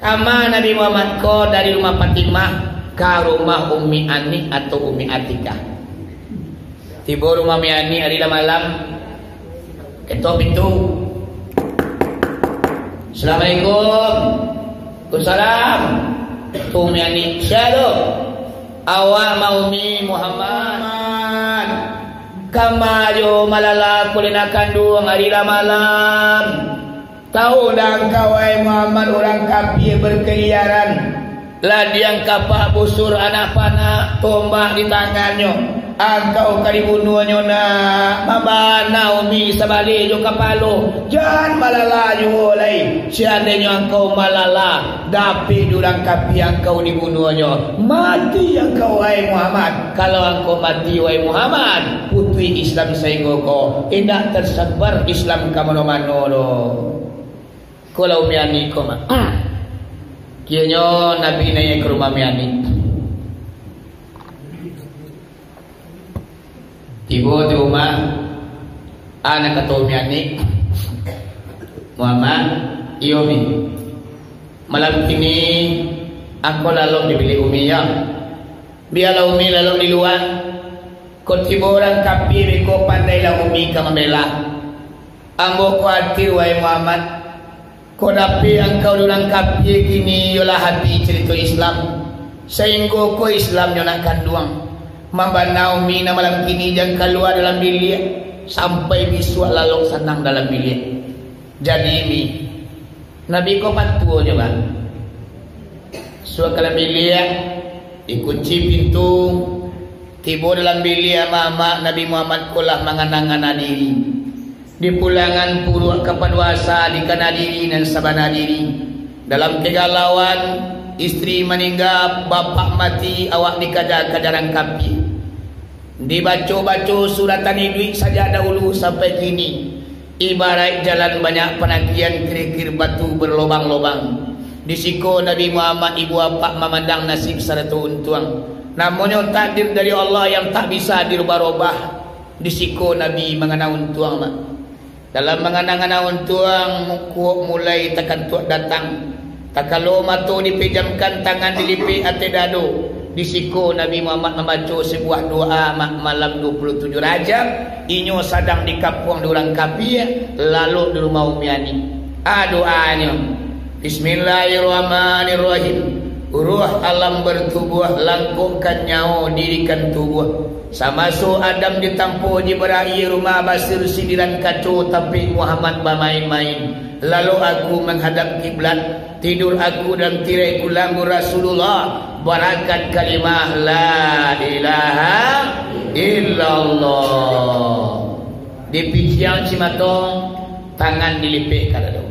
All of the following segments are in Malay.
Ama Nabi Muhammad ko dari rumah Fatimah ke rumah Ummi Ani atau Ummi Atikah. Tiba rumah Ummi Ani hari malam. Ketok pintu. Assalamualaikum. Waalaikumsalam. Ummi Ani, "Shalom. Awak mau Ummi Muhammad. Kamayo malala kulina kandung hari malam. Tahu dah engkau Muhammad orang kafir berkeliaran. Ladiang kapak busur anak panah tombak di tangannya. Engkau kali bunuhnya nak mabana Umi sabali jo kapalo. Jangan malala jo lai. Seandainya engkau malala dapi durang kafir engkau dibunuhnya. Mati engkau Muhammad. Kalau engkau mati Muhammad, putri Islam sainggo ko. Indah tersebar Islam ka mano-mano lo. Kalau Ummi Ani ko mah. Kianyo Nabi naya ke rumah Ummi Ani. Tiba di rumah anak kata Ummi Ani, Muhammad, iyo Mi. Malam ini aku lalu dibeli Umi ya. Biarlah Umi lalu di luar. Kau tiba orang kafir, kau pandailah Umi kamu bela. Ambo khawatir wahai Muhammad. Kau dapat engkau orang kafir kini yolah hati cerita Islam. Sehingga kau Islam nak kanduang. Mamba Naomi na malam kini jangan keluar dalam bilik sampai biswa lalok senang dalam bilik. Jadi ini Nabi kau patuh je bang. Suat dalam bilik dikunci pintu. Tiba dalam bilik mama Nabi Muhammad kulah menganang-anang diri. Di pulangan puruk kepaduasa di kana diri dan sabana diri. Dalam kegalauan istri meninggal, bapak mati, awak dikajar-kajaran kafir. Dibaca-baca suratan duit saja dahulu sampai kini. Ibarat jalan banyak penagihan kerikir batu berlobang-lobang. Disiko Nabi Muhammad ibu bapak memandang nasib serta untuang. Namanya takdir dari Allah yang tak bisa dirubah-rubah. Disiko Nabi mengenal untuang mak. Dalam mengenang-enang untuang mulai tekan tuak datang. Tak kalau mata dipejamkan tangan dilipik ate dado. Disiko Nabi Muhammad membaca sebuah doa malam 27 Rajab. Inyo sedang di kampung orang kafir lalu di rumah Ummi Ani. Doanya Bismillahirrahmanirrahim. Ruh alam bertubuh langkungkan nyawa dirikan tubuh. Sama so Adam ditampu Jibril rumah basir sindiran kacau tapi Muhammad bermain-main. Lalu aku menghadap kiblat. Tidur aku dalam tirai kulambu Rasulullah. Barakat kalimah la ilaha illallah. Di pijian cimatong tangan dilipik kada dong.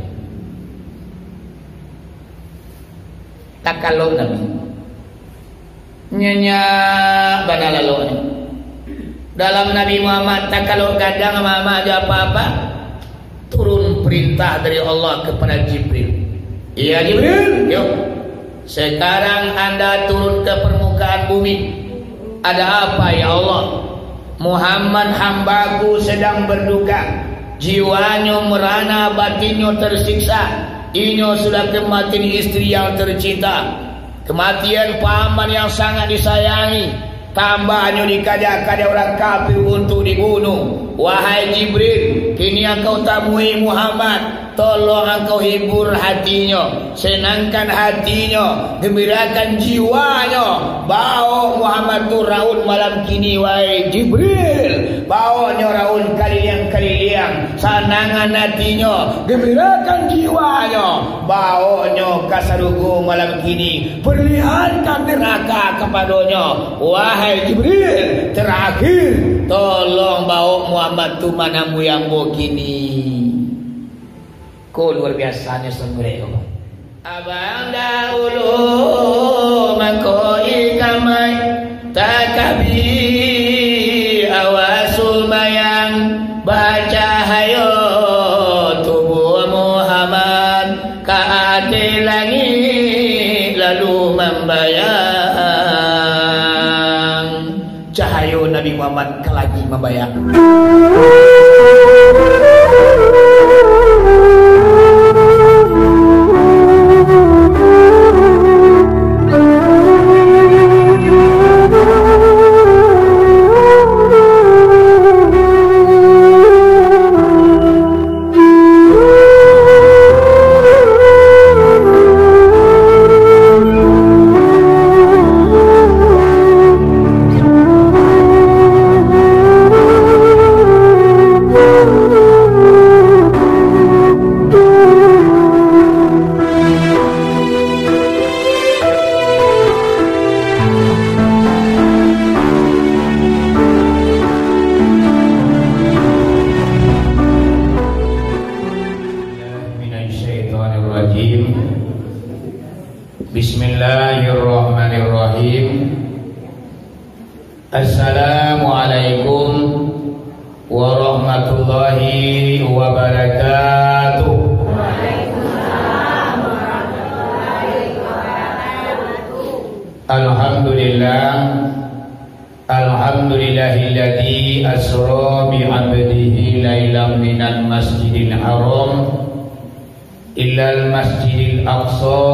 Tak kalau Nabi nyanya bana lalu ni. Dalam Nabi Muhammad tak kalau kadang mama ada apa-apa turun perintah dari Allah kepada Jibril. Iya Jibril, yuk. Sekarang anda turun ke permukaan bumi. Ada apa ya Allah? Muhammad hambaku sedang berduka. Jiwanya merana, batinnya tersiksa. Inyo sudah kematian istri yang tercinta. Kematian paman yang sangat disayangi. Tambahnya dikajak-kajak orang kafir untuk dibunuh. Wahai Jibril, kini engkau temui Muhammad. Tolong engkau hibur hatinya, senangkan hatinya, gembirakan jiwanya. Bawa Muhammad tu raun malam kini wahai Jibril. Bawanya raun kaliang-kaliang, senangan hatinya, gembirakan jiwanya. Bawanya kasarugo malam kini, perlihatkan neraka kepadanya. Wahai Jibril, terakhir tolong bawa Muhammad tu manamu yang begini. Kau luar biasanya sendiri. Abang dahulu makoi kamai takabi awasul mayang baca hayo tubuh Muhammad kaati langit lalu membayang cahayo Nabi Muhammad lagi membayang. Bismillahirrahmanirrahim. Assalamualaikum warahmatullahi wabarakatuh. Waalaikumsalam warahmatullahi wabarakatuh. Alhamdulillahilladzi asra bi 'abdihi lailan minal masjidil haram ilal masjidil aqsa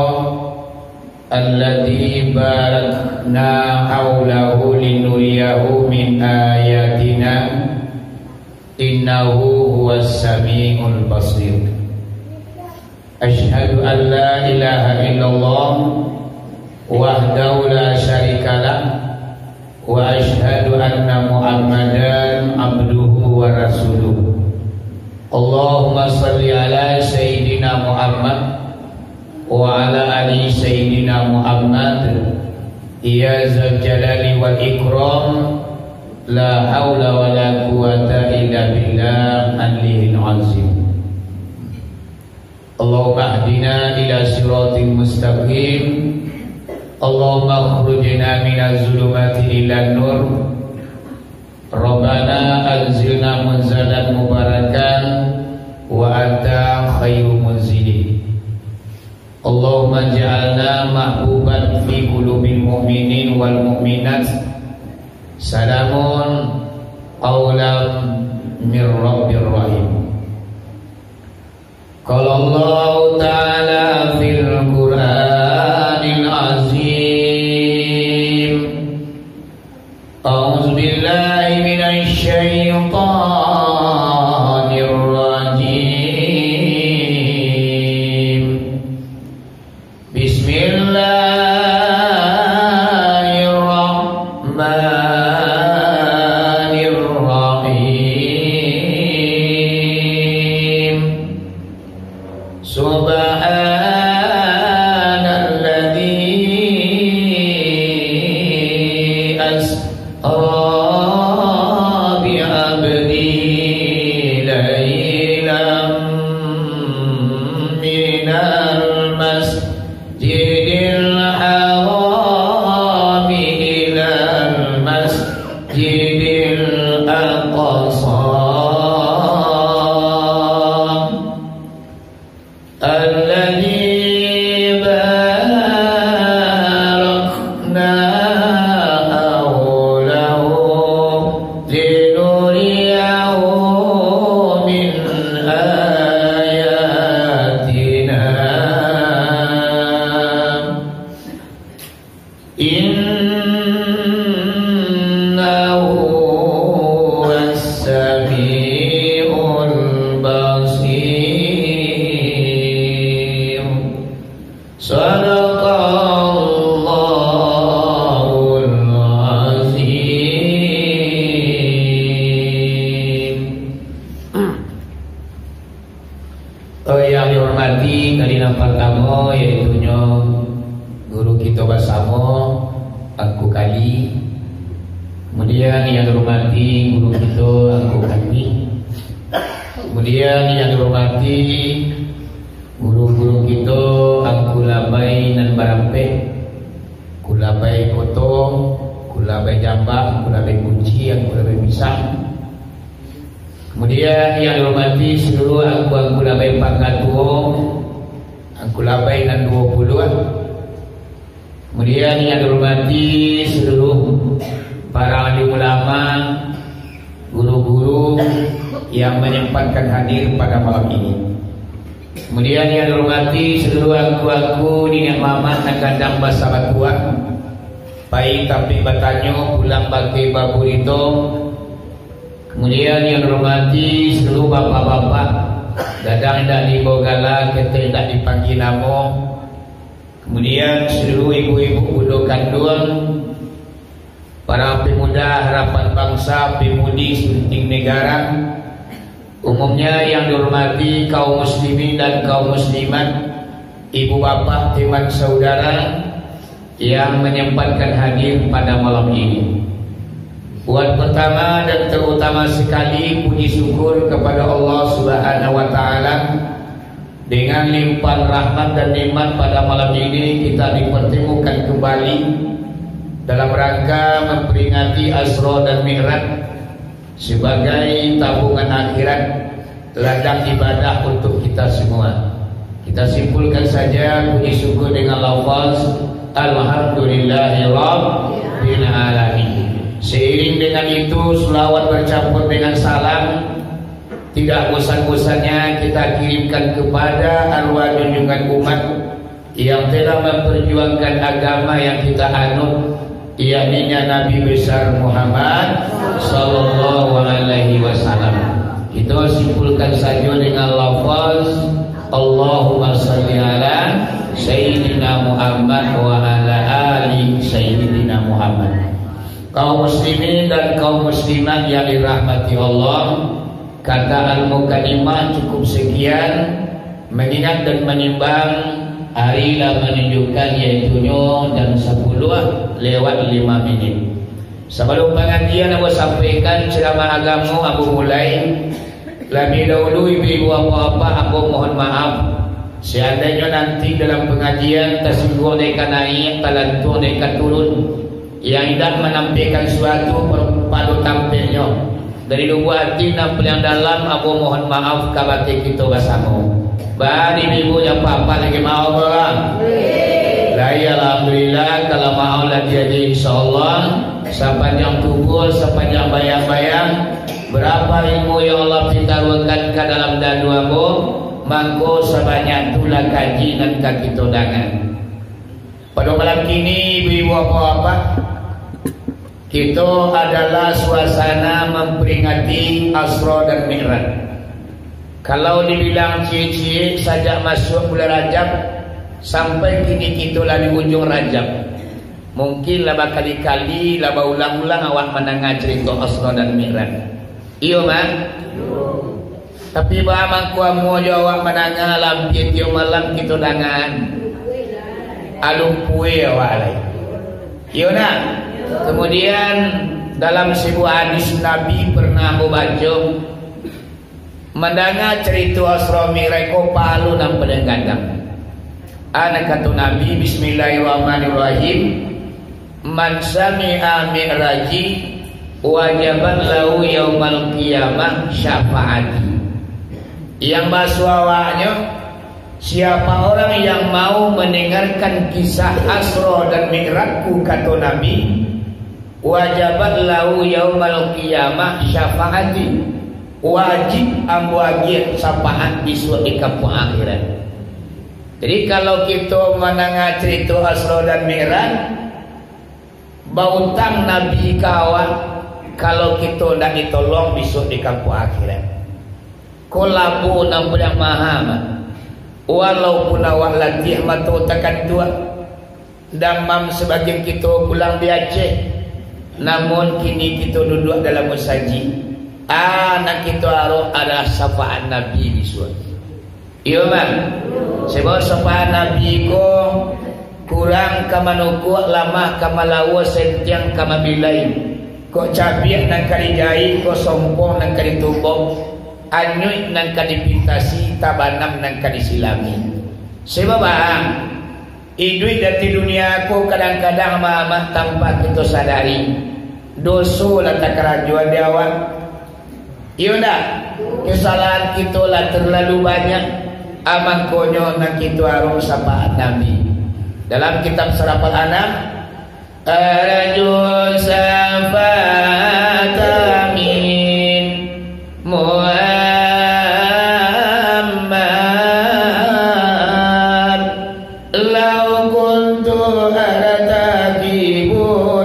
alladzi barakna haulahu linuriyahu min ayatina innahu huwas samiul basir. Asyhadu an la ilaha illallah wahdahu la syarikalah wa asyhadu anna muhammadan abduhu wa rasuluh. Allahumma salli ala sayyidina Muhammad wa ala ali sayyidina Muhammad ya zal jalali wal ikram la haula wa la quwata illa billah al-aliyyil azim. Allahumma hdina ila siratal mustaqim. Allahumma akhrujna minaz zulumati ilan nur. Rabbana anzilna munzalan mubarakan wa anta khairu munzilin. Allahumma ja'alna mahbuban fi qulubil mu'minin wal mu'minat. Salamun qawlan min rabbir rahim. Qala Allah ta'ala fil Qur'anil azim. A'udzu billahi minasy syaithanir rajim. Bismillahirrahmanirrahim. Subhanalladzi asra bi 'abdihi lailan minal masjidil haram ilal masjidil aqsa alladzi barakna haulahu linuriyahu min ayatina innahu huwas samiul basir. Sadaqallahul azim. Yang dihormati kalian pertama yaitunya guru kita bersama aku kali. Kemudian yang dihormati guru kita aku kali. Kemudian yang dihormati guru-guru kita aku labai dan barampe, aku labai koto, aku labai jambak, aku labai kunci, aku labai pisang. Kemudian yang dihormati seluruh aku labai pangkat tua, aku labai dan 20-an. Kemudian yang dihormati seluruh para alim ulama, guru-guru yang menyempatkan hadir pada malam ini. Kemudian yang dihormati seluruh aku di Mamat akan damba sahabat kuat baik tapi batanyo pulang bagi babu itu. Kemudian yang dihormati seluruh bapak-bapak dadang tidak dibogala kita tidak dipanggil nama. Kemudian seluruh ibu-ibu budak kandung, para pemuda harapan bangsa, pemudi sunting negara, umumnya yang dihormati kaum muslimin dan kaum muslimat, ibu bapak, teman saudara yang menyempatkan hadir pada malam ini. Buat pertama dan terutama sekali puji syukur kepada Allah Subhanahu wa taala Dengan limpahan rahmat dan nikmat pada malam ini kita dipertemukan kembali dalam rangka memperingati Isra dan Mi'raj sebagai tabungan akhirat, ladang ibadah untuk kita semua. Kita simpulkan saja puji syukur dengan lafaz Alhamdulillahirabbil alamin. Seiring dengan itu selawat bercampur dengan salam tidak bosan-bosannya kita kirimkan kepada arwah junjungan umat yang telah memperjuangkan agama yang kita anut, yakni Nabi besar Muhammad sallallahu alaihi wasallam. Kita simpulkan saja dengan lafaz Allahumma shalli ala sayyidina Muhammad wa ala ali sayyidina Muhammad. Kaum muslimin dan kaum muslimat yang dirahmati Allah, kata al-mukaddimah cukup sekian, mengingat dan menimbang hari lah menunjukkan yaitunya jam 10 lewat 5 menit. Sebelum pengajian aku sampaikan ceramah agama aku mulai. Lebih dahulu ibu-ibu apa-apa aku mohon maaf seandainya nanti dalam pengajian tersinggung dekat naik, talantur dekat turun, yang tidak menampilkan suatu perpadu tampilnya dari lubuk hati nampil yang dalam, aku mohon maaf kabati kita bersama. Bari ibu yang apa lagi mau orang? Ya alhamdulillah kalau mau lah jadi insyaallah sepanjang tubuh, sepanjang bayang-bayang berapa ilmu yang Allah pintarkan ke dalam daduamu, mangko sebanyak tulah kaji dan kaki todangan. Pada malam kini ibu-ibu apa-apa, kita adalah suasana memperingati Isra dan Mi'raj. Kalau dibilang cie-cie saja masuk bulan Rajab, sampai kini kita lah di ujung Rajab. Mungkin lah kali-kali lah ulang-ulang awak mendengar cerita Isra dan Mi'raj. Iya mak. Tapi bahamang kuamu aja awak mendengar lampian dia malam kita dangan. Alupue awak lagi. Iya nak. Kemudian dalam sebuah hadis Nabi pernah membaca mendengar cerita Isra Mi'raj ko palu dan pedang-gadang. Anak kata Nabi bismillahirrahmanirrahim, man sami'a mi'raji wajaban lahu yaumal qiyamah syafaati. Yang bahasa awaknya, siapa orang yang mau mendengarkan kisah Isra dan Mi'rajku kata Nabi, wajabat lahu yaumal qiyamah syafaati, wajib ambu agir syafaat di suatu kampung akhirat. Jadi kalau kita mendengar cerita Isra dan Mi'raj, bautang Nabi kawan kalau kita tidak ditolong besok di kampung akhirat. Kolabu nampak yang maha, walaupun awak latih matu tekan tua, damam sebagian kita pulang di Aceh, namun kini kita duduk dalam masjid. Anak kita harus ada syafaat Nabi di suatu. Iya bang, sebab syafaat Nabi ko kurang kamanuku lama kamalawa sentiang kamabilai. Kok cabiak nang kali jai, kok sompong nang kali tumbok, anyuy nang kali pintasi, tabanam nang kali silami. Sebab hidup di dunia aku kadang-kadang mama tanpa kita sadari dosa lah tak kerajuan di awak. Iya tak? Kesalahan kita lah terlalu banyak. Amang konyo nak kita harus syafaat Nabi. Dalam kitab Surafal Anam, arju syafaat min Muhammad law kuntu artakibul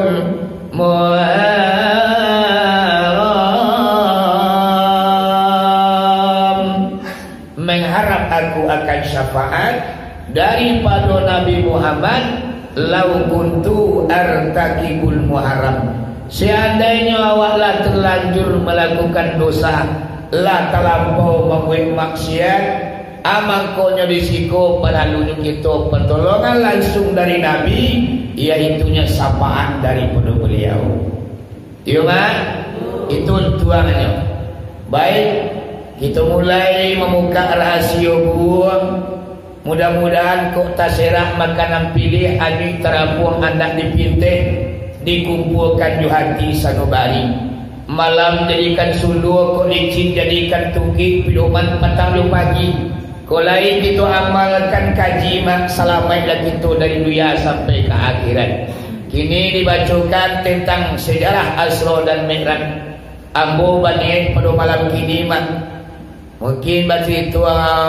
muharram. Mengharap aku akan syafaat daripada Nabi Muhammad. Lau kuntu artakibul muharram, seandainya awaklah terlanjur melakukan dosa, lah terlampau membuat maksiat, amangkonya disiko perlalunya kita pertolongan langsung dari Nabi, iaitunya sapaan daripada beliau. Iya kan? Itu tuannya. Baik, kita mulai membuka rahasia buang. Mudah-mudahan kok terserah makanan pilih adi terapuang anda dipintih dikumpulkan di hati sanubari. Malam jadikan suluh kok licin jadikan tugi piluman petang lu pagi. Kau lain kita amalkan kaji mak salamai lagi itu dari dunia sampai ke akhirat. Kini dibacakan tentang sejarah Asra dan Mi'raj. Ambo baniat pada malam kini mak. Mungkin baca itu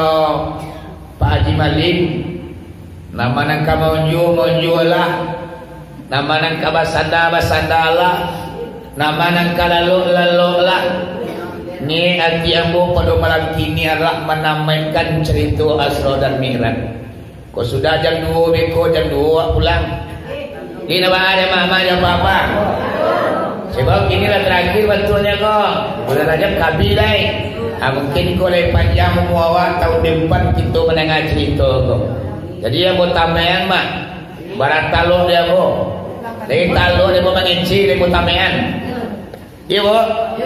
Pak Haji Malik. Nama nangka monju lah. Nama nangka basanda lah. Nama nangka lalu lah. Ni arti ambo pada malam kini adalah menamakan cerita Asra dan Mi'raj. Kau sudah jam 2 beko jam 2 pulang. Ini nama ada mama ada papa. Sebab inilah terakhir betulnya kau. Bulan Rajab kabilai. Mungkin kau lebih panjang muawak tahun depan kita mendengar cerita kau. Jadi yang buat tamean mak. Barat taluh dia kau. Dari taluh dia buat menginci dia buat tamean. Iya kau.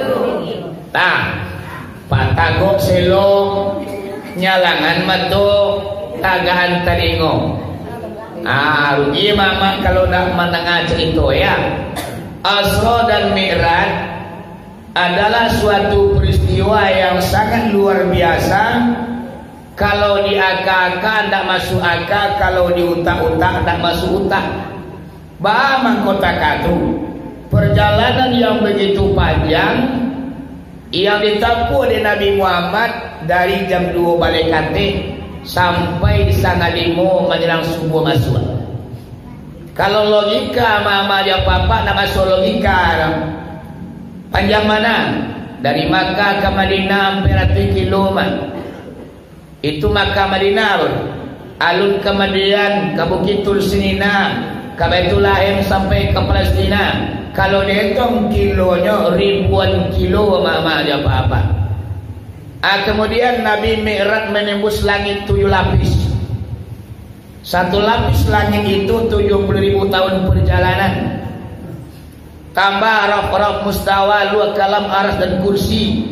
Nah, patagok selong nyalangan matu tagaan taringo. Rugi mama kalau nak mendengar cerita ya. Asra dan Mi'raj adalah suatu peristiwa yang sangat luar biasa. Kalau di akal-akal tak masuk akal, kalau di utak-utak tak masuk utak. Bah mahkota katu perjalanan yang begitu panjang yang ditempuh oleh Nabi Muhammad dari jam 2 balik kate sampai di sana 5 menjelang subuh masuk. Kalau logika mama dia papa nak masuk logika panjang mana? Dari Makkah ke Madinah hampir 1 kilo man. Itu Makkah Madinah pun. Alun kemudian ke Bukitul Sinina, ke Baitul Lahim sampai ke Palestina. Kalau dihitung kilonya ribuan kilo mama dia apa-apa. Kemudian Nabi Mi'raj menembus langit 7 lapis. Satu lapis langit itu 70.000 tahun perjalanan. Tambah raf-raf mustawa, luar kalam aras dan kursi.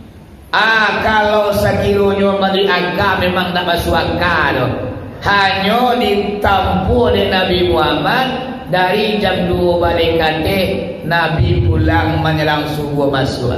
Kalau sekiranya mari angka memang tak masuk akal. Hanya ditampu oleh Nabi Muhammad dari jam 2 balik kate Nabi pulang menjelang subuh masuk.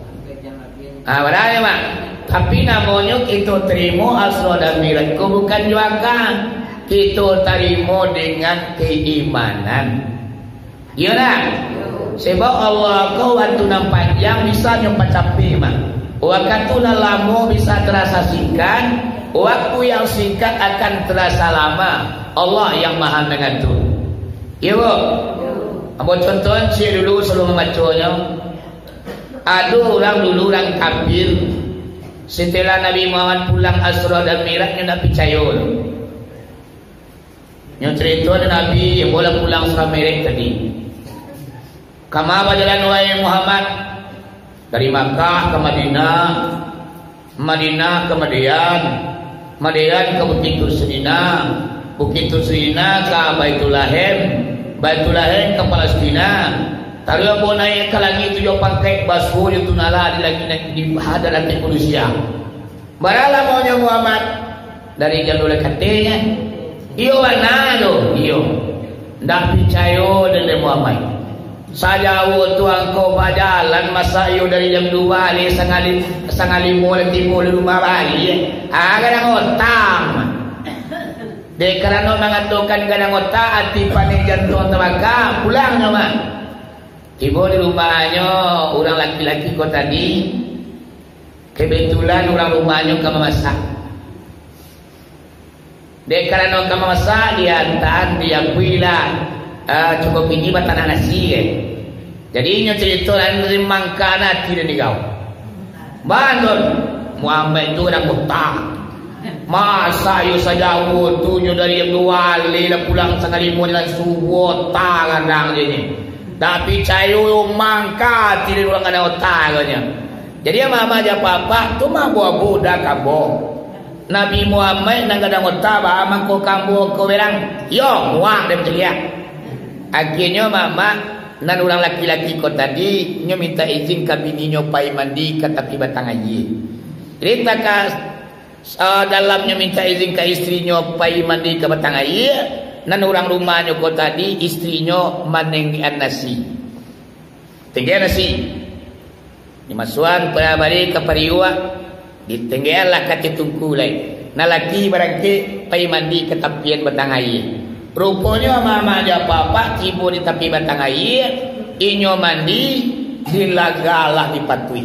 Berani mak. Tapi namanya kita terima Asra dan Mi'raj. Kau bukan juakan. Kita terima dengan keimanan. Ya tak? Sebab Allah kau waktu yang panjang bisa nyampe capai mak. Waktu yang lama bisa terasa singkat. Waktu yang singkat akan terasa lama. Allah yang maha mengatur. Ya bu. Apa contoh saya dulu sebelum membacanya. Ada orang dulu orang kafir. Setelah Nabi Muhammad pulang Asra dan Mi'raj dia tak percaya. Yang cerita ada Nabi yang boleh pulang Asra Mi'raj tadi. Kama berjalan wahai Muhammad dari Makkah ke Madinah, Madinah ke Madian, Madian ke Bukitul Sinina, Bukitul Sinina ke Baitul Lahim, Baitul Lahim ke Palestina. Tadi aku naik ke langit itu dia pakai basur itu nala di hadapan manusia. Baralah maunya Muhammad dari jalur katanya. Iyo mana lo? Iyo. Ndak percaya dengan Muhammad. Saja tuan kau berjalan masa iyo dari jam 2 ni sangali mula timur rumah balik. Kadang otak. Dek kerana mengatakan kadang otak hati panik jantung terbakar pulang nama. Tiba di rumahnya orang laki-laki kau tadi. Kebetulan orang rumahnya kamu masak. Dek kerana kamu masak dia hantar dia kuilah cukup ini batana nasi Jadi nya cerita lain mangka nanti dia kau. Bandul Muhammad itu dah buta. Masa yo saja tujuh dari yang 2 lila pulang sangat 5 dan subuh tangan ini. Tapi cayu mangka tidak orang ada otaknya. Jadi mama aja papa tu mah budak kambo. Nabi Muhammad nang kadang otak ba mangko kambo ko berang. Yo muak dem celia. Akhirnya mama nan orang laki-laki ko tadi nyo minta izin ke bininya pai mandi ke tepi batang aji. Jadi dalamnya minta izin ke istrinya pai mandi ke batang air. Nan orang rumahnya kau tadi istrinya menenggian nasi. Tenggian nasi. Dimasuan pada balik ke pariwa. Ditenggian lah kata tungku lain. Nah laki barangke pai mandi ke tapian batang air. Rupanya mama aja papa tiba di tepi batang air. Inyo mandi dilagalah dipatui.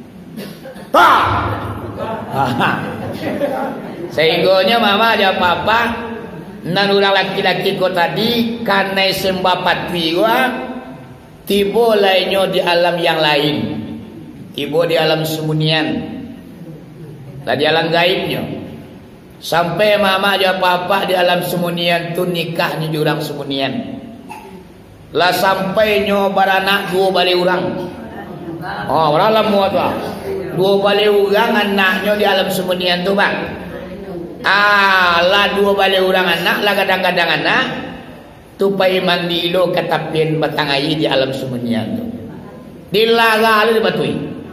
Sehingganya mama aja papa nan urang laki-laki ko tadi karena sembah patwi tiba lainnya di alam yang lain, tiba di alam semunian lah, di alam gaibnya. Sampai mama aja papa di alam semunian tu nikahnya di urang semunian lah, sampai nyo baranak dua balik urang. Oh orang lamu tu dua balik urang anaknya di alam semunian tu bang. Lah dua balik orang anak lah kadang-kadang anak tupai mandi lo katapian batang air di alam semunian tu dilaga lu dibatui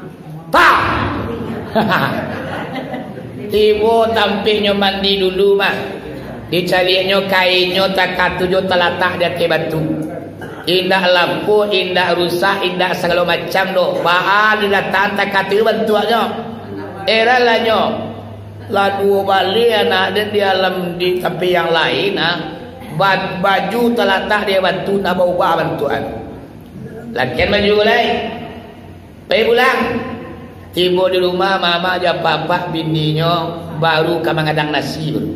tiba tampilnya mandi dulu mah dicarinya kainnya takatujo talatak di atas batu, indah lampu, indah rusak, indah segala macam do baal didatang takatu bantuannya era lanyo lah dua balik anak dia di alam di tepi yang lain baju terletak dia bantu nak bawa bantuan lakian baju lain pergi pulang tiba di rumah mama aja papa bininya baru kamangadang nasi baru.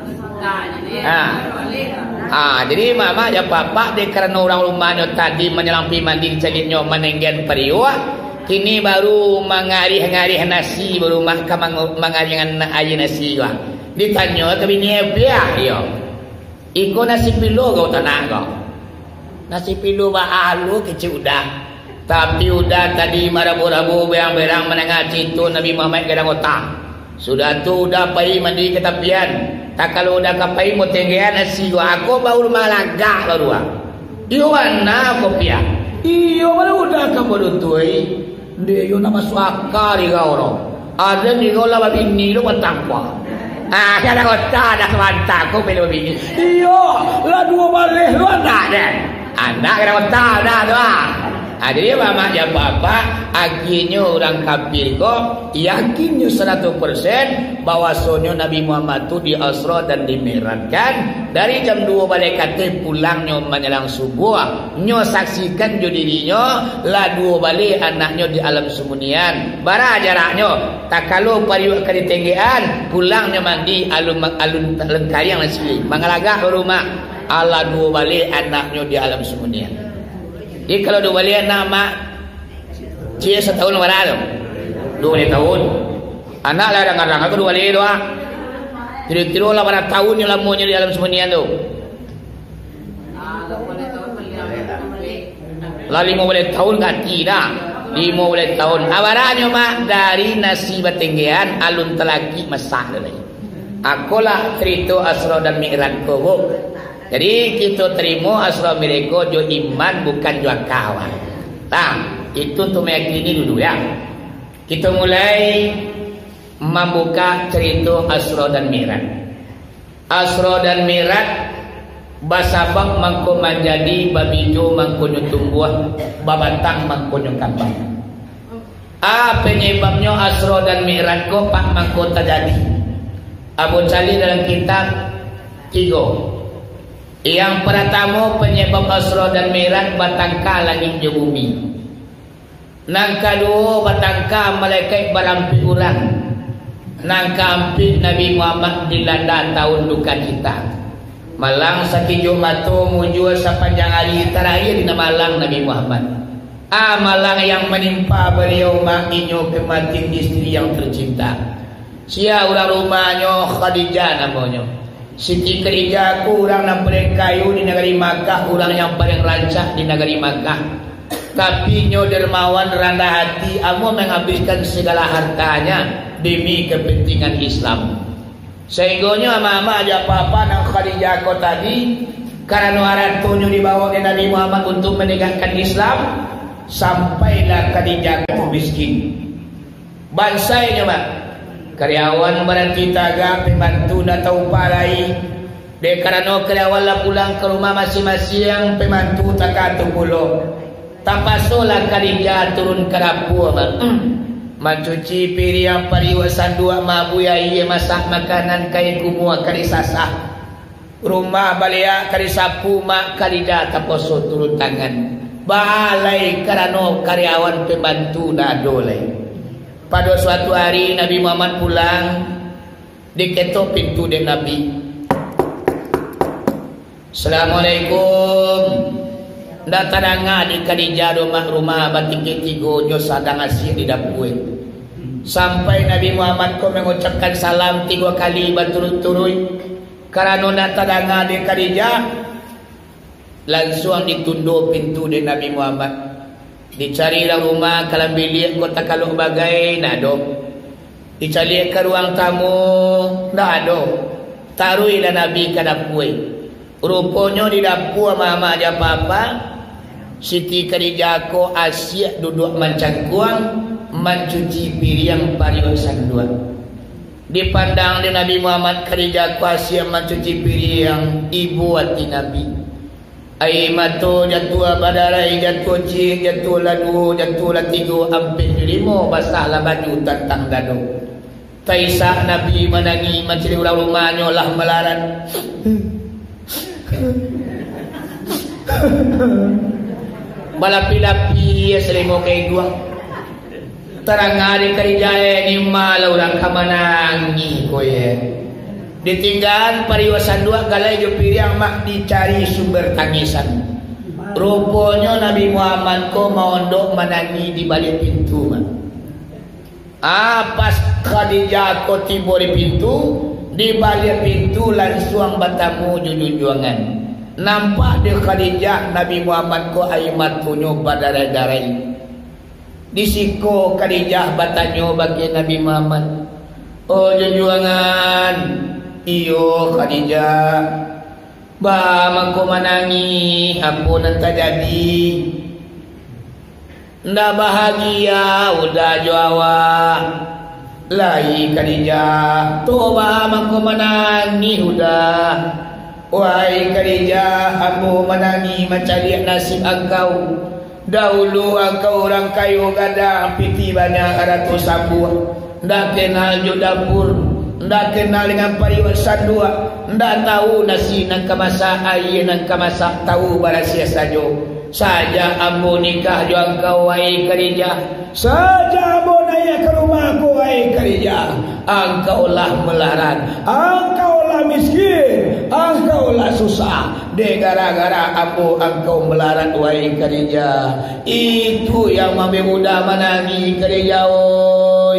Jadi mama aja papa dia karena orang rumahnya tadi menyelampi mandi carinya menenggen periwa. Kini baru mengarih-ngarih nasi baru mengarih air nasi gua. Ditanya ke bini dia, yo. Iko nasi pilu kau tanah kau. Nasi pilu bahalu kecil udah. Tapi udah tadi marabu-rabu berang-berang menengah cintu Nabi Muhammad kadang otak. Sudah tu udah pai mandi ke tapian. Tak kalau udah kapai mau tenggean nasi gua. Aku baru malagak baru. Iyo mana kopiah? Iyo mana udah kamu tuai. Dia yo nama suaka di gauro. Ada di gaula babini lu batangwa. Kada kota ada kewantako pelo bini. Iyo, lah dua balik lu anak deh. Anak kada kota ada doa. Jadi mama ya papa akhirnya orang kafir kok yakinnya 100% bahwasanya Nabi Muhammad itu di Asra dan dimi'rajkan dari jam 2 balik kate pulangnya menjelang subuh nyo saksikan jo dirinya lah 2 balik anaknya di alam semunian bara jaraknya tak kalau pariwa ka ditenggean pulangnya mandi alun lengkayang nasi mangalaga rumah ala 2 balik anaknya di alam semunian. Jadi kalau 2 balik nama cia setahun berapa? 2 balik tahun. Anak lah kadang-kadang aku 2 balik doang. Kira-kira 8 tahun yang lamanya di alam semunian tu. Lah 5 balik tahun kaki dah. 5 balik tahun. Abarannya mak dari nasi batenggean alun telaki masak lagi. Aku lah cerita Asra dan Mi'raj ko. Jadi kita terima Asra mereka jo iman bukan jo kawan. Nah, itu untuk meyakini dulu ya. Kita mulai membuka cerita Asra dan Mi'raj. Asra dan Mi'raj basabak mangko menjadi babijo mangko tumbuh, babatang mangko kambang. Penyebabnya Asra dan Mi'raj kok pak mangko terjadi. Abu Cali dalam kitab 3. Yang pertama penyebab Asra dan Mi'raj batangka langit di bumi. Nang kedua batangka malaikat berampi urang. Nang keempat Nabi Muhammad dilanda tahun duka kita. Malang sakit Jumatu muncul sepanjang hari terakhir di malang Nabi Muhammad. Malang yang menimpa beliau makinyo kematian istri yang tercinta. Sia orang rumahnya Khadijah namanya. Siti Khadijah ku orang yang paling kayu di negeri Makkah, orang yang paling rancak di negeri Makkah. Tapi nyo dermawan rendah hati, amo menghabiskan segala hartanya demi kepentingan Islam. Sehingganya mama aja papa nang Khadijah ko tadi karena harantunyo dibawa ke Nabi Muhammad untuk menegakkan Islam, sampailah Khadijah ku miskin. Bansainya mak Karyawan berarti taga pembantu dah tahu palai. De karena karyawan lah pulang ke rumah masing-masing, pembantu tak katu pulau. Tak pasolah Khadijah turun ke dapur mencuci piring pariwasan dua mabu ya iya masak makanan kain kumua kali sasah. Rumah balik kali sapu mak Khadijah tak poso turun tangan. Balai karena karyawan pembantu dah dolai. Pada suatu hari Nabi Muhammad pulang, diketok pintu de Nabi. Assalamualaikum. Datang di Khadijah rumah batik ketigo nyo sadang asyik di dapur. Sampai Nabi Muhammad ko mengucapkan salam 3 kali berturut-turut. Karena datang di Khadijah, langsung ditunduk pintu di Nabi Muhammad. Dicarilah rumah kalau bilik kota kalau bagai nado. Dicari ke ruang tamu nado. Taruhilah Nabi ke dapur. Rupanya di dapur mama aja apa-apa. Siti Khadijah ko asyik duduk mencangkuang mencuci piring pariwasan dua. Dipandang di Nabi Muhammad Khadijah ko asyik mencuci piring ibu hati Nabi. Ai mato jatuh badarai jatuh cik jatuh ladu jatuh latigo hampir 5 basahlah baju tentang dado. Taisa Nabi menangi mencari orang rumahnya lah melarat. Balapi-lapi selimo kay dua. Terang hari Khadijah ni malau orang kamanangi ko ye. Ditinggal pariwasan dua galai jo piring mak dicari sumber tangisan. Rupanya Nabi Muhammad ko mondok menangi di balik pintu mak. Pas Khadijah ko tiba di pintu, di balik pintu langsung bertamu jujuangan. Nampak di Khadijah Nabi Muhammad ko aimat punyo badarai-darai. Disiko Khadijah bertanya bagi Nabi Muhammad, oh jujuangan, iyo Khadijah, bah mangko manangi, apa nanti jadi? Ndak bahagia, udah jawab. Lai Khadijah, toba mangko menangi udah. Wahai Khadijah, aku menangi mencari nasib engkau. Dahulu engkau orang kayu gada piti banyak ratus sabuah. Ndak kenal jo dapur, ndak kenal dengan pariwasan dua, ndak tahu nasi nang kemasak air nang kemasak tahu barasia sajo. Saja ambo nikah jo engkau wahai Khadijah. Saja ambo naya ke rumahku wahai Khadijah. Engkaulah melarat, engkaulah miskin, engkaulah susah. De gara-gara ambo engkau melarat wahai Khadijah. Itu yang mami muda menangi Khadijah oi.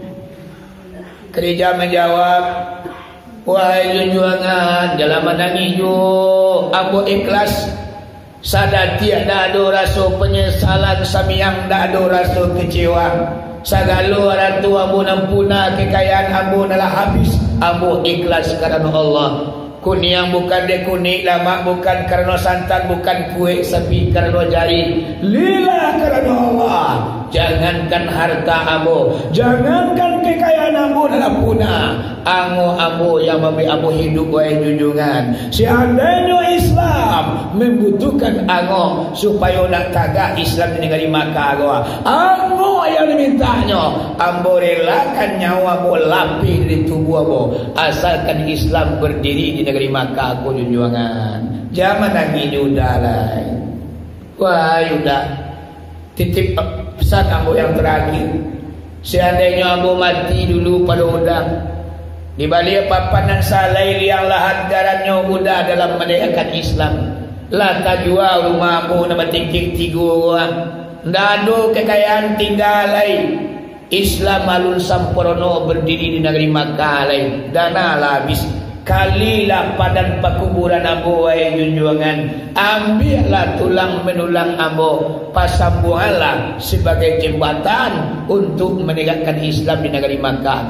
Khadijah menjawab, wahai junjungan dalam menangi jo ambo ikhlas. Sadar tiada ada rasa penyesalan samiang tak ada rasa kecewa. Segala orang tua ambo nampuna kekayaan ambo nalah habis. Ambo ikhlas kerana Allah. Kuniang bukan de kunik lama, bukan kerana santan, bukan kue sepi kerana jari. Lillah kerana Allah. Jangankan harta ambo, jangankan kekayaan ambo dalam punah. Ambo yang memberi ambo hidup wahai junjungan. Seandainya Islam membutuhkan ango supaya nak tagak Islam di negeri Makkah gua. Ango yang dimintanya, ambo relakan nyawa ambo lapi dari tubuh ambo asalkan Islam berdiri di negeri Makkah aku junjungan. Zaman lagi udah lah. Wah udah titip pesan ambo yang terakhir. Seandainya ambo mati dulu pada udang di balik papanan salai liang lahat garannya udah dalam menegakkan Islam. Lah tajua rumah ambo nama tingkik 3 orang. Ndado kekayaan tinggal lain. Islam alun sampurno berdiri di negeri Makkah lain. Dana lah habis. Kalilah padan pakuburan ambo wahai junjungan. Ambillah tulang menulang ambo, pasambunganlah sebagai jembatan untuk menegakkan Islam di negeri Makkah.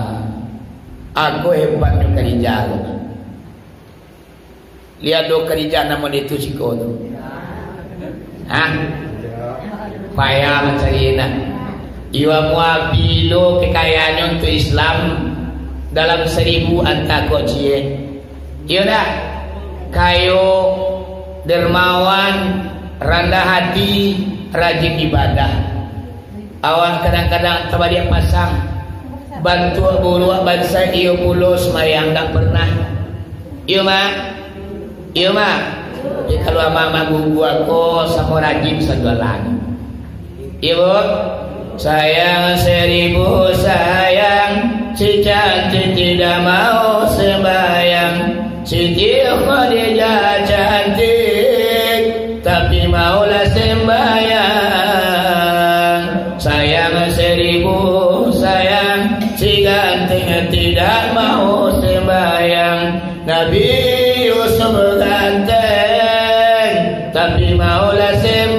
Aku hebat juga Khadijah. Lihat do Khadijah namun itu siko tu. Payah mencari nak. Iwa muabilo kekayaannya untuk Islam dalam 1000 antago cie. Iya dah. Kayo dermawan, rendah hati, rajin ibadah. Awan kadang-kadang tabadiak pasang bantu bulu bangsa iyo pulo semayang tak pernah. Iya mak. Iya mak. Ya, kalau mama bubu aku sama rajin sejualan. Ibu sayang 1000 sayang, si cantik tidak mau sembayang. Siti Khadijah cantik tapi maulah sembayang. Sayang 1000 sayang, si ganteng tidak mau sembayang. Nabi Yusuf ganteng tapi maulah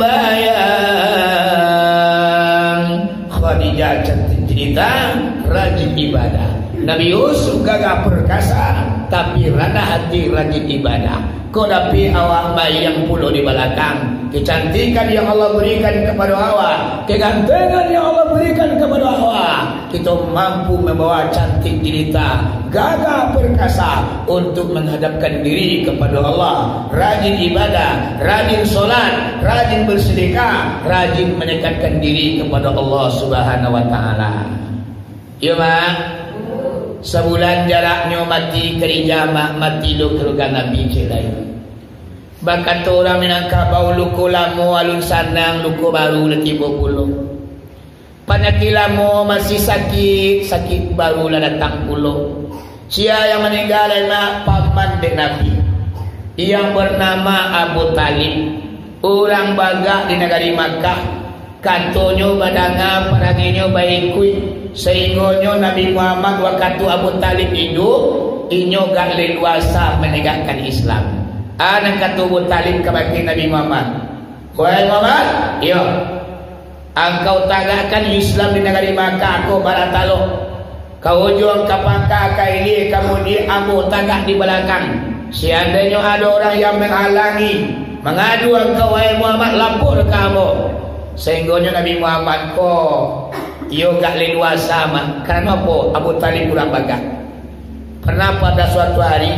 sembayang. Khadijah cantik cerita, rajin ibadah. Nabi Yusuf gagah perkasa tapi rendah hati, rajin ibadah. Kau dapat awak bayi yang pulau di belakang, kecantikan yang Allah berikan kepada awak, kegantengan yang Allah berikan kepada awak, kita mampu membawa cantik jelita, gagah perkasa untuk menghadapkan diri kepada Allah. Rajin ibadah, rajin solat, rajin bersedekah, rajin mendekatkan diri kepada Allah Subhanahu Wa Taala. Ya mak. Sebulan jaraknya mati kerja mati do keluarga Nabi celai. Bahkan tu orang Minangkabau luku lamo alun sanang luku baru leti bopuluh. Penyakit lamo masih sakit baru lah datang puluh. Sia yang meninggal adalah paman dek Nabi yang bernama Abu Talib. Orang bagak di negeri Makkah. Kantonyo badanga paranginyo baikui. Sehingga Nabi Muhammad waktu Abu Talib hidup, inyo gak leluasa menegakkan Islam. Anak kata Abu Talib kepada Nabi Muhammad, wahai Muhammad, yo, engkau tagakkan Islam di negeri Makkah, aku baratalo. Kau juang kapangka kaili, kamu diambil tagak di belakang. Seandainya ada orang yang menghalangi, mengadu engkau wahai Muhammad, lapor kamu. Sehingga Nabi Muhammad kok iyo gak leluasa mah. Karena apa? Abu Talib kurang bagak. Pernah pada suatu hari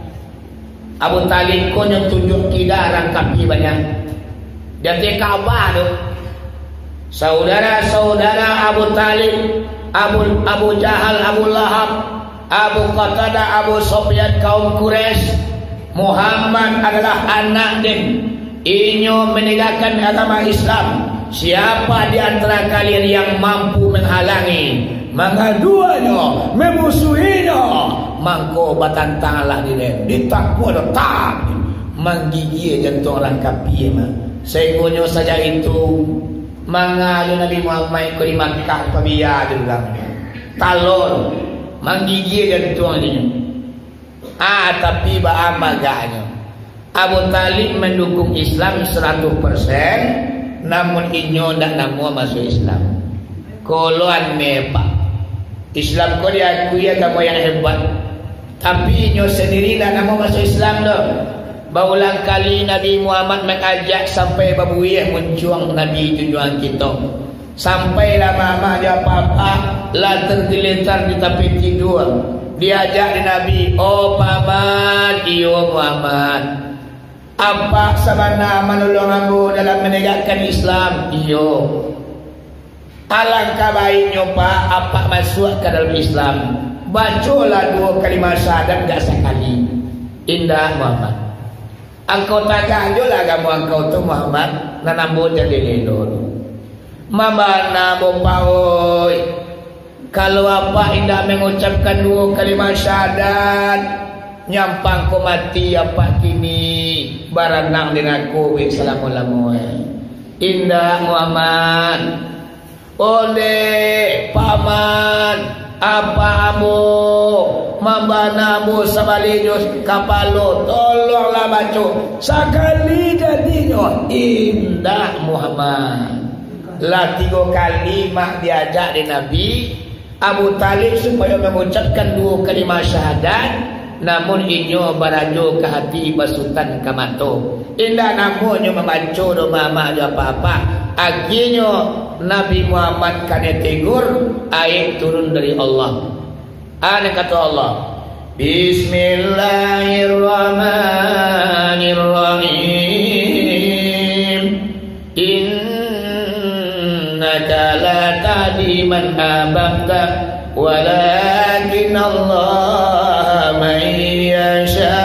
Abu Talib kau tunjuk tidak rangkapi banyak. Jadi Ka'bah tu. Saudara-saudara Abu Talib, Abu Jahal, Abu Lahab, Abu Qatadah, Abu Sufyan kaum Quraisy, Muhammad adalah anak din. Inyo menegakkan agama Islam. Siapa di antara kalian yang mampu menghalangi, mengaduannya, memusuhinya, mangko batantanglah dia. Ditakwa tak menggigil jantung orang kafir. Sehingga saja itu mengadu Nabi Muhammad ke Makkah pabia juga. Talon menggigil jantung dia. Tapi baamaganya Abu Talib mendukung Islam 100%. Namun inyo ndak namo masuk Islam. Koloan mepa Islam kau diakui agama yang hebat, tapi inyo sendiri ndak namo masuk Islam doh. Berulang kali Nabi Muhammad mengajak sampai babuiyah mencuang Nabi tujuan kita. Sampailah mama dia papa lah tergeletar di tepi tidur. Diajak di Nabi, oh paman, iyo Muhammad. Apa sabana menolongmu dalam menegakkan Islam? Iyo. Alangkah baiknya Pak, apa masuk ke dalam Islam? Bacalah 2 kalimat syahadat gak sekali. Indah Muhammad. Engkau tagah jolah agama engkau tu Muhammad. Nanambo jadi lelor. Mama nabo paoi. Kalau apa indah mengucapkan 2 kalimat syahadat, nyampang ko mati apa kini. Baranang din ako Assalamualaikum. Indah Muhammad. Oleh paman apa amo mambanamu sabalinyos kapalo tolonglah baco sekali jadinya Indah Muhammad. Lah 3 kalimat diajak di Nabi Abu Talib supaya mengucapkan 2 kalimat syahadat. namun inyo barajo ke hati basutan ke mato. Indah namunyo membaca do mama do apa-apa. Akhirnya Nabi Muhammad kane tegur ayat turun dari Allah. Ana kata Allah, Bismillahirrahmanirrahim. Innaka la tahdi man ahbabta walakin Allah man yasha.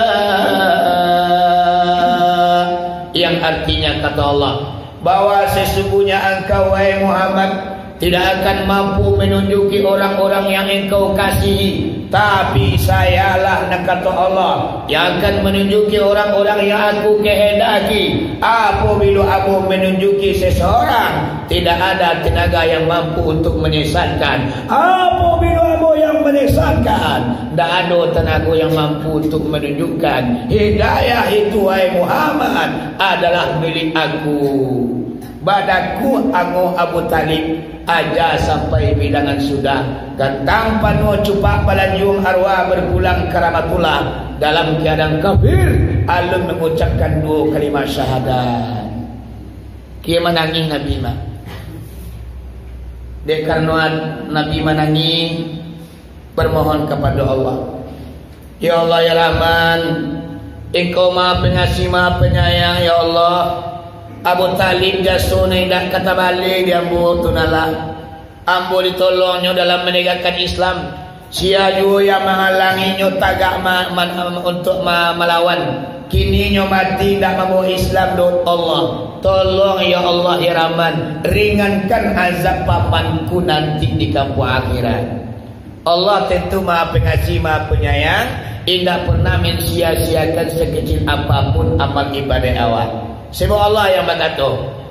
Yang artinya kata Allah bahwa sesungguhnya engkau wahai Muhammad tidak akan mampu menunjuki orang-orang yang engkau kasihi, tapi sayalah kata Allah yang akan menunjuki orang-orang yang aku kehendaki. Apabila aku menunjuki seseorang, tidak ada tenaga yang mampu untuk menyesatkan. Apabila aku yang menyesatkan, tidak ada tenaga yang mampu untuk menunjukkan. Hidayah itu wahai Muhammad adalah milik aku. Badaku aku Abu Talib aja sampai bilangan sudah dan tanpa no cupak balanjung arwah berpulang ke Ramatullah dalam keadaan kafir alun mengucapkan dua kalimat syahadat. Kia menangis Nabi mah karena Nabi menangis bermohon kepada Allah, ya Allah ya Rahman, engkau maha pengasih maha penyayang. Ya Allah, Abu Talib jasune dak kata balik dia ambo tunala ambo ditolongnya dalam menegakkan Islam. Siaju yang menghalanginya tagak untuk melawan, kini nyo mati dak mau Islam do Allah. Tolong ya Allah ya Rahman, ringankan azab papanku nanti di kampung akhirat. Allah tentu maha pengasih maha penyayang, tidak pernah mensia-siakan sekecil apapun amal ibadah awal. Sebab Allah yang berkata,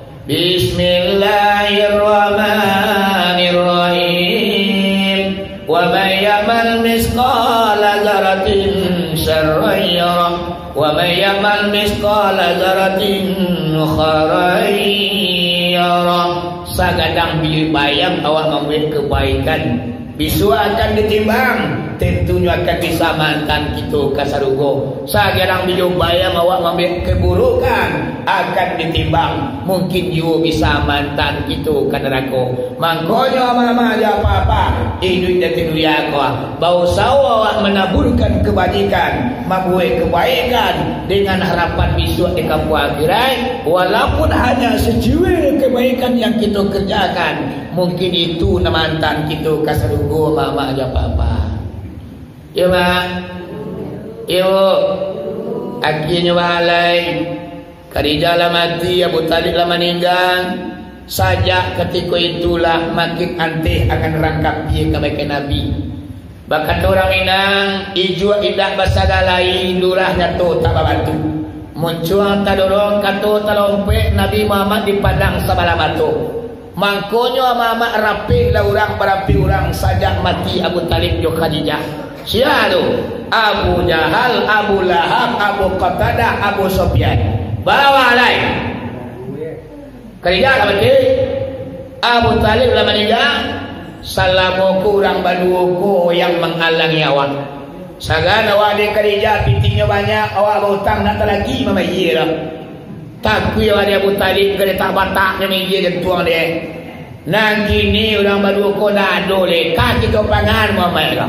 Bismillahirrahmanirrahim. Wa may ya'mal misqala dzarratin syarran yarah wa may ya'mal misqala dzarratin khairan yarah. Sagadang bayang awak membuat kebaikan, bisu akan ditimbang, tentunya akan disamankan kita kasarugo. Sagarang bijo bayam awak membuat keburukan akan ditimbang, mungkin you bisa mantan kita ke neraka. Makanya mama aja apa-apa hidup dan dunia kau bau sawa awak menaburkan kebajikan, membuat kebaikan dengan harapan bisu di kampung akhirat. Walaupun hanya sejuil kebaikan yang kita kerjakan, mungkin itu mantan kita kasarugo mama aja apa-apa. Ya mak, ya akhirnya walai Khadijah lah mati, Abu Talib lah meninggal. Sajak ketika itulah makin antih akan rangkap dia kebaikan Nabi. Bahkan orang inang ijua idak basagalai lurah jatuh tak batu. Muncul tak dorong kata tak lompek Nabi Muhammad di padang sabala batu. Mangkonyo Muhammad rapi lah orang berapi orang sajak mati Abu Talib jo Khadijah. Sialu Abu Jahal, Abu Lahab, Abu Qatadah, Abu Sufyan bawa lain. Khadijah lah mati, Abu Talib lah meninggal. Salamu kurang baduku yang menghalangi awak. Sagana wadi Khadijah pitingnya banyak, awak berhutang nak lagi memayir. Takui wadi Abu Talib kena tak batak memayir dan tuang dia. Nang kini orang baduku dah dole kaki kau pangan memayir.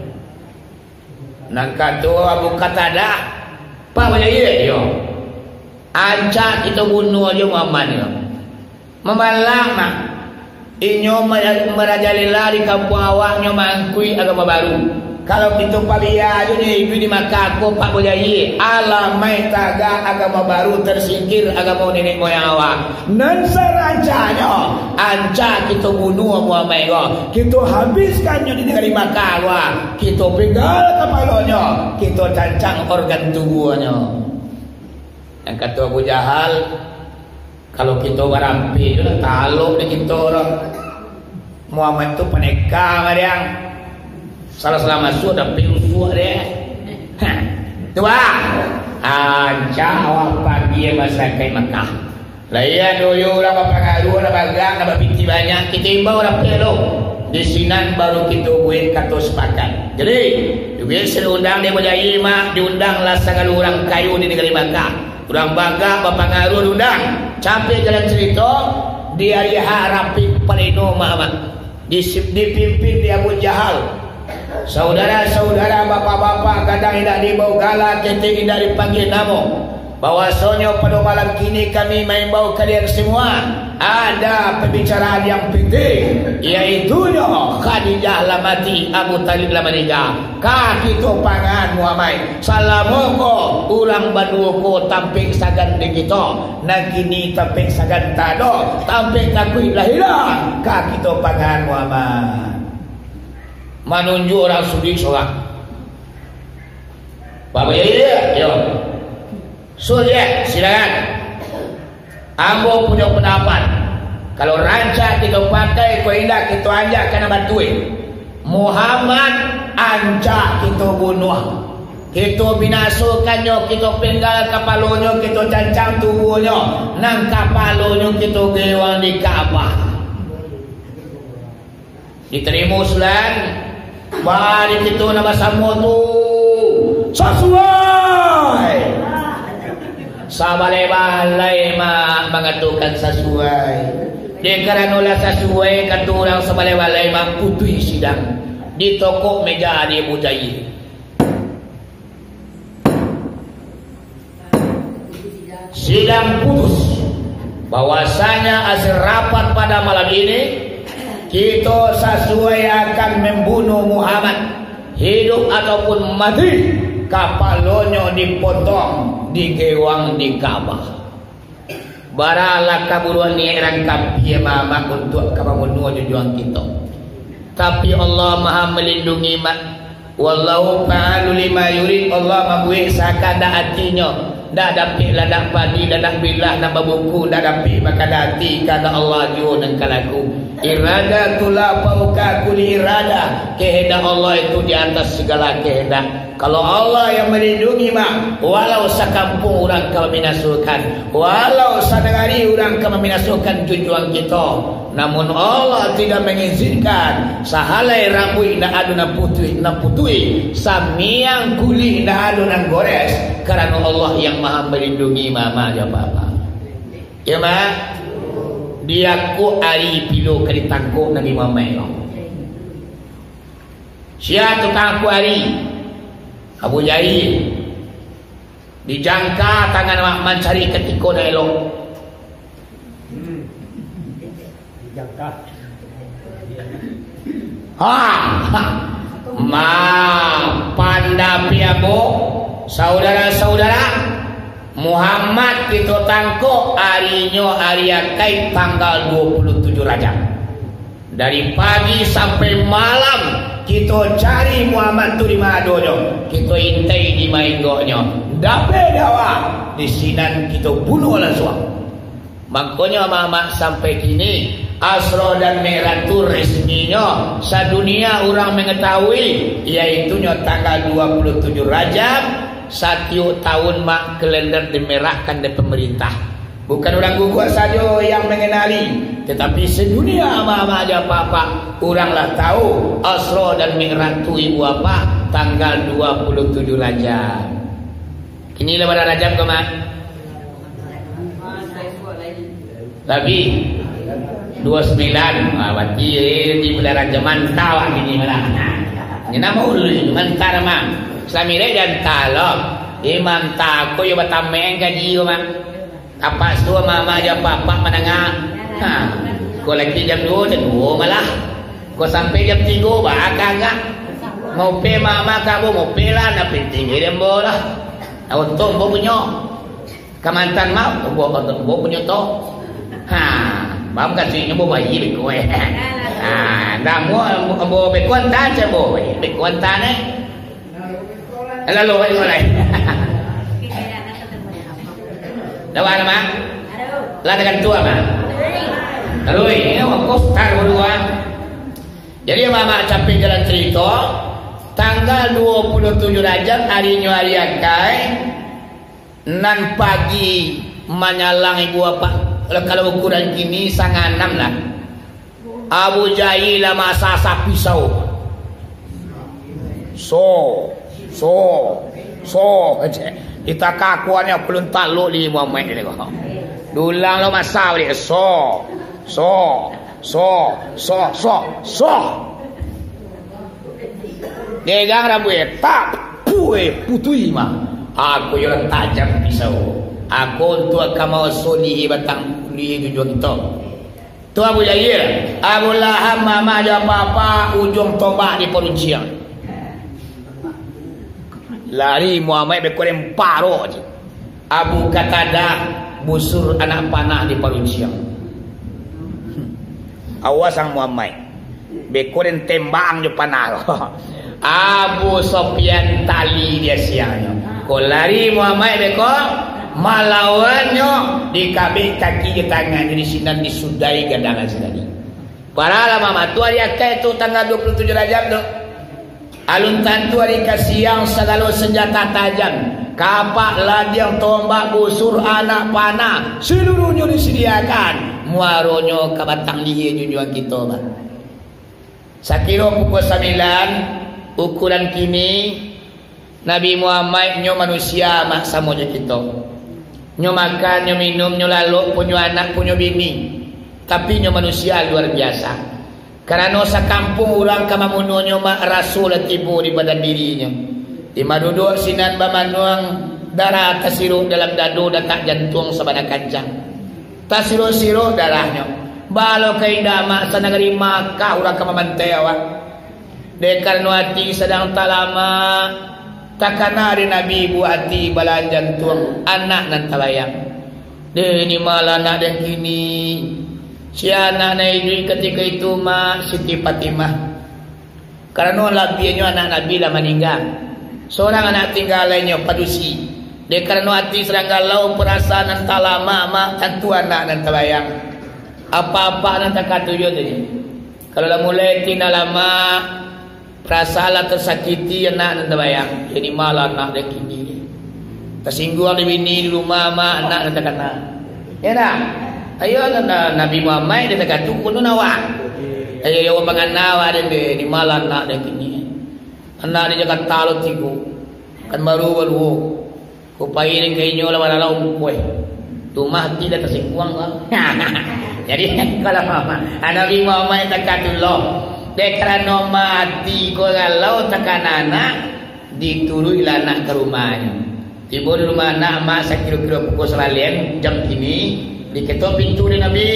Nang kata Abu Qatadah, apa banyak ia yo? Ancak kita bunuh aja Muhammad yo. Memalak mak. Inyo merajalela di kampung awaknya mangkui agama baru. Kalau kita palia aja ni ibu di Makkah pak bojayi alamai taga agama baru tersingkir agama nenek moyang awak. Nan serancanya anca kita bunuh Muhammad yo. Kita habiskannya di negeri Makkah awak. Kita pegal kepalanya, kita cancang organ tubuhnya. Yang kata Abu Jahal, kalau kita barampi itu taluk di kita orang. Muhammad itu peneka yang salah masuk dan piusuk dia. Tu anca awak pagi masyarakat Makkah. Layan doyo orang pengaruh orang bagang orang binti banyak kita imbau orang pelo. di sinan baru kita buat kata sepakat. Jadi duit serundang dia berjaya mak diundang lah sangat orang kayu di negeri Bangka. Orang Bangka berpengaruh diundang. Sampai jalan cerita di hari harapi Palino Muhammad dipimpin di Abu Jahal. Saudara-saudara, bapak-bapak kadang tidak dibawa galak, ketik tidak dipanggil nama. Bahwasanya pada malam kini kami main bau kalian semua ada pembicaraan yang penting, iaitu Khadijah lamati, Abu Talib lamaniga. Kaki tu pangan Muhammad salamoko ulang baduko tamping sagan di kita. Nak kini tamping sagan tado tamping takui lahiran. Kaki tu pangan Muhammad menunjuk orang sudi seorang. Bapak ya, yo. Sudah, silakan. Ambo punya pendapat. Kalau rancak kita pakai, kau indah kita anjak kena bantuin. Muhammad anjak kita bunuh. Kita binasukannya, kita penggal kapalonyo, kita cancang tubuhnya. Nang kapalonyo kita gewang di Kaabah. Diterima sulan. Bari kita nama sama tu. Sesuai. Sabalai-balai mak mengatakan sesuai. Dia kerana sesuai kata orang sabalai-balai mak putih sidang di toko meja dia budaya. Sidang putus bahwasanya hasil rapat pada malam ini kita sesuai akan membunuh Muhammad hidup ataupun mati. Kapalonyo dipotong digewang di Kaabah. Baralah kaburuan ni rangkap ya mama untuk kamu juang kita. Tapi Allah Maha melindungi mak. Wallahu fa'alu lima yurid. Allah mabuih sakada hatinya. Dak dapat lah dak padi dak bilah dak buku dak dapat maka dati kata Allah jua dan kalaku. Irada tula pauka kuli irada. Kehendak Allah itu di atas segala kehendak. Kalau Allah yang melindungi mak, walau sekampung orang kami minasukan, walau sadagari orang kami minasukan tujuan kita, namun Allah tidak mengizinkan sahalai rambut nak adu nak putui, samiang kulit nak adu nak gores, kerana Allah yang Maha melindungi mama ya bapa. Ya mak, dia ku ari pilu kali tangkuk Nabi Muhammad. Siapa tukang ku ari? Abu Jahil dijangka tangan mak mencari ketika dah elok. Dijangka. Ma pandapi abu saudara-saudara Muhammad kita tangkuk harinya hari akai tanggal 27 Rajab. Dari pagi sampai malam kita cari Muhammad tu di madonyo. Kita intai di maingonya. Dapat dawa di sinan kita bunuh langsung. Makanya Muhammad sampai kini Asra dan Mi'raj itu resminya sadunia orang mengetahui iaitunya tanggal 27 Rajab setiap tahun mak kalender dimerahkan oleh pemerintah. Bukan orang gugur saja yang mengenali, tetapi sedunia ama-ama aja apa-apa oranglah tahu Asra dan Mi'raj itu ibu apa tanggal 27 Rajab. Kini pada Rajab ke mak? Tapi 29 berarti di bulan Rajab mantau ini malah. Ini nama ulu mantar mak. Selami dan talak imam takut ya batameng gaji mak. Apa semua mama aja papa menengah. Kau lagi jam 2 dan 2 malah. Kau sampai jam 3 bakal enggak. Mau pe mama kamu mau pelan apa penting dia bola. Untung bo punya. Kamantan mau bo punya to. Bám kasih bo bayi be kowe. Dah mo bo be kontan je bo be kontan lalu ai ngolai. Lawan mak? Ladakan tua mak? Lalu ini kostar berdua. Jadi mama sampai jalan cerita tanggal 27 Rajab harinya hari akai nan pagi menyalang ibu apa kalau ukuran kini 5:06 lah Abu Jahil masa pisau. Kita kakuannya belum talu di Muhammad ini kok. Dulang lo masa dia Degang rambutnya tak putui mah. Aku yang tajam pisau. Aku untuk kamu suni batang di ujung itu. Tu Abu Jahil, Abu Lahab mama ada apa-apa ujung tombak di peruncian. Lari Muhammad berkoreng paro je. Abu Qatadah busur anak panah di peruncian. Awas sang Muhammad berkoreng tembang je panah. Abu Sofyan tali dia sianya. Kau lari Muhammad bekor malawannya dikabik kaki ke tangan di sinan disudai gandangan sekali. Para lama tua dia kayak itu tanggal 27 Rajab tu. Alun tantu hari kasiang segala senjata tajam, kapak, ladang, tombak, busur, anak panah, seluruhnya disediakan. Muaronyo ke batang lihe junjuan kita. Sakira pukul 9 ukuran kini Nabi Muhammad nyo manusia mak samoja kita. Nyo makan, nyo minum, nyo lalu, punyo anak, punyo bini. Tapi nyo manusia luar biasa. Karena sa kampung orang kamamuno nyo mak rasul tibu di badan dirinya. Di maduduk sinan bamanuang darah tasiru dalam dadu datak jantung sabana kancang. Tasiru-siru darahnya. Balo kay dama sa negeri Makkah orang kamamantai awak. Dekarno hati sedang talama takana di Nabi buati balan jantung anak nan talayang. Ini malah anak dan kini si anak na idui ketika itu mak Siti Fatimah. Karena labiannya anak Nabi lah meninggal. Seorang anak tinggal lainnya padusi. Dekarno hati sedang galau perasaan nan talama mak tentu anak nan talayang. Apa-apa nan takatuyo tadi. Kalau dah mulai tina lama rasalah tersakiti anak dan terbayang. Jadi malah anak dia kini tersinggung di bini di rumah mak anak dan terkena. Ya dah. Ayo Nabi Muhammad dia terkatu pun nawa. Ayo pangan nawa dia di malah anak dia kini. Anak dia jaga talut tiku. Kan baru kupain kainyo lawan lawan kue. Rumah tidak tersinggung lah. Jadi kalau Nabi Muhammad terkatu loh. Dekarano mati ko galau tekan anak diturui anak ke rumahnya. Tiba di rumah anak masa kira-kira pukul selalian jam ini diketok pintu di Nabi.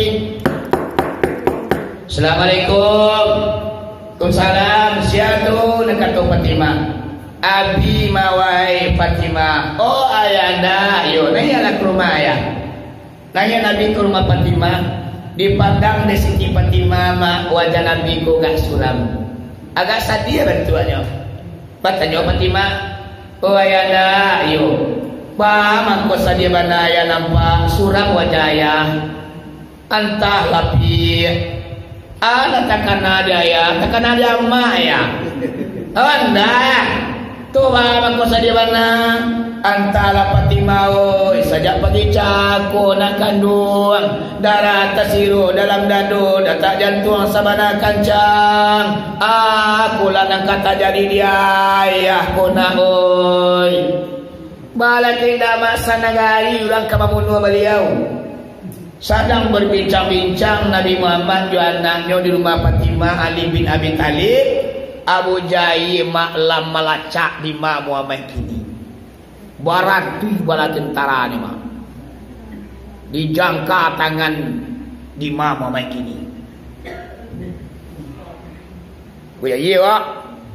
Assalamualaikum. Waalaikumsalam. Siatu dekat Fatimah. Abi mawai Fatimah. Oh ayanda, yo nanya ke rumah ayah. Nanya Nabi ke rumah Fatimah. Dipandang di Siti Fatimah mak wajah Nabi ko gak suram. Agak sadar bentuknya. Batanya Fatimah, oh ayana, yo. Paham ko sadia bana ya nampak suram wajah ayah. Antah lapi. Ana takkan ada ya, takkan ada mak ya. Anda, tuh paham ko sadia bana. Antara Fatimah sajak pagi cako nak kandung darah tersiru dalam dadu datak jantung sabana kancang. Aku lah nak kata jadi dia ayahku nak oi. Bala kena masa nagari ulang kamamunua beliau. Sedang berbincang-bincang Nabi Muhammad jo anaknya di rumah Fatimah Ali bin Abi Talib. Abu Jahil maklam melacak di mak Muhammad kini. Barat bala tentara ni mah dijangka tangan di mama mai kini. Kuya iya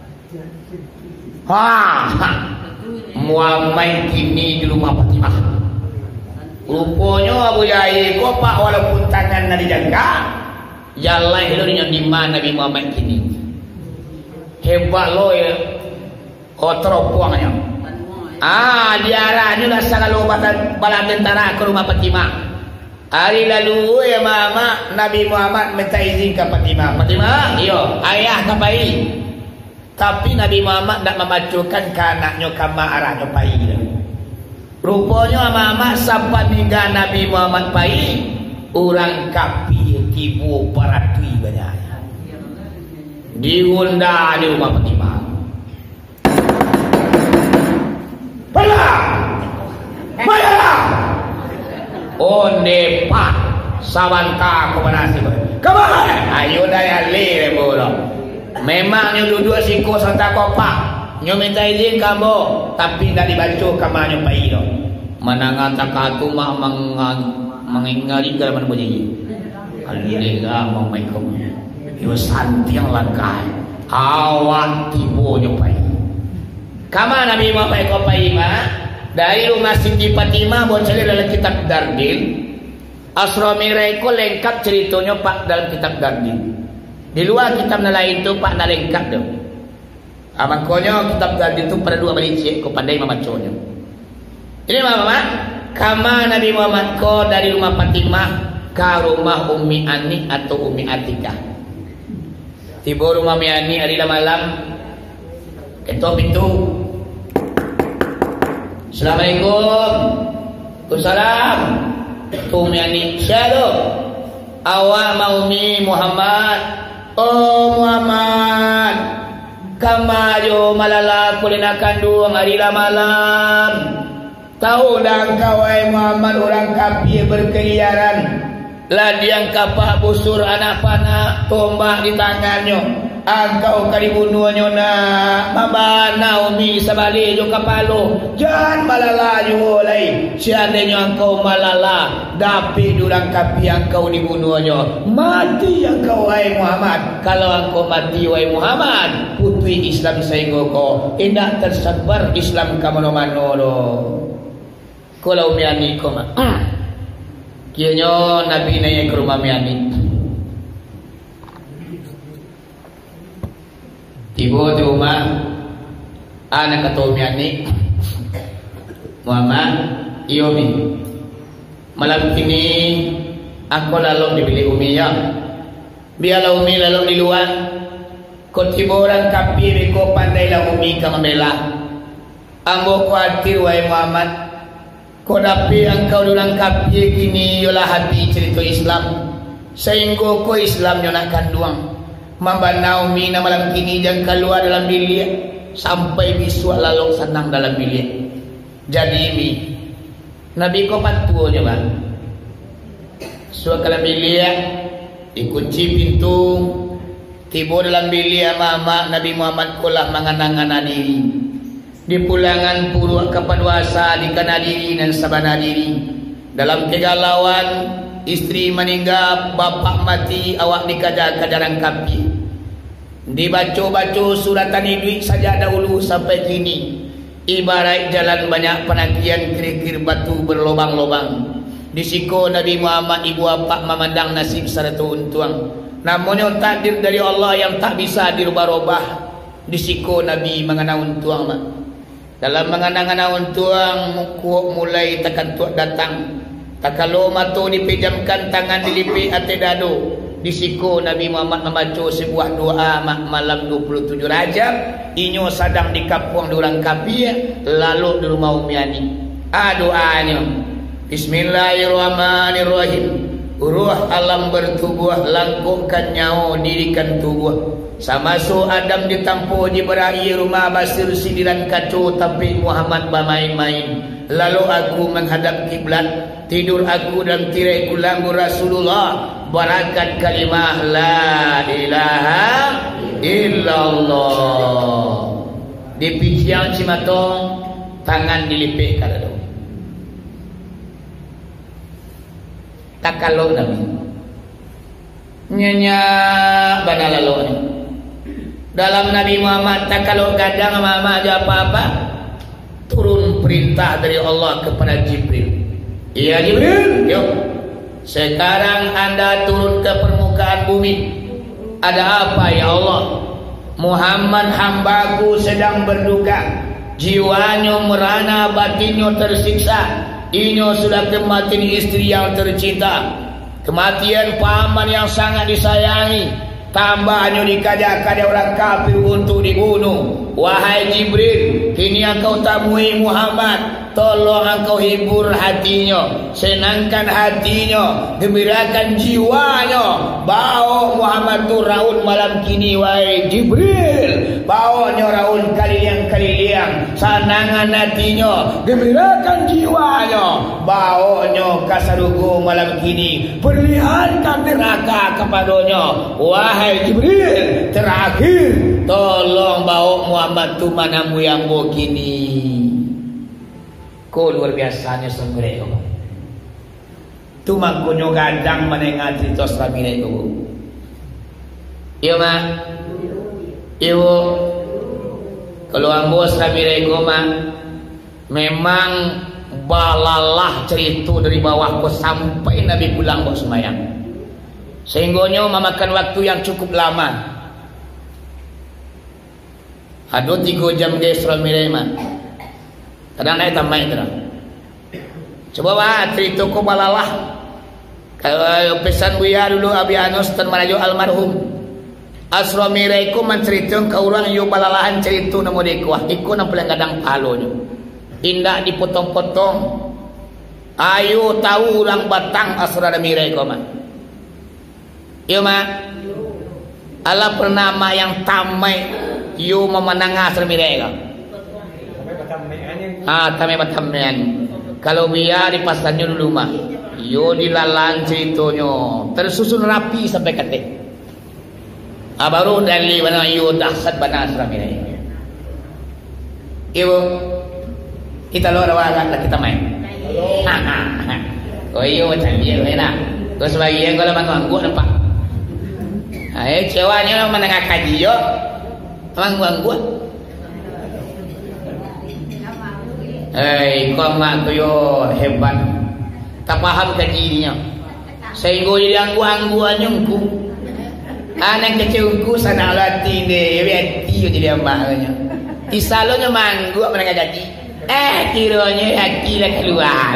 Muhammad kini di rumah Fatimah. Rupanya Abu Jahil kopak walaupun tangan nak dijangka jalan hidupnya di mana Nabi Muhammad kini. Hebat lo ya teropuangnya. Diarahnya lah segala bala tentara ke rumah Fatimah. Hari lalu ya mama Nabi Muhammad minta izin ke Fatimah. Fatimah, iyo ayah kapai. Tapi Nabi Muhammad tak memajukan ke anaknya ke arahnya pai. Rupanya mama sampai hingga Nabi Muhammad pai orang kapi tibu paratui banyak. diundang di rumah Fatimah. Bayalah. Onde pak sawanta komanasi. Kemana? Ayo daya le bolo. Memangnya dua siko santa kopak. Nyo minta izin kamu, tapi tidak dibaca kamu paino. Manangan takatu mah mengingari kalau mana bunyi. Alhamdulillah mamaikum. Yo santiang langkai. Awan tibo nyopai. Kama Nabi Muhammad kopai mah dari rumah Siti Fatimah bocah dalam kitab Dardin. Asra Mi'raj itu lengkap ceritanya Pak dalam kitab Dardin. Di luar kitab lain itu Pak nak lengkap tu. Makanya kitab Dardin itu pada dua berisi ko pandai memacanya. Ini mama, kama Nabi Muhammad ko dari rumah Fatimah ke rumah Ummi Ani atau Ummi Atikah. Tiba rumah Ummi Ani hari malam. Ketok pintu. Assalamualaikum. Waalaikumsalam. Ummi Ani, "Syalo. Awak Ummi Muhammad." "Oh Muhammad, kamayo malala kulina kandung hari malam. Tahu dah kau Muhammad orang kafir berkeliaran. Lah dia kapak busur anak panah tombak di tangannya. Engkau karibunuannya nak mabana Umi sabali jo kapalo. Jangan malala jo lai. Seandainya engkau malala dapi durang kapi engkau dibunuhnya. Mati engkau wahai Muhammad. Kalau engkau mati wahai Muhammad, putri Islam sainggo ko. Indah tersebar Islam ka mano-mano lo. Kalau Umi Ani ko mah. Kianya Nabi naik ke rumah Umi Ani. Tiba di rumah anak kata Umi Ani, "Muhammad, iyo Mi, malam ini aku lalu dibeli Umi ya. Biarlah Umi lalu di luar. Kau tiba orang kafir, kau pandailah Umi kamu membela. Ambo khawatir wahai Muhammad, kau dapi engkau orang kafir kini yolah hati cerita Islam. Sehingga kau Islam nak kanduang. Mamba Naomi na malam kini jangan keluar dalam bilik sampai besok lalu senang dalam bilik. Jadi ini Nabi kau patuh je bang. Suat dalam bilik dikunci pintu. Tiba dalam bilik mama Nabi Muhammad kulah menganang-anang diri. Di pulangan puruk kepaduasa di kana diri dan sabana diri. Dalam kegalauan istri meninggal, bapak mati, awak dikajar-kajaran kapi. Dibaca-baca suratan duit saja dahulu sampai kini. Ibarat jalan banyak penakian kerikir batu berlobang-lobang. Disiko Nabi Muhammad ibu bapak memandang nasib serta untuang. Namanya takdir dari Allah yang tak bisa dirubah-rubah. Disiko Nabi mengenal untuang. Dalam mengenang-enang untuang mulai tekan tuak datang. Tak kalau mata dipejamkan tangan dilipik ate dado. Disiko Nabi Muhammad membaca sebuah doa malam 27 Rajab. Inyo sedang di kampung orang kafir lalu di rumah Ummi Ani. Doanya Bismillahirrahmanirrahim. Ruh alam bertubuh langkukkan nyawa dirikan tubuh. Sama so Adam ditampu Jibril rumah basir sidiran kacau tapi Muhammad bermain-main. Lalu aku menghadap kiblat, tidur aku dan tirai kulambu Rasulullah. Barakat kalimah la ilaha illallah. Di pijian cimatong, tangan dilipik kadado. Tak kalau Nabi nyanya banalalo ni. Dalam Nabi Muhammad tak kalau gadang mama aja apa-apa, turun perintah dari Allah kepada Jibril. Iya Jibril, yuk. Sekarang anda turun ke permukaan bumi. Ada apa ya Allah? Muhammad hambaku sedang berduka. Jiwanya merana, batinnya tersiksa. Inyo sudah kematian istri yang tercinta. Kematian paman yang sangat disayangi. Tambahnya dikaja-kaja orang kafir untuk dibunuh. Wahai Jibril, kini engkau temui Muhammad. tolong engkau hibur hatinya, senangkan hatinya, gembirakan jiwanya. Bawa Muhammad tu raun malam kini wahai Jibril, bawanya raun kaliang-kaliang, senangan hatinya, gembirakan jiwanya. Bawanya kasarugo malam kini, perlihatkan neraka kepadanya. Wahai Jibril, terakhir tolong bawa Muhammad tu manamu yang mau kini. Kau luar biasanya sendiri kau. Tu mangkunyo gadang menengah cerita seramile kau. Iya mak. Iya. Kalau ambo seramile kau mak, memang balalah cerita dari bawah kau sampai Nabi pulang kau semayang. Sehingga memakan waktu yang cukup lama. Ada 3 jam guys seramile mak. Kadang naik tamai terang. Coba wah cerita ko balalah. Kalau pesan buya dulu Abi Anus dan Marajo almarhum. Asro miraiku menceritakan ke orang yo balalahan cerita namo deku. Iku nang paling kadang palonyo. Indah dipotong-potong. Ayo tahu orang batang asra da miraiku mah. Yo mah. Allah pernama yang tamai yo memenang asra miraiku. Tamai batamnean. Kalau biar di pasarnya dulu mah, yo dilalan ceritanya, tersusun rapi sampai kate. Baru dari mana yo dahsyat bana asram ini. Ibu, kita lo rawakan kita main. Oh iyo macam dia lah. Kau sebagian kalau manggu nampak. Cewanya menengah kaji yo, manggu. Kau mak yo hebat, tak paham kajinya. Sehingga jadi anggu-angguan nyungku. Anak kecilku sana latih deh, beti jadi ambaknya. Isalonya manggu apa nak gaji? Kiranya hati lah keluar.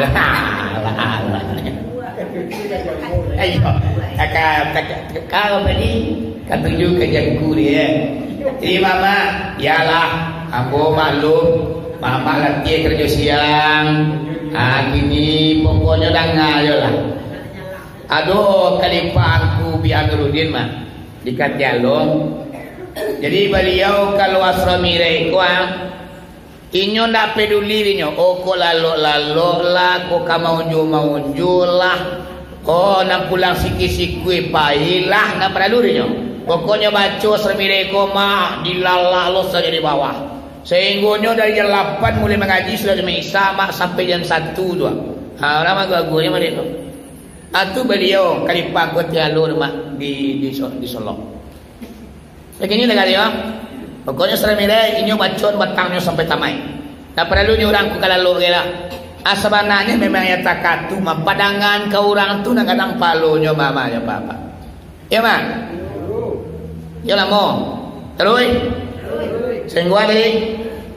Ayo, kau tadi ketujuh kerjaku dia. Jadi mama, yalah, ambo maklum. Mama lagi kerja siang. Gini pokoknya dah ngayo lah. Aduh kalipangku biar Nurudin mah dikat jalong. Jadi beliau kalau asrami kuang inyo ndak peduli inyo. Oh ko lalo lah, ko kamaunju lah. Oh nak pulang sikit-sikit pailah nak perlu inyo. Pokoknya baca asrami mah dilalalo saja di bawah. Sehingga dari jam 8 mulai mengaji sudah jam Isya sampai jam 1 2. Orang agak-agaknya mana itu. Itu beliau kalipang kot jalur mak di Solo. Begini negara ya. Pokoknya seramile inyo bacon batangnya sampai tamai. Tak perlu orang ku kalau gela. Sebenarnya memang ya takatu padangan ke orang tu nak kadang palonya mama ya papa. Ya mak. Ya lah mo. Terus sehingga tadi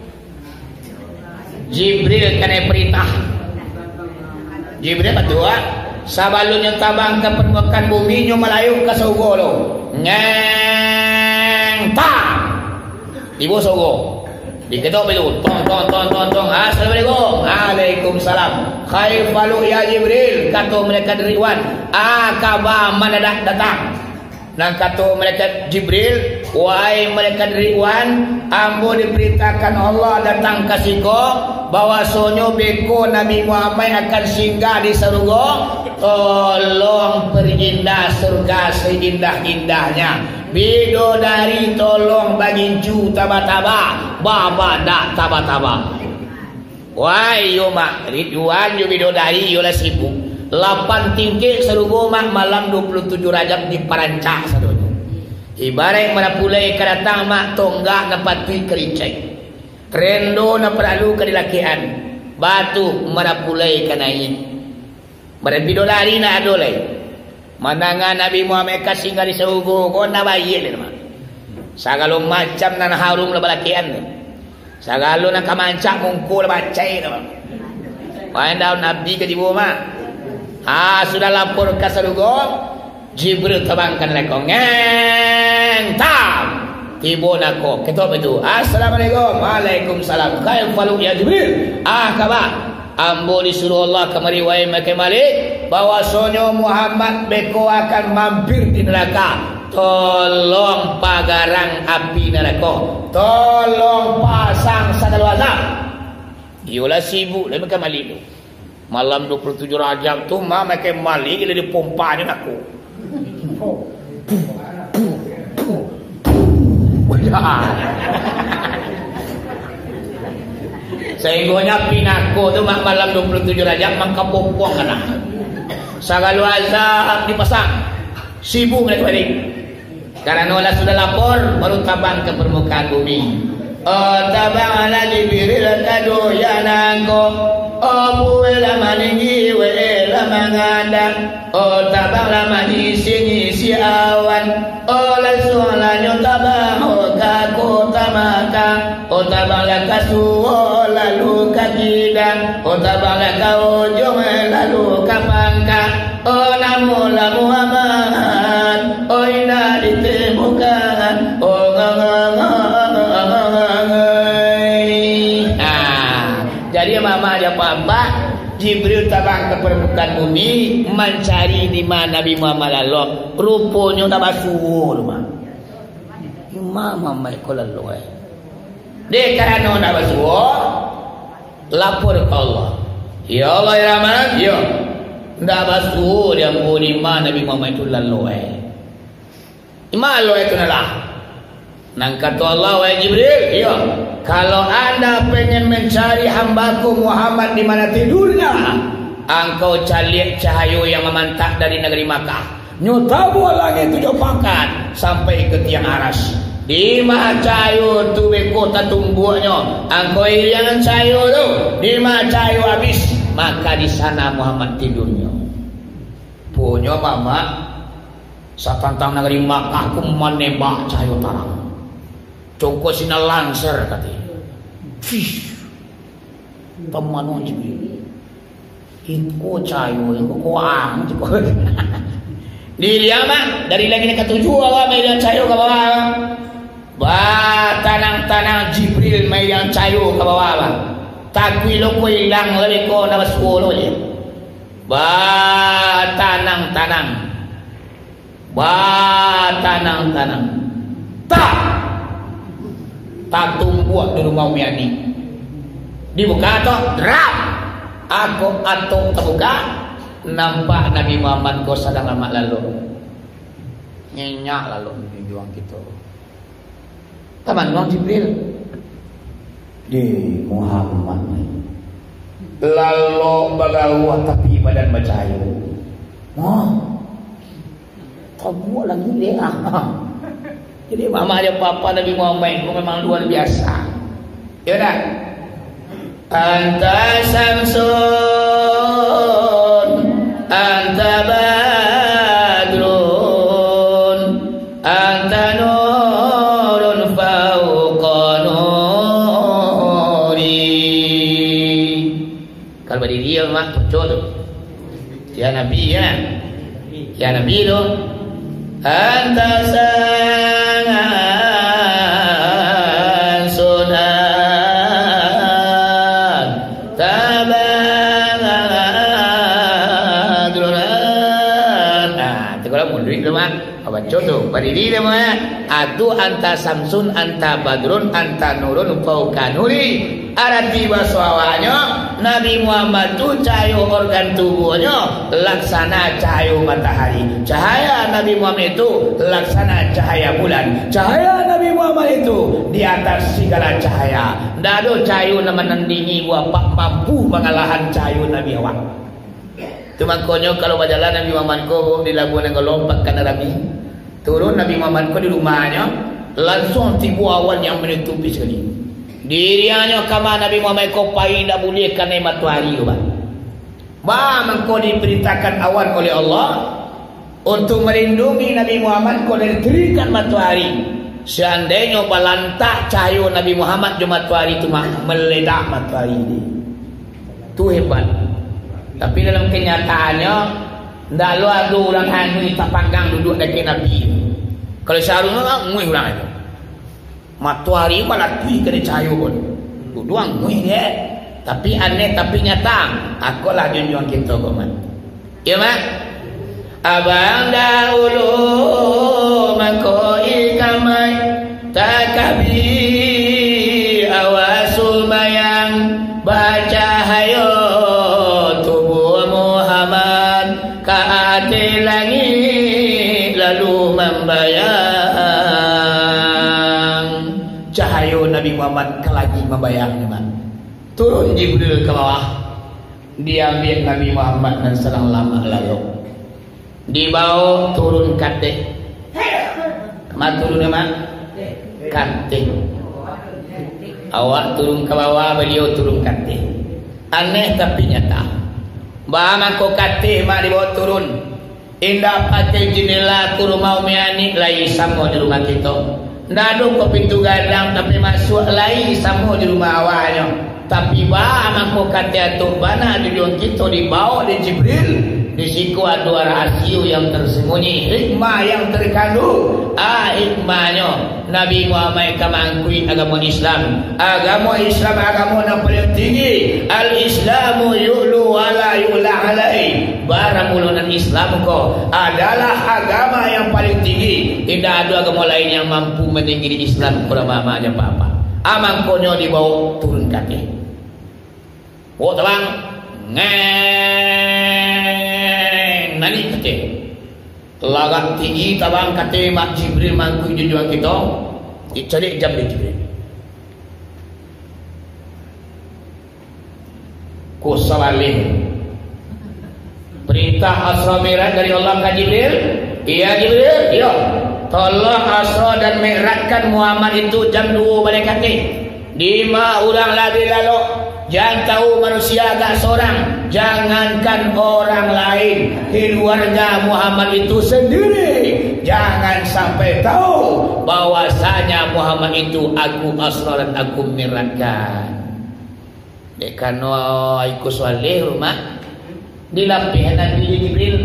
Jibril kena perintah. Jibril berdua sabalunnya tabang ke permukaan bumi nyo melayu ke Sogolo. Ngeng tam ibu Sogo diketok betul tong. Assalamualaikum. Waalaikumsalam. Khaifalu ya Jibril, kata mereka deriwan. Kabar mendadak datang. Dan kata mereka Jibril, wahai mereka deriwan, ambo diperintahkan Allah datang ke siko, bahwasanya beko Nabi Muhammad akan singgah di surga. Tolong perindah surga seindah-indahnya. Bidodari tolong bagi ju taba-taba, baba dak taba-taba. Wahai yo mak Ridwan yo bidodari yo lah sibuk. 8 tingkik serugo mak malam 27 Rajab di parancak sadonya. Ibarat mana pulai kedatang mak tonggak dapat pi kericek. Rendo na perlu kedilakian. Batu mana pulai kanain. Bara bidodari na adolai. Manangan Nabi Muhammad kasih ngari serugo ko na bayi le mak. Sagalo macam nan harum la balakian. Sagalo na kamancak mungkul bacai mak. Main daun Nabi ke di mak. Sudah lapor ke sarugo. Jibril terbangkan lekong. Ngeng tam. Tiba nako. Ketua itu. Assalamualaikum. Waalaikumsalam. Khair falu ya Jibril. Kabar. ambo disuruh Allah kemari wahai Malik bahwasanya Muhammad beko akan mampir di neraka. Tolong pagarang api neraka, tolong pasang sandalwaza. Iolah sibuk dan makan Malik tu. Malam 27 Rajab tu makan Malik dia dipompanya aku. Sehingga pinako tu malam 27 Rajab maka pompong kana. Sagalu azab dipasang. Sibuk mereka balik. Karena Allah sudah lapor baru tabang ke permukaan bumi. Oh tabang ala dibiril kado ya nangko. Oh buela maningi wela manganda. Oh tabang lama ngisi awan. Oh langsung lanyo tabang oh kako tamaka. Oh tabang lakasuo lalu kakida. Oh tabang lakaojong lalu kapangka. Oh namu lamu aman. Oh indah ditemukan. Oh jadi mama ada apa-apa Jibril tabang ke permukaan bumi mencari di mana Nabi Muhammad lalu. Rupanya tak basuh rumah. Mama mereka lalu. Dia kerana tak basuh lapor ke Allah. Ya Allah ya Rahman, ya. Tak basuh dia di mana Nabi Muhammad itu lalu. Ima lalu itu nalah. Nang kata Allah wahai Jibril, ya, kalau anda pengen mencari hambaku Muhammad di mana tidurnya, engkau cari cahaya yang memantak dari negeri Makkah. Nyutabu langit 7 pangkat sampai ke tiang aras. Di mana cahaya tu kota tumbuhnya, engkau irian cahaya tu. Di mana cahaya habis, maka di sana Muhammad tidurnya. Punya mama, satantang negeri Makkah ku menembak cahaya tarang. Congko sina lanser katanya. Teman Jibril. Iko cayo, iko kuang. Di Yaman dari lagi ke-7 awak main cayo ke bawah. Ba tanang-tanang Jibril main cayo ke bawah. Takwi lo ko ilang lari ko na basulo je. Ba tanang-tanang. Tak tumbuh di rumah Umiani. Dibuka atau drap. Aku atau terbuka. Nampak Nabi Muhammad kau sedang lama lalu. Nyenyak lalu juang kita. Taman Bang Jibril. Di Muhammad. Lalu bagawa tapi badan bercahaya. Oh. Tabu lagi dia. Jadi mama aja papa Nabi Muhammad itu memang luar biasa. Ya dah. Anta samsun, anta badrun, anta nurun fauqa nuri. Kalau berdiri ya mak betul. Ya Nabi ya. Ya Nabi tu. Anta contoh berdiri dia mana atu anta samsun anta badrun anta nurun fauqa nuri. Arti bahasanya Nabi Muhammad tu cahaya organ tubuhnya laksana cahaya matahari. Cahaya Nabi Muhammad itu laksana cahaya bulan. Cahaya Nabi Muhammad itu di atas segala cahaya. Tidak ada cahaya yang menandingi bapak mampu pengalahan cahaya Nabi awak. Itu makanya kalau berjalan Nabi Muhammad ko di labuan yang lompat ke Nabi. Turun Nabi Muhammad ko di rumahnya, langsung tibu awan yang menutupi sekali. Dirianya kama Nabi Muhammad ko pai tidak boleh kena matahari ba. Ba mengko diperintahkan awan oleh Allah untuk melindungi Nabi Muhammad ko dari terikan matahari. Seandainya balantak cahaya Nabi Muhammad di matahari itu meledak matahari ini. Itu hebat. Tapi dalam kenyataannya tidak ada orang hanui tak panggang duduk dekat Nabi. Kalau seharusnya ngui orang itu. Matahari malah tui kena cahaya pun. Duduk ngui dia. Tapi aneh tapi nyata. Akulah junjung kita komat. Ya mak. Abang dahulu mangkoi kamai takabi awasul mayang baca hayo tubuh Muhammad kaati langit lalu membayang cahayo Nabi Muhammad kelagi membayang mak. Turun Jibril ke bawah, diambil Nabi Muhammad dan serang lama lalu. Dibawa turun kate. Kemana turun mak? Kate. Awak turun ke bawah, beliau turun kate. Aneh tapi nyata. Bahama ko kate mak dibawa turun. Indah pakai jendela ku rumah Umiani lai sama di rumah kita. Nadu ke pintu gadang tapi masuk lai sama di rumah awalnya. Tapi bahama ko kate atur bana di dunia kita dibawa di Jibril. Di situ ada rahasia yang tersembunyi, hikmah yang terkandung. Hikmahnya Nabi Muhammad mengakui agama Islam. Agama Islam agama yang paling tinggi. Al-Islamu yu'lu wa la yu'la alai. Barang ulunan Islam ko adalah agama yang paling tinggi. Tidak ada agama lain yang mampu meninggi Islam kalau mama aja apa-apa. Amang konyo dibawa turun kaki. Oh tabang. Nani kate lagak tinggi tabang kate mak Jibril mangku junjungan kita dicari jam di Jibril ku sawalih perintah Asra Mi'raj dari Allah ke Jibril. Iya Jibril, iya tolong Asra dan Mi'rajkan Muhammad itu jam 2 balik kate 5 orang lagi lalu. Jangan tahu manusia agak seorang, jangankan orang lain, keluarga Muhammad itu sendiri jangan sampai tahu bahwasanya Muhammad itu aku Asra dan aku Mi'rajkan. Dekano ikut saleh rumah dilampihan Nabi Jibril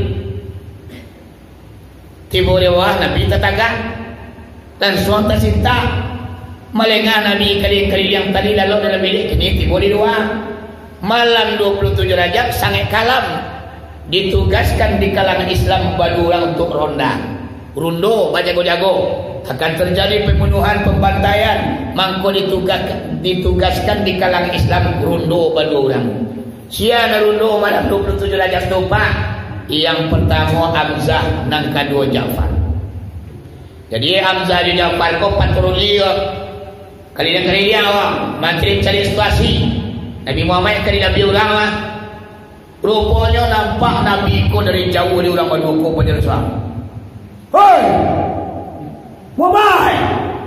tiba lewah Nabi tetangga dan suatu cinta. Melengah Nabi kali-kali yang tadi lalu dalam bilik ini tiba di luar. Malam 27 Rajab sangat kalam ditugaskan di kalangan Islam Badura untuk ronda. Rundo jago-jago akan terjadi pembunuhan pembantaian. Mangko ditugaskan di kalangan Islam Rundo Badura. Siana Rundo malam 27 Rajab lupa. Yang pertama Hamzah nang kedua Ja'far. Jadi Hamzah di Ja'far kok patroli kali awak mantri cari situasi. Nabi Muhammad kali Nabi ulang lah. Rupanya nampak Nabi ko dari jauh di ulang baduko penjelaskan. Hoi Muhammad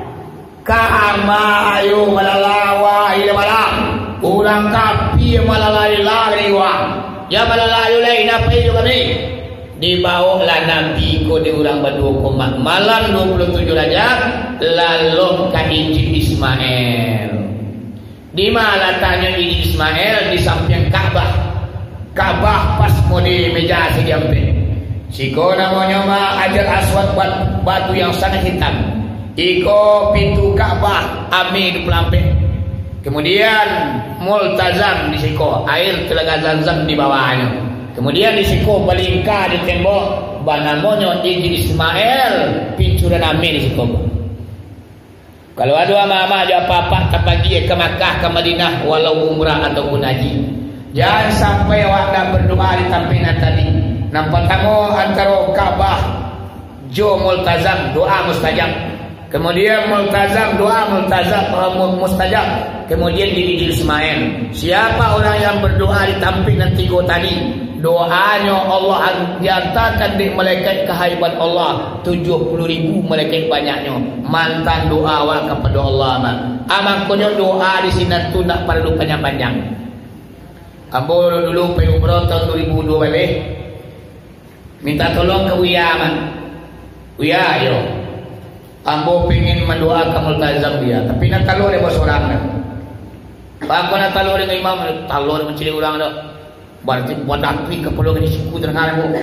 kamayo malalawa ila malam. Urang kapi malalari-lari wa. Ya malalayo lain apa itu kami? Dibawalah Nabi ko di urang baduko malam 27 Rajab lalu ke Injil Ismail. Di mana tanya Injil Ismail di samping Ka'bah. Ka'bah pas mau di meja si jampe. Siko namanya mah Hajar Aswad batu yang sangat hitam. Iko pintu Ka'bah amin pelampe. Kemudian Multazam di siko air telaga Zamzam di bawahnya. Kemudian di siku balingka di tembok banamonyo Injil Ismail pincuran amin di siku. Kalau ada ama-ama ada apa-apa terpagi ke Makkah ke Madinah walau umrah ataupun haji, jangan sampai awak berdoa di tampina tadi. Nampak kamu antara Ka'bah jo Multazam doa mustajab. Kemudian Multazam doa mustajab. Kemudian di Injil Ismail. Siapa orang yang berdoa di tamping nanti go tadi? Doanya Allah diantarkan di malaikat kehaiban Allah 70.000 malaikat banyaknya mantan doa awak kepada Allah mak. Amang punya doa di sini tu nak perlu panjang-panjang. Ambo dulu pergi umrah tahun 2002 bebe. Minta tolong ke Uya mak. Uya yo. Ambo pengin mendoakan Multazam dia, tapi nak talor dia bos orang dah. Bangko nak talor dengan imam, talor mencari orang dah. Berarti buat api keperluan ini suku terdengar bu.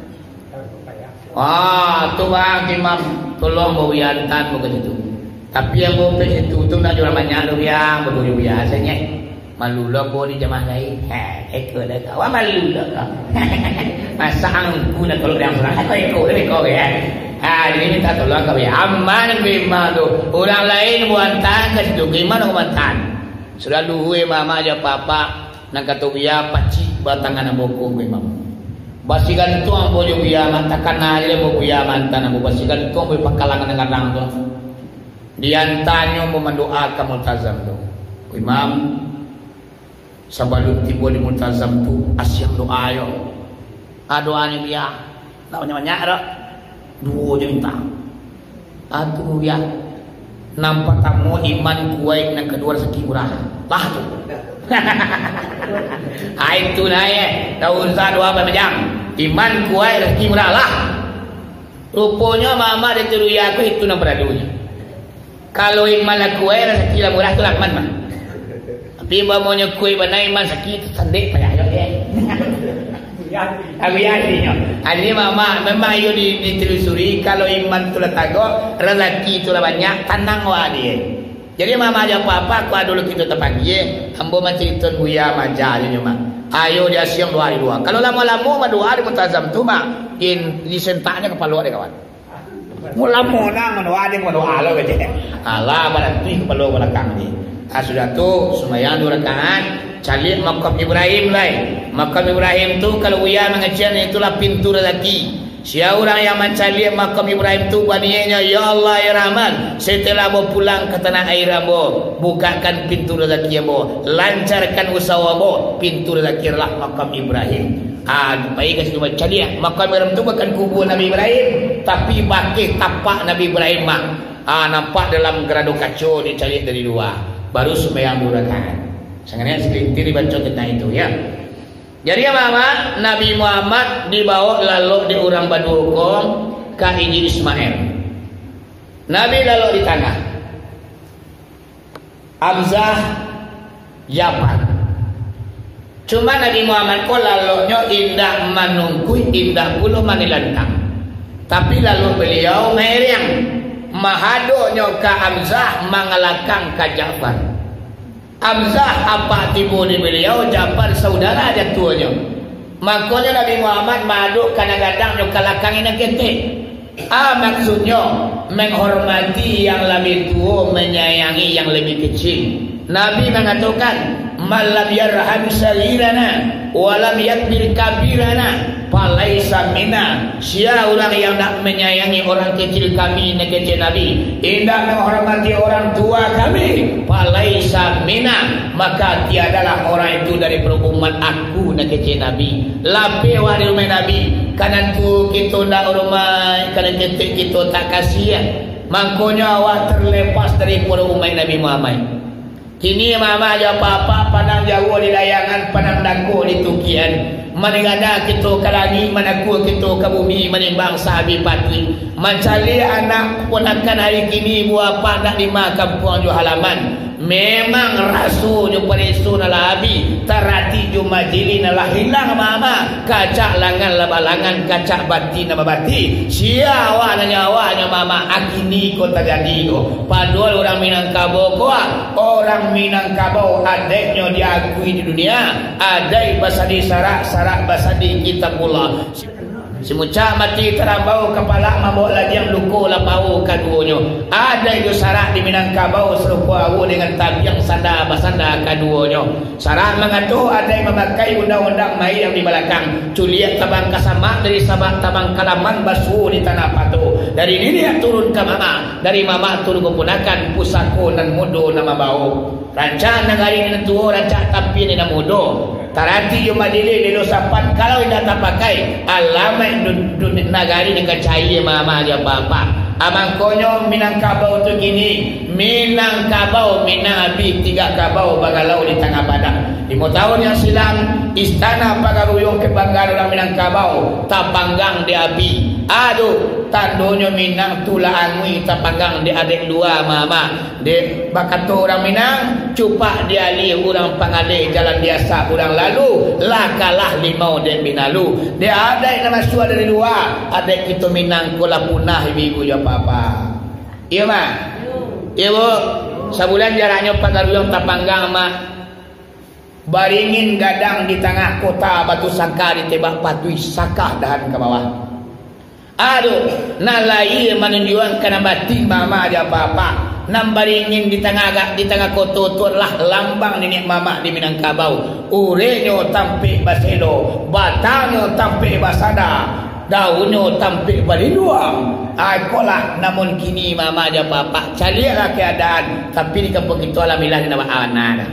Tu bang imam tolong bawa yantan bukan itu. Tapi yang bawa itu nak jual banyak tu yang baru biasanya. Malu lah kau di jamaah lain. Ekor dah kau. Malu lah kau. Masa angku nak kalau dia orang kau ekor dah kau ya. Dia minta tolong kau ya. Aman memang tu. Orang lain buantan ke situ. Gimana buantan? Sudah dulu mama aja papa nak kata biar pacik batangan aboko memang. Basikan tu ambo jo biar matakan aja ambo biar mantan ambo basikan tu ambo pakalangan dengan rang tu. Diantanyo mendoakan multazam tu. Imam sebelum tiba di multazam tu asyik doa yo. Doanya biar tak banyak dah. Dua je minta. Atu biar nampak tamu iman kuat dan kedua rezeki murah. Lah tu. Itu lah ya. Tahu usah dua macam. Iman kuat rezeki murah lah. Rupanya mama dia tiru aku itu nak beradunya. Kalau iman lah kuat rezeki lah murah tu lah man mah. Tapi mamanya kuat benar iman sakit sendek payah ya. Aku yakinnya. Jadi mama memang ayo ditelusuri kalau iman tu lah tago, rezeki tu lah banyak, tenang wah dia. Jadi mama aja apa-apa aku dulu kita terpanggil, ambo mencerita buya maja je mah. Ayo dia siang 2 hari 2. Kalau lama-lama mah 2 hari muntazam tu mah disentaknya kepala dia kawan. Mula-mula nang doa dia doa lo gitu. Allah berarti kepala belakang ni. Sudah tu sembahyang 2 rakaat, cari makam Ibrahim lah. Makam Ibrahim tu kalau uya mengajian itulah pintu rezeki. Siapa orang yang mencari makam Ibrahim tu banianya, ya Allah ya Rahman, setelah mau pulang ke tanah air ambo, bukakan pintu rezeki ambo, lancarkan usaha ambo, pintu rezeki lah makam Ibrahim. Baik kasih cuma cari makam Ibrahim tu bukan kubur Nabi Ibrahim, tapi bakih tapak Nabi Ibrahim mah. Nampak dalam gerado kaco dicari dari luar. Baru sembahyang 2 rakaat. Sengaja sekelintir dibaca tentang itu ya. Jadi mama Nabi Muhammad dibawa lalu di orang Banu Hukum ke Injil Ismail. Nabi lalu di tengah. Hamzah Jafar. Cuma Nabi Muhammad ko lalunya indah manungkui indah puluh manilantang. Tapi lalu beliau meriang mahadonya ke Hamzah mengalahkan ke Jafar. Hamzah apa tibu di beliau, Jafar saudara aja tuanya. Makanya Nabi Muhammad madu kadang-kadang jo kalakangin kete. Maksudnya menghormati yang lebih tua, menyayangi yang lebih kecil. Nabi mengatakan malam yarham salirana walam yakbir kabirana falaisa minna. Siapa orang yang tak menyayangi orang kecil kami kecil Nabi, tidak menghormati orang tua kami, falaisa minna, maka tiadalah orang itu dari perumahan aku kecil Nabi. Lape wari rumah Nabi kanan tu kita nak rumah kanan kita tak kasihan, makanya awak terlepas dari perumahan Nabi Muhammad. Kini mama aja apa-apa pandang jauh di layangan, pandang daku di tukian. Maningada kita kalangi, manaku kita ke bumi, menimbang sahabi pati. Mencari anak ponakan hari kini buah apa nak dimakan puang ju halaman. Memang rasulnya perisun ala abi, tarati ju majili nalah hilang mama. Kacak langan labalangan, kacak bati nama bati. Siawa na nyawanya mama, akini kota jadi ko. Padahal orang Minangkabau kuat, orang Minangkabau adeknya diakui di dunia, adek bahasa di sarak bahasa di kitabullah. Semucak mati terambau kepala mabuk lagi yang luku lapau kaduanya. Ada itu sarak di Minangkabau serupa awu dengan tabiang sanda basanda kaduanya. Sarak mengatu ada yang memakai undang-undang mai yang di belakang. Culiak tabang kasamak dari sabak tabang kalaman basuh di tanah patu. Dari diri turun ke mama, dari mama turun ke punakan pusako dan mudo nama bau. Rancang negari ini tua rancang tapi ini nama mudo. Tarati cuma dili di dosapan kalau tidak tak pakai alamat nagari dengan cahaya mama aja bapak. Abang konyo Minangkabau tu gini, Minangkabau Minabi 3 kabau bagalau di tengah padang. 5 tahun yang silam istana pagaruyung kebanggaan orang Minangkabau tapanggang di abi. Aduh tandonyo Minang tula angui tapanggang di adik 2 mama. De bakato orang Minang cupak dia li orang pangade jalan biasa orang lalu lakalah limau de Minalu. Dia ada nama suara dari luar, ada kita Minang kola punah ibu ya apa. Iya mah. Iya bu. Sebulan jaraknya pagaruyung tapanggang mah Baringin gadang di tengah kota batu sangka ditembak patui sakah dahan ke bawah. Aduh, nalai menunjukkan kana batin mama ada apa-apa. Nam baringin di tengah kota tu lah lambang nenek mama di Minangkabau. Urenyo tampe baselo, batanyo tampe basada, daunyo tampe baliluang. Aikolah namun kini mama ada apa-apa. Carilah keadaan, tapi di kampung itu alhamdulillah nama anak.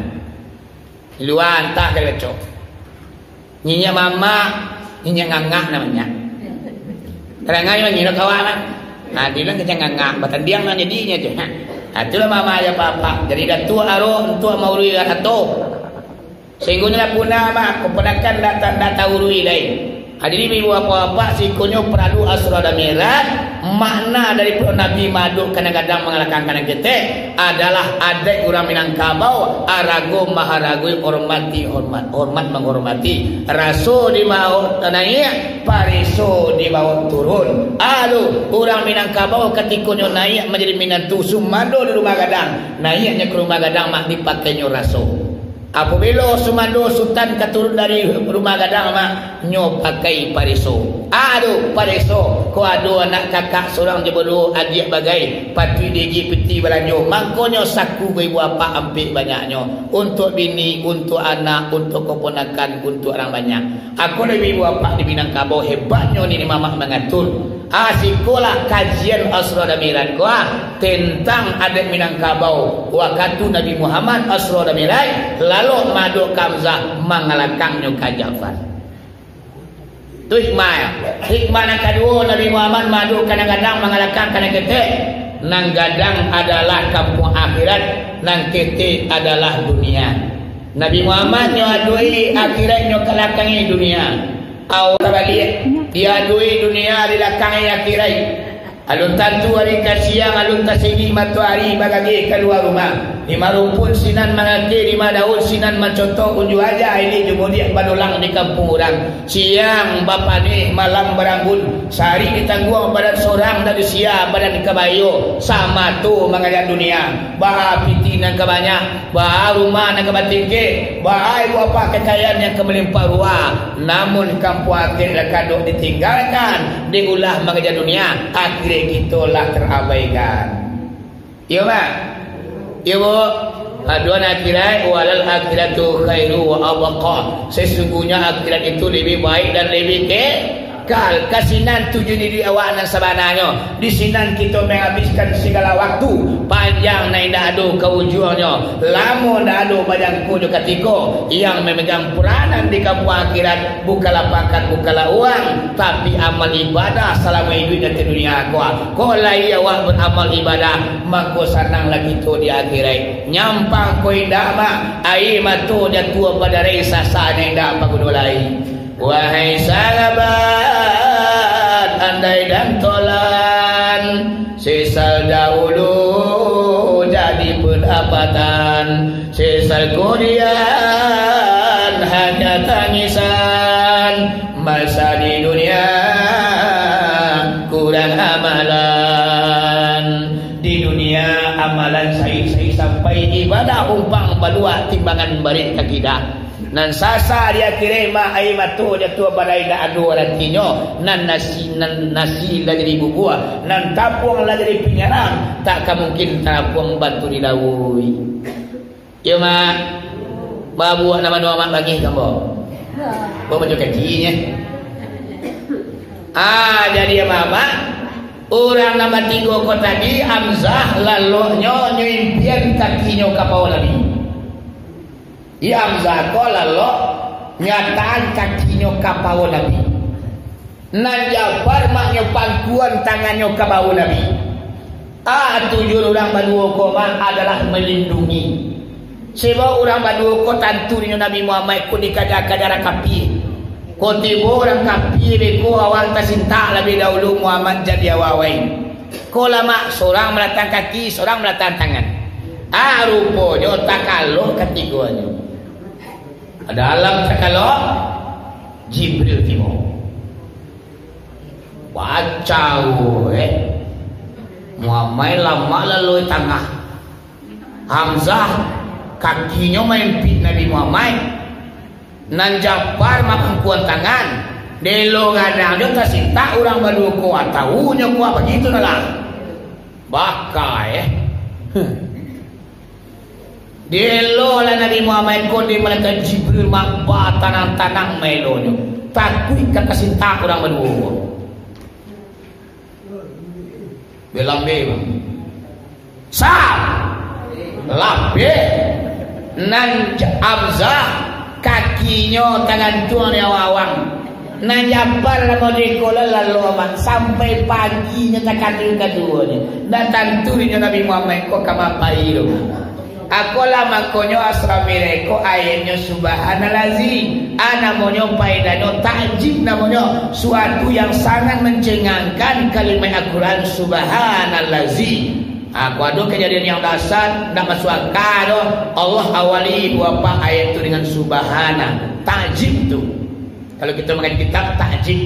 Luan tak kelecok. Nyinya mama, nyinya ngangah namanya. Terangai mah nyira kawan. Nah, dia kita ngangah, batan diang nang jadinya je. Nah, itulah mama ya papa. Jadi datua aro, tua maurui atau. Sehingga punah mah keponakan data urui lain. Hadirin ibu apa-apa sikunyo perlu asrada merah. Makna dari Nabi Madu kadang-kadang mengalahkan kanan kita adalah adat orang Minangkabau arago maharagui hormat menghormati rasul di bawah naik pariso di bawah turun. Aduh orang Minangkabau ketika naik menjadi minantu sumando di rumah gadang naiknya ke rumah gadang mak dipakainya rasul. Apabila sumando sultan keturun dari rumah gadang mak nyo pakai pariso. Aduh pariso ko ado anak kakak seorang je bodoh adik bagai patui deji peti balanyo mangkonyo saku ibu apa ambil banyaknya untuk bini, untuk anak, untuk keponakan, untuk orang banyak. Aku lebih ibu apa di Minangkabau hebatnya ni mama mengatur. Asikolah kajian asrada miran ko tentang adat Minangkabau waktu Nabi Muhammad asrada mirai lalu Madu Kamzah mengalahkannya ka Ja'far. Itu hikmah yang kedua Nabi Muhammad Madu kadang-kadang mengalahkan kana kita. Nang gadang adalah kampung akhirat, nang kita adalah dunia. Nabi Muhammad nyo adui akhirat nyo kalakangi dunia. Au tabalik dia adui dunia dilakangi akhirat. Alun tantu hari kasiang alun tasigi matahari bagagi keluar rumah. Lima rumpun sinan mangake, lima daun sinan mencontoh unjuk aja ini kemudian badolang di kampung orang. Siang bapa ni malam beranggun, sehari ditangguang badan seorang dari siang badan kebayo sama tu mengajar dunia. Bah piti nang kebanyak, bah rumah nang kebatingke, bah ibu apa kekayaan yang kemelimpah ruah. Namun kampung akhir kadok ditinggalkan, diulah mengajar dunia. Akhirnya gitulah terabaikan. Iya mak? Iya bu? Aduan akhirat walal akhiratu khairu wa abqa. Sesungguhnya akhirat itu lebih baik dan lebih kekal. Kasinan tujuh diri awak dan sabananya. Di sinan kita menghabiskan segala waktu panjang na indah adu ke ujungnya. Lama dah adu bajangku juga tiko yang memegang peranan di kampung akhirat bukanlah pangkat bukanlah uang tapi amal ibadah selama hidup di dunia aku. Kau lai awak beramal ibadah maka senang lagi tu di akhirat. Nyampang ko indah mak air matu dia tua pada resa sana indah apa kudu lai. Wahai sahabat andai dan tolan sesal dahulu jadi pendapatan sesal kemudian hanya tangisan masa di dunia kurang amalan di dunia amalan saya sampai ibadah umpang balua timbangan barit kakidah nan sasa dia kirema ai matu dia tua balai da adu rantinyo nan nasi lagi di bubua nan tapung lagi di pinyaram tak mungkin tapung bantu dilawui ya mak babu nama nama lagi kamu kau macam kacinya jadi mama orang nama tiga kau tadi Hamzah lalu nyo impian kakinya kapau Nabi. Ya Hamzah ko lalu nyataan kakinya kapau Nabi. Nan Ja'far maknya pangkuan tangannya kapau Nabi. Tujuh orang badua ko adalah melindungi. Sebab orang badua ko tantunya Nabi Muhammad ko dikadar-kadar kapi. Ko tiba orang kapi beko awal tasinta lebih dahulu Muhammad jadi awawai. Ko lama seorang meletakkan kaki, seorang meletakkan tangan. Rupanya takaloh ketiganya. Dalam takaloh Jibril timur. Wacau Muhammad lama lalu tengah. Hamzah kakinya memimpin Nabi Muhammad. nan Jafar mangkuan tangan delo gadang dia tersinta orang baru kuat tahunya kuat begitu lah bakai delo lah Nabi Muhammad ko di malaikat Jibril makba tanang-tanang melonyo takui kakasinta orang baru belang beba sah lape nan Abzah kakinya tangan tuan yang awang nan Jafar mau dikola lalu amat sampai paginya tak kaki kedua ni datang turinya Nabi Muhammad ko kamapai lo aku lama konyo asra mereko ayatnya subhanalazim namanya faedahnya takjib namanya suatu yang sangat mencengangkan kalimat Al-Quran subhanalazim. Aku ada kejadian yang dasar tak masuk akal Allah awali beberapa ayat itu dengan subhana takjib tu. Kalau kita mengaji kitab takjib.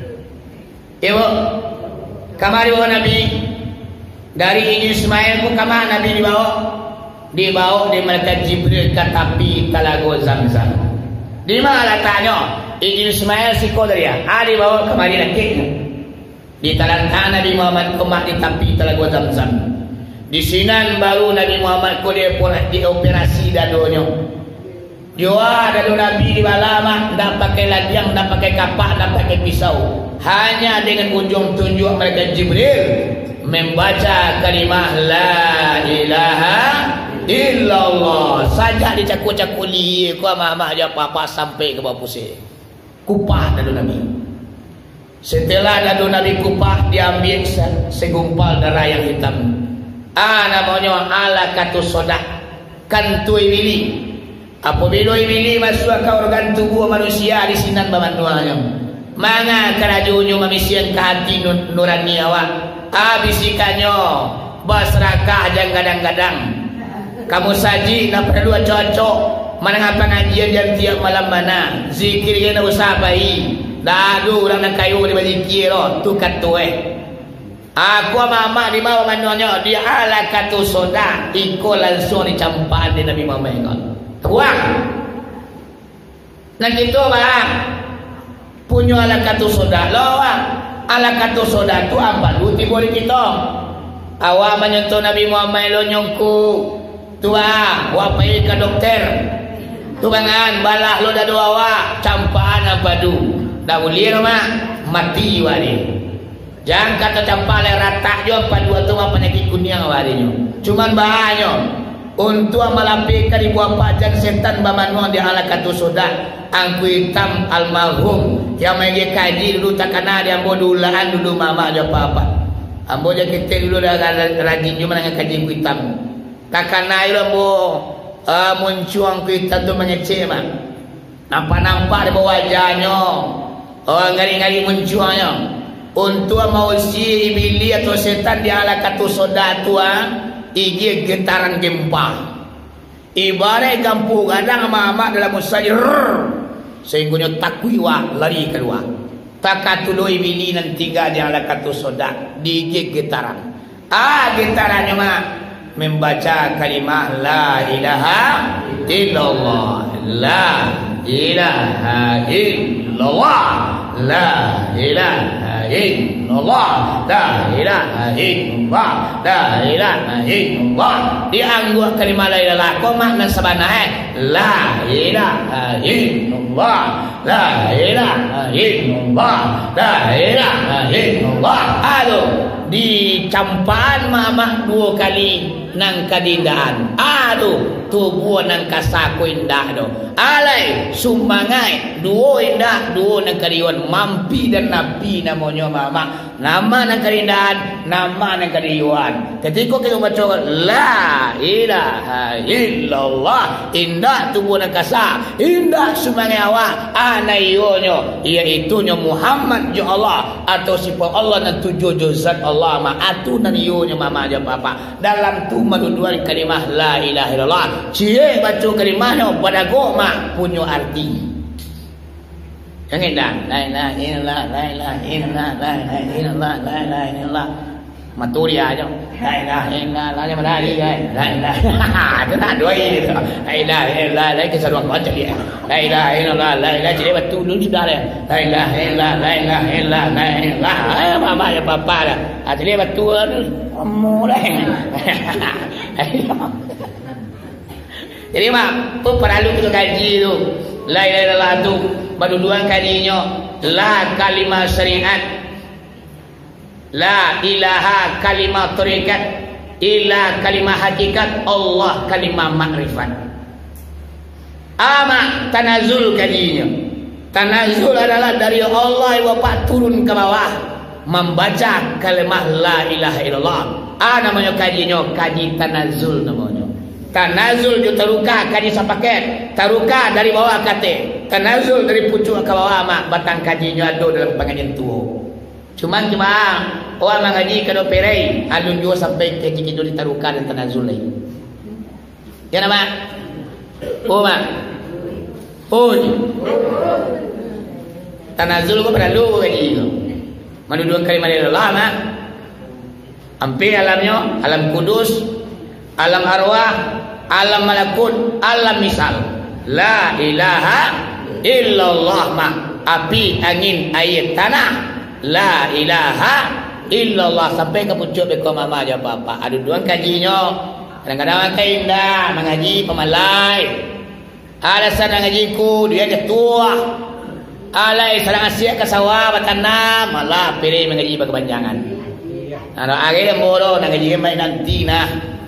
Ibu, kamari bawa Nabi dari Injil Ismail ku kamar Nabi dibawa di malaikat Jibril ke tepi Talaga Zamzam. Di mana letaknya? Injil Ismail si Kodria. Dibawa kemari lagi. Di talantang Nabi Muhammad kemak di tepi Talaga Zamzam. Di sinan baru Nabi Muhammad ko dia dioperasi dadonya. Jua dadu Nabi di balama tak pakai ladiang, tak pakai kapak, tak pakai pisau. Hanya dengan ujung tunjuk malaikat Jibril membaca kalimah la ilaha illallah saja dicakul-cakuli ku amah-amah dia apa-apa sampai ke bawah pusing. Kupah dadu Nabi. Setelah dadu Nabi kupah diambil segumpal darah yang hitam. Namanya alaqatus sodah kantui wili. Apabila ibili masuk ke organ tubuh manusia di sinan bamanduanya. Manga kerajunya manusia ke hati nurani awak. Bisikannya basrakah jang kadang-kadang. Kamu saji nak perlu cocok. Mana pengajian jam tiap malam mana. Zikir nak usah bayi. Dadu orang nak kayu di bazikir tu katueh. Aku mama di bawah manuanya dia alaqatu soda iko langsung dicampaan di Nabi Muhammad. Tuang nah gitu bang punya alaqatu soda lawang alaqatu soda tu apa luti boleh kita awak menyentuh Nabi Muhammad lo nyongku tua wapai ke dokter tu bangan balah lo dah doa awak campaan apa du dah boleh mak mati wali jangan kata campaan rata jo apa dua tu apa penyakit kuning walinya cuman bahaya untuk melampirkan ibu apa jan setan bamanwa di alaqatu soda angku hitam almarhum yang magi kaji dulu tak kena dia ambo dulaan dulu mama aja apa-apa ambo je kita dulu dah rajin cuma dengan kaji angku hitam tak kena itu ambo muncul angku hitam tu mengecek mak nampak-nampak di bawah wajahnya ngari-ngari munculnya untuk mau si ibili atau setan di alaqatu soda tu igi getaran gempa ibarat kampung kadang mama dalam musajir sehingga takui wa lari keluar takatulo ibili nan tiga di alaqatu soda di igi getaran getarannya mah membaca kalimah la ilaha illallah la ilaha illallah la ilaha illallah la ilaha illallah la ilaha illallah diangguh kalimah la ilaha ko makna sebenarnya la ilaha illallah la ilaha illallah la ilaha illallah aduh dicampaan mama dua kali nang kadindaan aduh tubuh nang kasaku indah do alai sumbangai dua indah dua nang kariwan mampi dan nabi namanya mama nama nang kadindaan nama nang kariwan ketika kita baca la ilaha illallah indah tubuh nang kasa indah sumbangai awak anayonyo iaitunya Muhammad ya Allah atau sifat Allah dan tujuh zat Allah ma atu nan yonya mama aja papa dalam tu maduduan kalimah la ilaha illallah cie baca kalimahnya pada goma punya arti jangan dah la ilaha illallah la ilaha illallah la ilaha illallah la ilaha illallah maturi aja. La ilaha illallah aja madari guys. La ilaha. Itu tak dua ini. La ilaha illallah ke sarung baca dia. La ilaha illallah la ilaha jadi batu dulu sudah dah. La ilaha illallah la ilaha illallah la ilaha. Mama ya papa dah. Jadi batu mulai. Jadi mak, perlu kita kaji tu. La ilaha illallah tu baru dua kalinya. La kalimah syariat. La ilaha kalimah tarikat. Ila kalimah hakikat. Allah kalimah makrifat. Ama tanazul kalinya. Tanazul adalah dari Allah yang bapak turun ke bawah membaca kalimah la ilaha illallah. Namanya kajinya kaji tanazul namanya. Tanazul ju taruka kaji sapaket. Taruka dari bawah kate. Tanazul dari pucuk ke bawah mak batang kajinya ada dalam pengajian tua. Cuman orang mengaji kalau perai alun juga sampai kaji itu ditaruka dan tanazul lagi. Ya nama? Mak. Tanazul ko perlu kaji itu. Menudung kalimah Allah mak. Hampir alamnya, alam kudus, alam arwah, alam malakut, alam misal. La ilaha illallah ma. Api, angin, air, tanah. La ilaha illallah. Sampai ke pucuk beko mama aja apa-apa. Ada dua kajinya. Kadang-kadang orang indah mengaji pemalai. Alasan mengajiku dia ketua. Alai sarang asyik ke sawah bertanam. Malah pilih mengaji berkepanjangan. Nah, akhirnya moro mengaji baik nanti nah.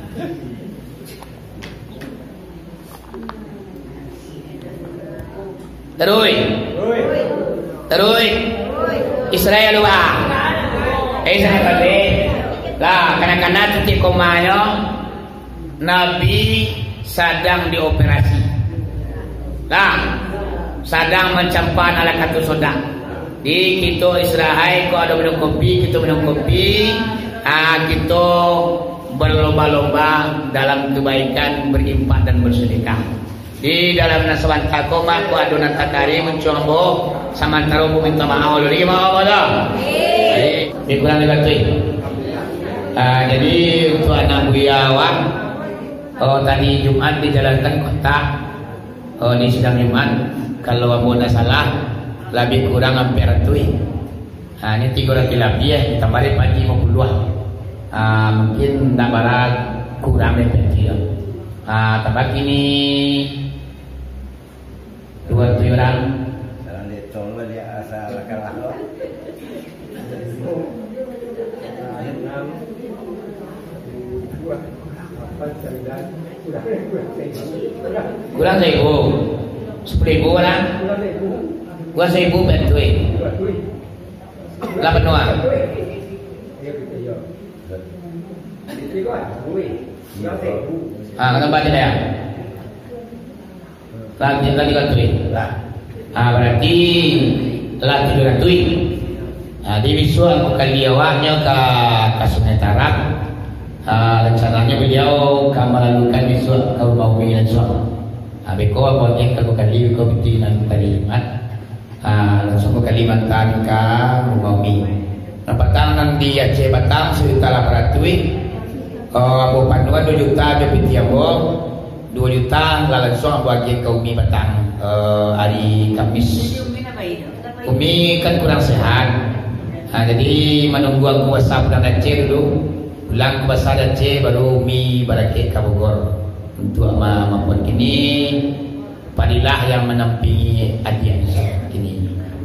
Terus Israel luar. Israel balik. Lah kanak-kanak titik komayo Nabi sedang dioperasi. Lah sedang mencampan ala katu soda. Di kita Israel ko ada minum kopi, kita minum kopi. Kita berlomba-lomba dalam kebaikan, berimpak dan bersedekah. Di dalam nasawan takoma ko adonan takari mencombo samantara ko minta maaf lagi mau dah. Ini kurang dibantu. Jadi untuk anak buyawan tadi Jumat dijalankan kota di sidang Jumat kalau abona salah lebih kurang hampir tu. Ini 3 lebih ya ditambah pagi 50. Mungkin tak barat kurang lebih. Tambah kini 2 orang. Dalam letong dia asal kalah. Kurang 1.000. 10.000 lah. Gua 1.000 bantuin. 8 orang. Kata baca dah. Lagi bantuin. Berarti telah 700. Di visual kali awalnya ke Sungai Tarap. Rencananya beliau akan melakukan visual ke rumah umi dan suami. Beko apalagi kalau kali kau bitinan tadi Jumat. Langsung ke Kalimantan ke rumah umi. Batang nanti Aceh Batang 1.800. Abu Panduan 2 juta ada pitiabo 2 juta langsung bagi ke umi Batang hari Kamis. Umi kan kurang sehat. Jadi menunggu aku puasa bulan Aceh dulu. Pulang puasa Aceh baru umi baraket ke Bogor. Untuk maupun kini padilah yang menampingi adian kini.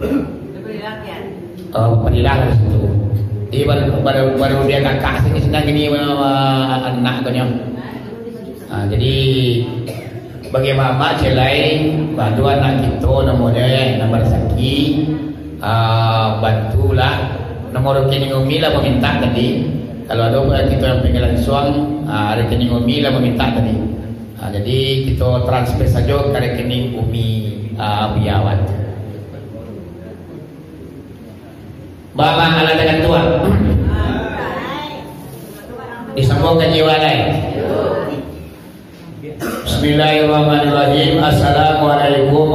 Padilah di situ. Dia baru dia kakak sini senang gini anak kanya. Jadi bagi mama celai bantu anak kita nomor Saki bantulah nomor rekening umi lah meminta tadi. Kalau ada kita yang pengen langsung rekening umi lah meminta tadi. Jadi kita transfer saja ke rekening umi Biawat. Bapak ala dengan tua. Disambungkan jiwa lain. Bismillahirrahmanirrahim. Assalamualaikum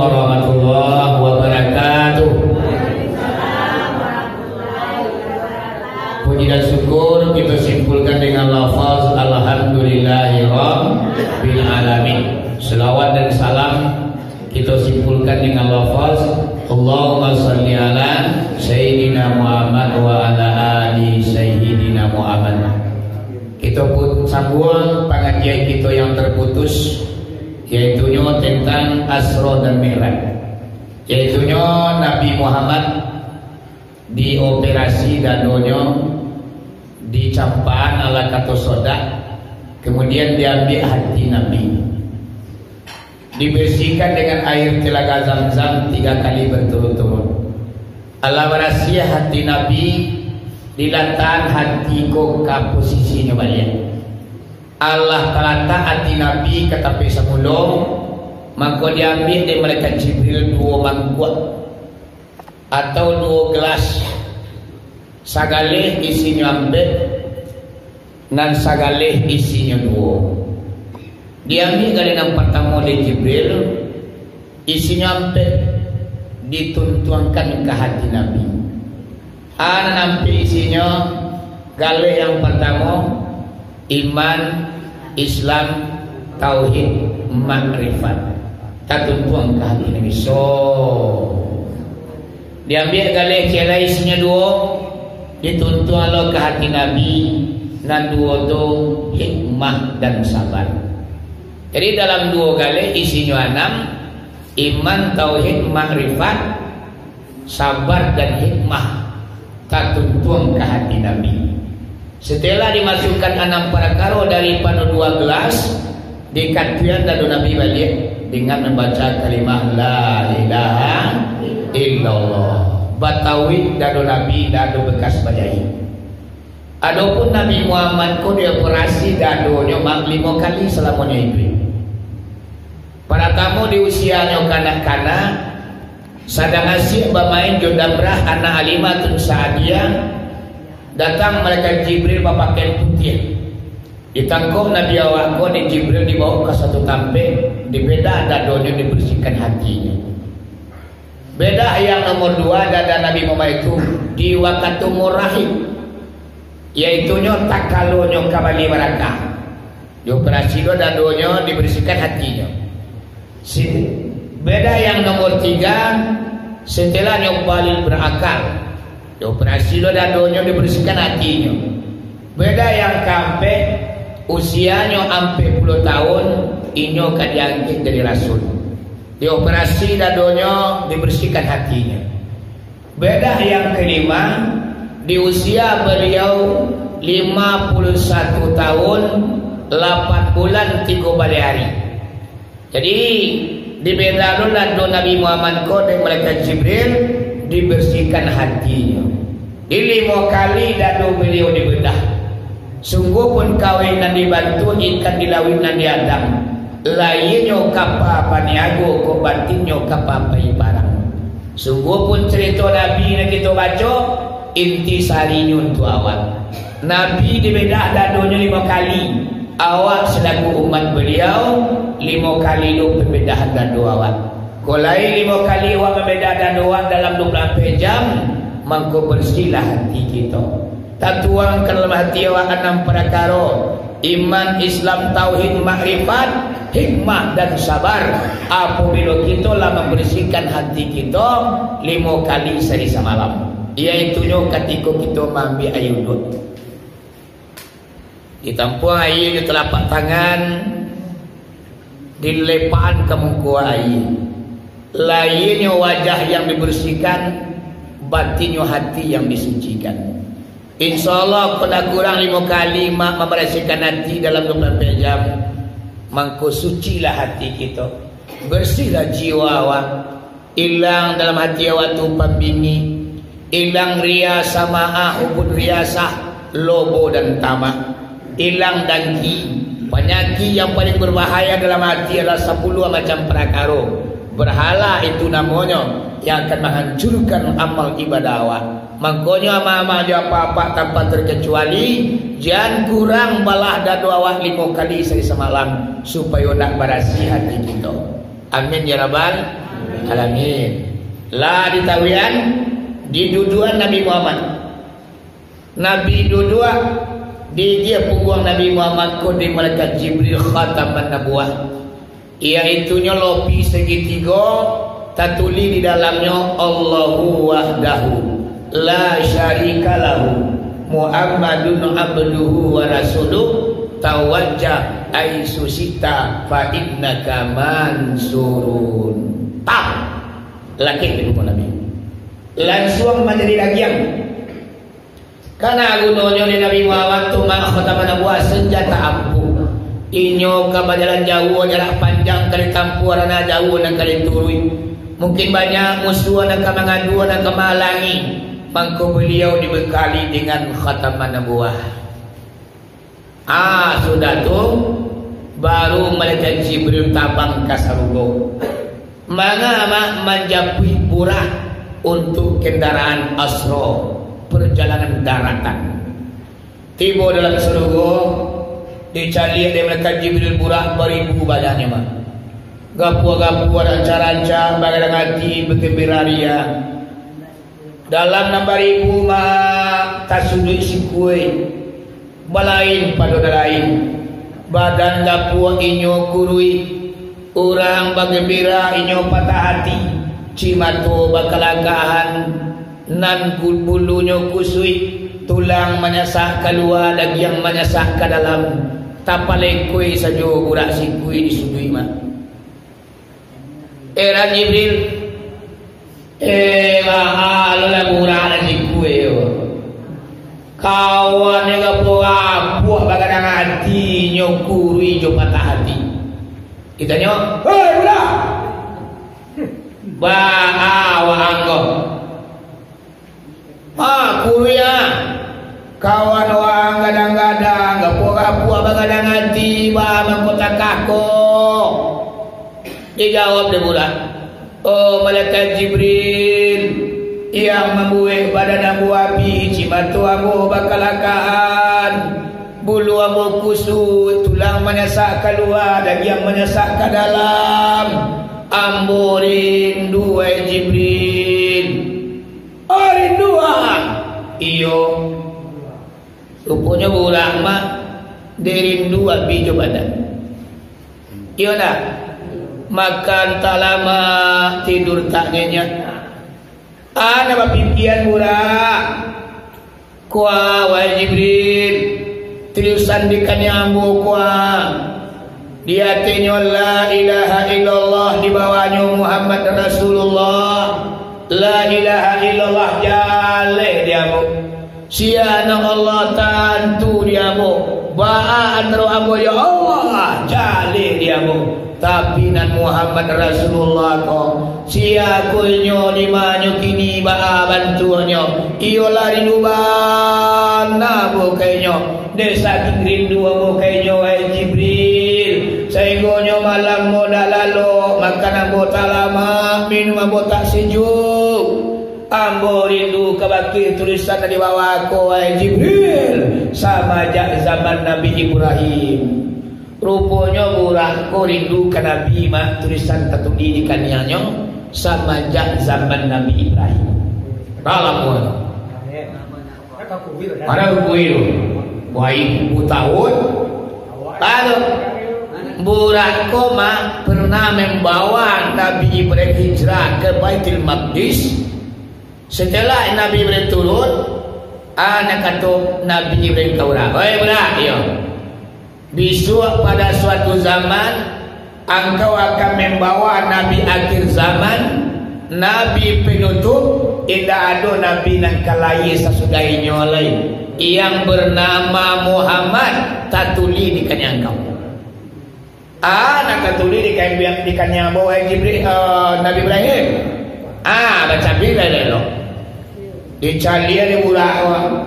warahmatullahi wabarakatuh. Puji dan syukur kita simpulkan dengan lafaz Alhamdulillahirabbil alamin. Selawat dan salam kita simpulkan dengan lafaz Allahumma shalli ala Sayyidina Muhammad wa ala ali Sayyidina Muhammad. Kita pun sambung pengajian kita yang terputus, yaitunya tentang Asra dan Mi'raj, yaitunya Nabi Muhammad dioperasi dadonya, dicampaan ala kata sodak, kemudian diambil hati Nabi, dibersihkan dengan air telaga Zam-Zam 3 kali berturut-turut. Allah berhasil hati Nabi dilantaran hati ko ke posisinya balik. Allah talata hati Nabi ke tapi semulung, maka diambil dari malaikat Jibril 2 mangkuk atau 2 gelas, sagalih isinya ambek dan sagalih isinya 2. Diambil dari yang pertama oleh Jibril, isinya ambek dituntuangkan ke hati Nabi. Nampi isinya galih yang pertama iman, Islam, tauhid, makrifat, tak tuntuang ke hati Nabi. So diambil galih cela isinya 2, dituntun Allah ke hati Nabi, dan 2 tu hikmah dan sabar. Jadi dalam 2 galih isinya 6, iman, tauhid, makrifat, sabar dan hikmah, tak tuntun ke hati Nabi. Setelah dimasukkan 6 perkara daripada 2 gelas, dikatkan dadu Nabi balik dengan membaca kalimah la ilaha illallah. Batawi dadu Nabi dadu bekas bajai. Adapun Nabi Muhammad ko dia operasi dadonya 5 kali selamanya itu. Para tamu di usianya kanak-kanak sadang asyik bermain jondabrah anak Alimatun Sa'adiyah, datang malaikat Jibril berpakaian putih. Ditangkap Nabi awak ko di Jibril dibawa ke satu tampik, dibeda dadonya dibersihkan hatinya. Beda yang nomor 2 dada Nabi Muhammad itu di wakatumur rahim, yaitunya takalonya kembali barakah. Dioperasi do dadonya dibersihkan hatinya. Beda yang nomor 3 setelah nyobalil berakal, dioperasi do dadonya dibersihkan hatinya. Beda yang kampe usianya sampai 10 tahun inyo kadiangkit dari Rasul, dioperasi dadonya dibersihkan hatinya. Beda yang kelima, di usia beliau 51 tahun 8 bulan 3 hari. Jadi dibeda dulu Nabi Muhammad ko dari malaikat Jibril dibersihkan hatinya. Di 5 kali dadu beliau dibedah. Sungguh pun kawin dan dibantu ikan dilawin dan diadam. Lainnya kapa paniago ko batinnya kapa ibarang. Sungguh pun cerita Nabi yang kita baca inti sarinya untuk awak. Nabi dibedah dadonya 5 kali. Awak selaku umat beliau 5 kali lu pembedahan dadu awak. Kolai 5 kali awak membedah dadu awak dalam 24 jam, maka bersihlah hati kita. Tak tuangkan dalam hati awak 6 perkara: iman, Islam, tauhid, makrifat, hikmah dan sabar. Apabila kita lah membersihkan hati kita 5 kali sehari semalam, iaitunya ketika kita mengambil air wudhu. Ditampung air di telapak tangan, dilepaan ke muka air. Lainnya wajah yang dibersihkan, batinnya hati yang disucikan. InsyaAllah pada kurang 5 kali mak membersihkan hati dalam 24 jam, maka sucilah hati kita, bersihlah jiwa awak. Hilang dalam hati awak tu pembini, hilang ria sama hubud riasah, lobo dan tamak. Hilang dengki. Penyakit yang paling berbahaya dalam hati adalah 10 macam perkara. Berhala itu namanya, yang akan menghancurkan amal ibadah awak. Makanya ama-ama dia apa-apa tanpa terkecuali, jangan kurang balah dadu awak 5 kali sehari semalam, supaya nak berasi hati kita. Amin ya rabbal alamin. La ditawian di duduan Nabi Muhammad Nabi dua di dia punggung Nabi Muhammad ko di malaikat Jibril khataman nabuah, iaitu lopi segitiga tatuli di dalamnya Allahu wahdahu la syarika lahu Muhammadun abduhu wa rasuluh tawajjah aisu sita fa innaka mansurun. Laki itu Nabi langsung menjadi lagian karena gunanya di Nabi Muhammad tu mak khataman nabuah senjata ampuh inyo ka jalan jauh jarak panjang kali tampuh rana jauh dan kali turui mungkin banyak musuh nak mengadu nak malangi mangko beliau dibekali dengan khataman nabuah. Sudah tu baru malaikat Jibril tabang ka sarugo mangama menjapui burah untuk kendaraan asro perjalanan daratan. Tiba dalam sarugo dicari oleh malaikat Jibril burah beribu badannya mah. Gapu-gapu ranca-ranca bagai hati bergembira ria. Dalam 6.000 mah tasudui si kue balain pada lain badan gapu inyo kurui orang bergembira inyo patah hati cimato bakalagahan nan bulunya kusui tulang menyasak keluar dan yang menyasak ke dalam tapale kue sajo burak si kue disudui mah era Jibril ala burak si kue kawan yang buah bagadang hati nyokuri jo patah hati kita nyok hei budak anggo kuya kawan wang gadang-gadang gapuah bagadang hati mangkota kako dijawab deh budak malaikat Jibril yang membuih badan abu api cimatu abu bakalakaan bulu abu kusut tulang menyasak keluar dan yang menyasak ke dalam ambo rindu Jibril rindu iyo rupanya burak mah derindu api jo badan iyo dah makan tak lama tidur tak nyenyak ana bapimpian murah kuah wahai Jibril tulisan di kanyambu kuah dia tenyo la ilaha illallah di bawahnya Muhammad Rasulullah la ilaha illallah jale diamu siana Allah tantu diamu ba'an ro'amu ya Allah jale diamu tapi nan Muhammad Rasulullah ko sia kulnyo limanyo kini ba bantuanyo iyo lari nuban na bo kayo desa rindu bo kayo ay Jibril saigonyo malam mo dalalo makan ambo talama minum ambo tak sejuk ambo rindu kabaki tulisan di bawah ko ay Jibril sama zaman Nabi Ibrahim. Rupanya burak ko rindu ke Nabi mah tulisan tertulis di kanianyo sama zaman Nabi Ibrahim. Ralam Para kuil wahai tahun lalu burak ko mah pernah membawa Nabi Ibrahim hijrah ke Baitul Maqdis. Setelah Nabi Ibrahim turun, anak kata Nabi Ibrahim kaura, "Wahai budak, yo. Besok pada suatu zaman engkau akan membawa Nabi akhir zaman, Nabi penutup, tidak ada Nabi yang kalai sesudahnya lain yang bernama Muhammad tatuli di kanyang kau." Nak tatuli di kanyang bawa Jibril Nabi Ibrahim. Baca bila lo. Dicari di bulan.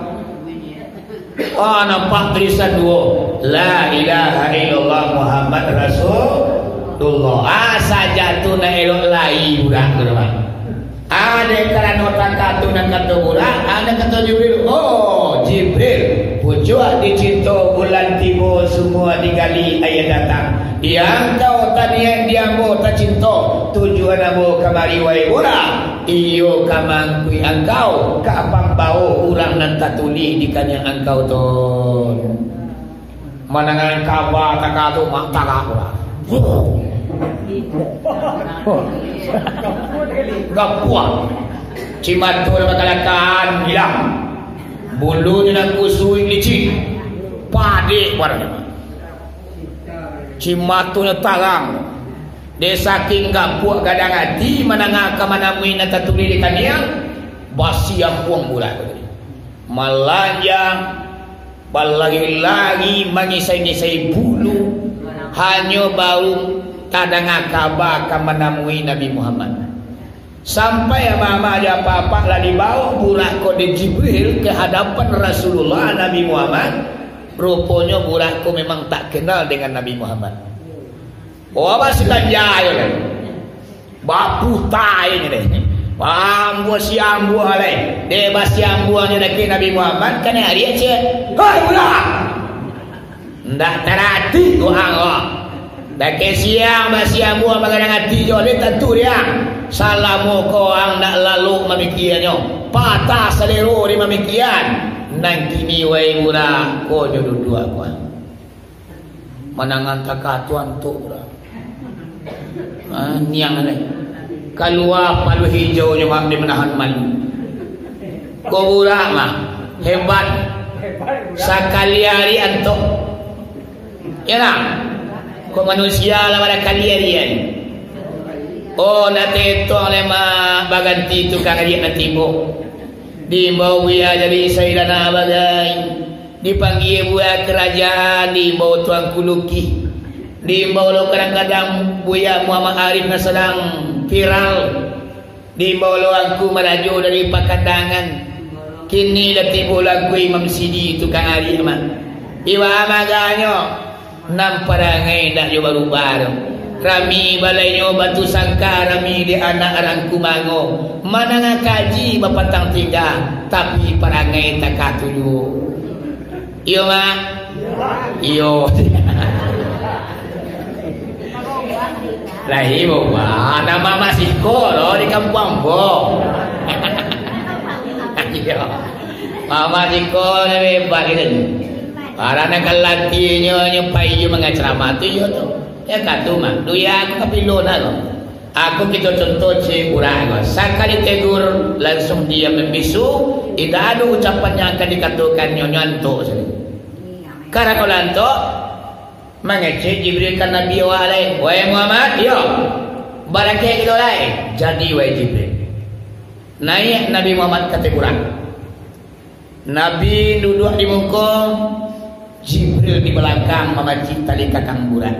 Nampak tulisan dua la ilaha illallah Muhammad Rasulullah. Saja tu nak elok lai budak tu dah. Ada kerana otak katu nak kata budak, ada kata Jibril. Jibril pucuk dicinta bulan tiba semua digali ayat datang. Yang kau tadi yang dia mau tak cinta tujuan abu kamari wahai budak. iyo kamangkui engkau kapan bau urang nan tatuli di kanya engkau ton manangan kabar takatu mak takak urang gak puas cimatu na matalakaan hilang bulunya na kusui licin pade warna cimatu na tarang desa king gak puas gadang hati mananga kamanamui na tatuli di kanya basiang puang bulan malanjang balagi-lagi mengisai-ngisai bulu hanya baru tadang kabar kamanamui Nabi Muhammad sampai mama aja apa-apa lah dibawa burak kode Jibril ke hadapan Rasulullah Nabi Muhammad. Rupanya burakku memang tak kenal dengan Nabi Muhammad. Oh masih jaya kan bapu tai ni deh ambu siambu alai de basiambu nya dak Nabi Muhammad kan hari aja hai budak ndak terati doa Allah dak siang basiambu magadang hati jo le tentu dia salamu ko ang ndak lalu mamikiannya patah selero di mamikian nang kini wai budak ko jodoh dua ko manangan takatuan tu budak niang alai keluar palu hijau nya di menahan malu kau budak mah hebat sekali hari antuk ya lah kau manusia lah pada kali harian oh nanti itu oleh mah baganti tukang hari nanti bo di bawah dia jadi sayyidana bagai dipanggil buaya kerajaan di bawah tuan kuluki di bawah kadang-kadang buaya Muhammad Arif na sedang viral di bawah aku merajuk dari pakandangan kini letih bola aku Imam Sidi tukang hari mah iwa amaganyo namparangai dah jo baru-baru rami balainya batu sangka rami di anak arang kumango mana ngakaji bapatang tiga tapi parangai tak katuju iyo mah iyo lahi bawa nama masih koro di kampung bo mama siko ni hebat gitu karena kalatinya nyupai you mengacerama tu yo tu ya katu mah lu ya aku kapilona lo aku kita contoh cekuran sekali tegur langsung dia membisu tidak ada ucapan yang akan dikatakan nyonyanto karena kalau lanto mengecek Jibril kan Nabi walai wahai Muhammad yo barangkali kita lain jadi wahai Jibril naik Nabi Muhammad kata kurang Nabi duduk di muka Jibril di belakang memacik tali kakang burak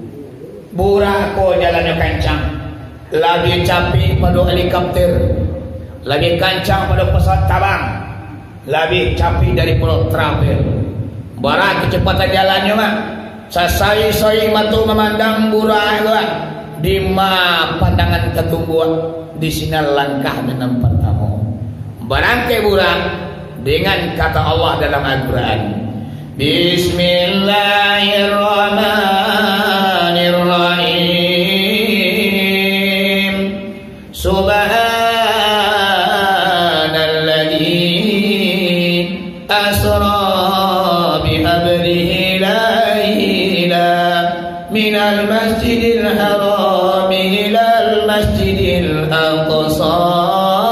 ko jalannya kancang lagi capek pada helikopter lagi kancang pada pesawat terbang lagi capek dari pulau travel barat kecepatan jalannya mah sasai-sai matu memandang burak di ma pandangan ketumbuhan di sini langkah dengan pertama barangkai burak dengan kata Allah dalam Al-Quran Bismillahirrahmanirrahim Subhanalladzi asra bi'abdihi layla minal masjidil haram ilal masjidil aqsa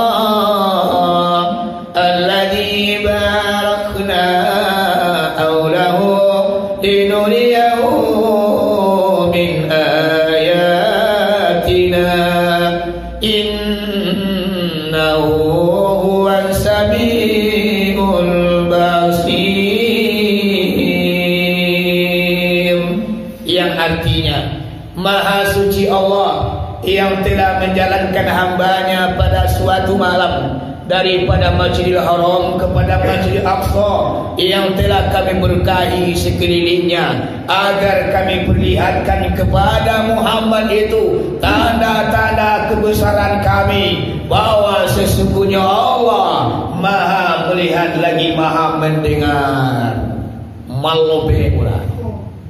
Maha suci Allah yang telah menjalankan hambanya pada suatu malam daripada Masjidil Haram kepada Masjidil Aqsa yang telah kami berkahi sekelilingnya agar kami perlihatkan kepada Muhammad itu tanda-tanda kebesaran kami bahwa sesungguhnya Allah Maha melihat lagi Maha mendengar malobe ulah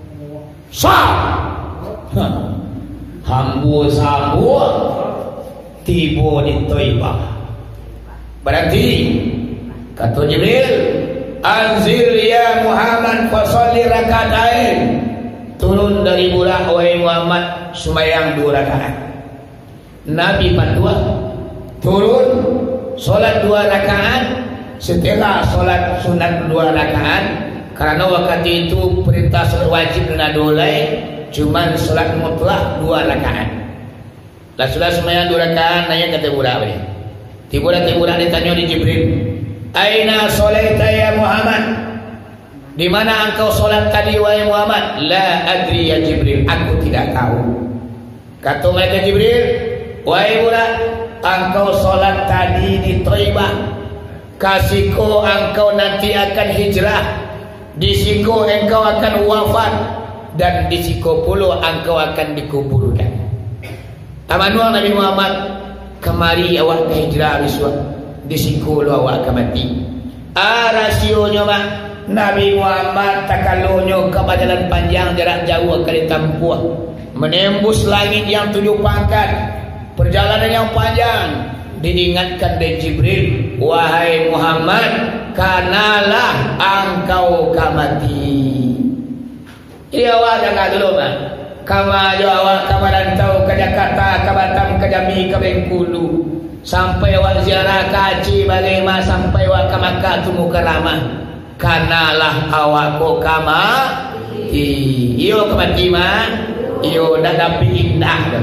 sah hambu tiba di Taibah. Berarti kata Jibril, anzil ya Muhammad fasalli rakaatain. Turun dari bulan wahai Muhammad sembahyang 2 rakaat. Nabi fatwa turun solat 2 rakaat setelah solat sunat 2 rakaat, karena waktu itu perintah solat wajib dan dolai cuman solat mutlak 2 rakaat. Lah sudah sembahyang 2 rakaat, nanya kata budak apa dia? Tiba-tiba ditanya di Jibril, aina sholaita ya Muhammad? Di mana engkau solat tadi wahai Muhammad? La adri ya Jibril, aku tidak tahu. Kata mereka Jibril, wahai budak, engkau solat tadi di Taibah. Kasiko engkau nanti akan hijrah, di siko engkau akan wafat, dan di siko pula engkau akan dikuburkan. Amanuang Nabi Muhammad, kemari awak ke hijrah biswa, di siko lu awak akan mati. Rasionya mak Nabi Muhammad takalonyo ke jalan panjang jarak jauh akan ditempuh, menembus langit yang 7 pangkat, perjalanan yang panjang. Diingatkan dari Jibril, wahai Muhammad, kanalah engkau kamati. Iya awak dah dulu mah. Kama jo awak kamarantau ke Jakarta, ke Batam, ke Jambi, ke Bengkulu, sampai awak ziarah ke Aceh, bagaimana sampai awak ke Makkah tunggu keramah. Kanalah awak ko kamati. Iyo kamati mah, iyo dah dapat indah dah.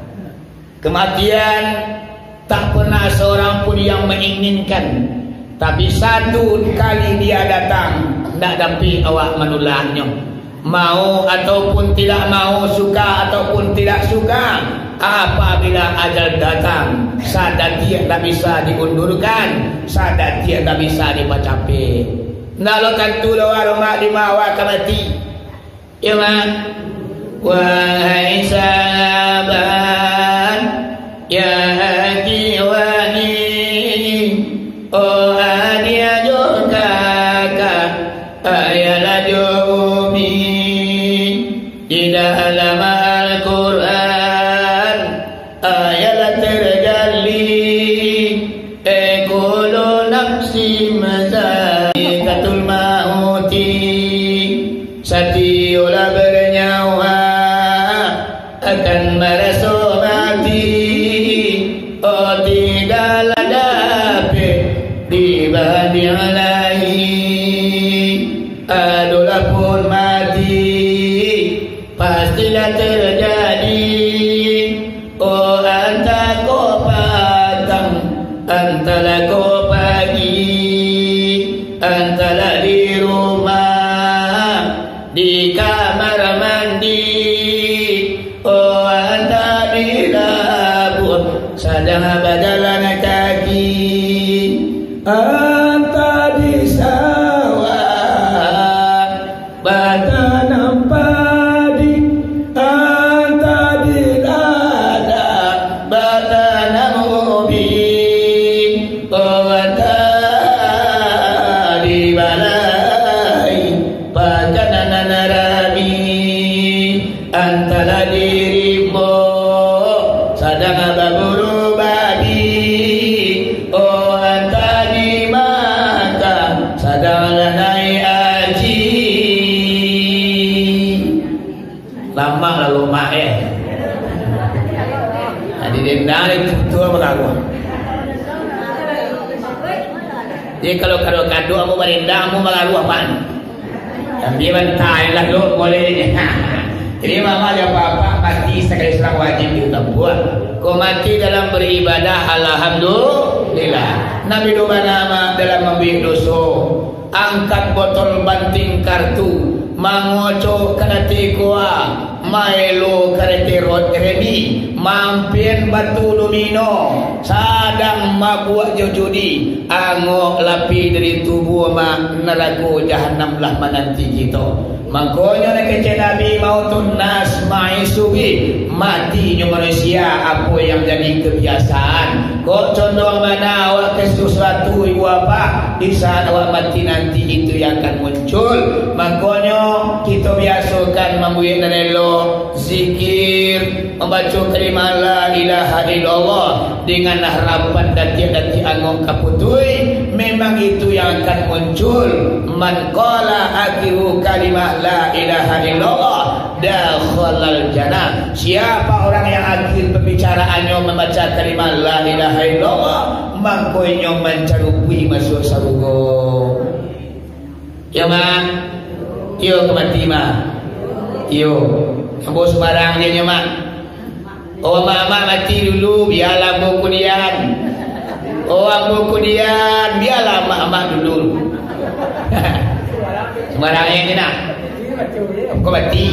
Kematian tak pernah seorang pun yang menginginkan, tapi satu kali dia datang, tak dapat awak menolaknya. Mau ataupun tidak mau, suka ataupun tidak suka, apabila ajal datang, sadar dia tak bisa diundurkan, sadar dia tak bisa dipacapi. Nalokan tu lawa rumah di mawa kamati. Ya mak, wahai sahabat, ya hati wani, oh adia jo kakak, ayalah jo umi. Di dalam Al-Quran ayalah terjalli, kullu nafsi mazikatul mauti. Satiola bernyawa akan merasa mati. Oh tidaklah dapat dibanding lain. Adulah pun mati pastilah terjadi. Oh anta ko patang, antala ko pagi, antala di rumah, di kamar mandi. Oh anta di dapur, sedang berjalan kaki, anta di sawah, bertanam padi, anta di ladang, bertanam ubi. Oh anta di balai, pakanan rabi, antara dirimu sedang berburu babi. Oh anta di mata sedang naik haji. Lama lalu mak Jadi dendari tutur berlaku. Jadi kalau kado aku berendang, aku berlaku apaan? Dan dia bentai lah lu boleh. Jadi mama dan bapak mati sekali serang wajib ditempuh. Kau mati dalam beribadah, alhamdulillah. Nabi doa nama dalam membimbing dosa. Angkat botol banting kartu, mangoco karate kuah, maelo karate rod ready, mampir batu domino, sadang mabuk judi, angok lapi dari tubuh mak neraka jahanam lah menanti kita. Makanya nak kecil Nabi mautun nas ma'isubi, matinya manusia apa yang jadi kebiasaan. Kok condong mana awak ke sesuatu ibu apa, di saat awak mati nanti itu yang akan muncul. Makanya kita biasakan membuat dan elok zikir, membaca kalimah la ilaha illallah dengan harapan dan tiada angong kaputui. Memang itu yang akan muncul. Man qala akhiru kalimah la ilaha illallah dakhalal jannah. Siapa orang yang akhir pembicaraannya membaca kalimah la ilaha illallah, makanya mencarupi masuk surga. Ya mak, yo kemati mak, yo. Ambo sembarang dia nyemak. Oh mak mati dulu, biarlah ambo kemudian. Oh ambo kemudian, biarlah mak dulu. Sembarang yang kena. Kau mati.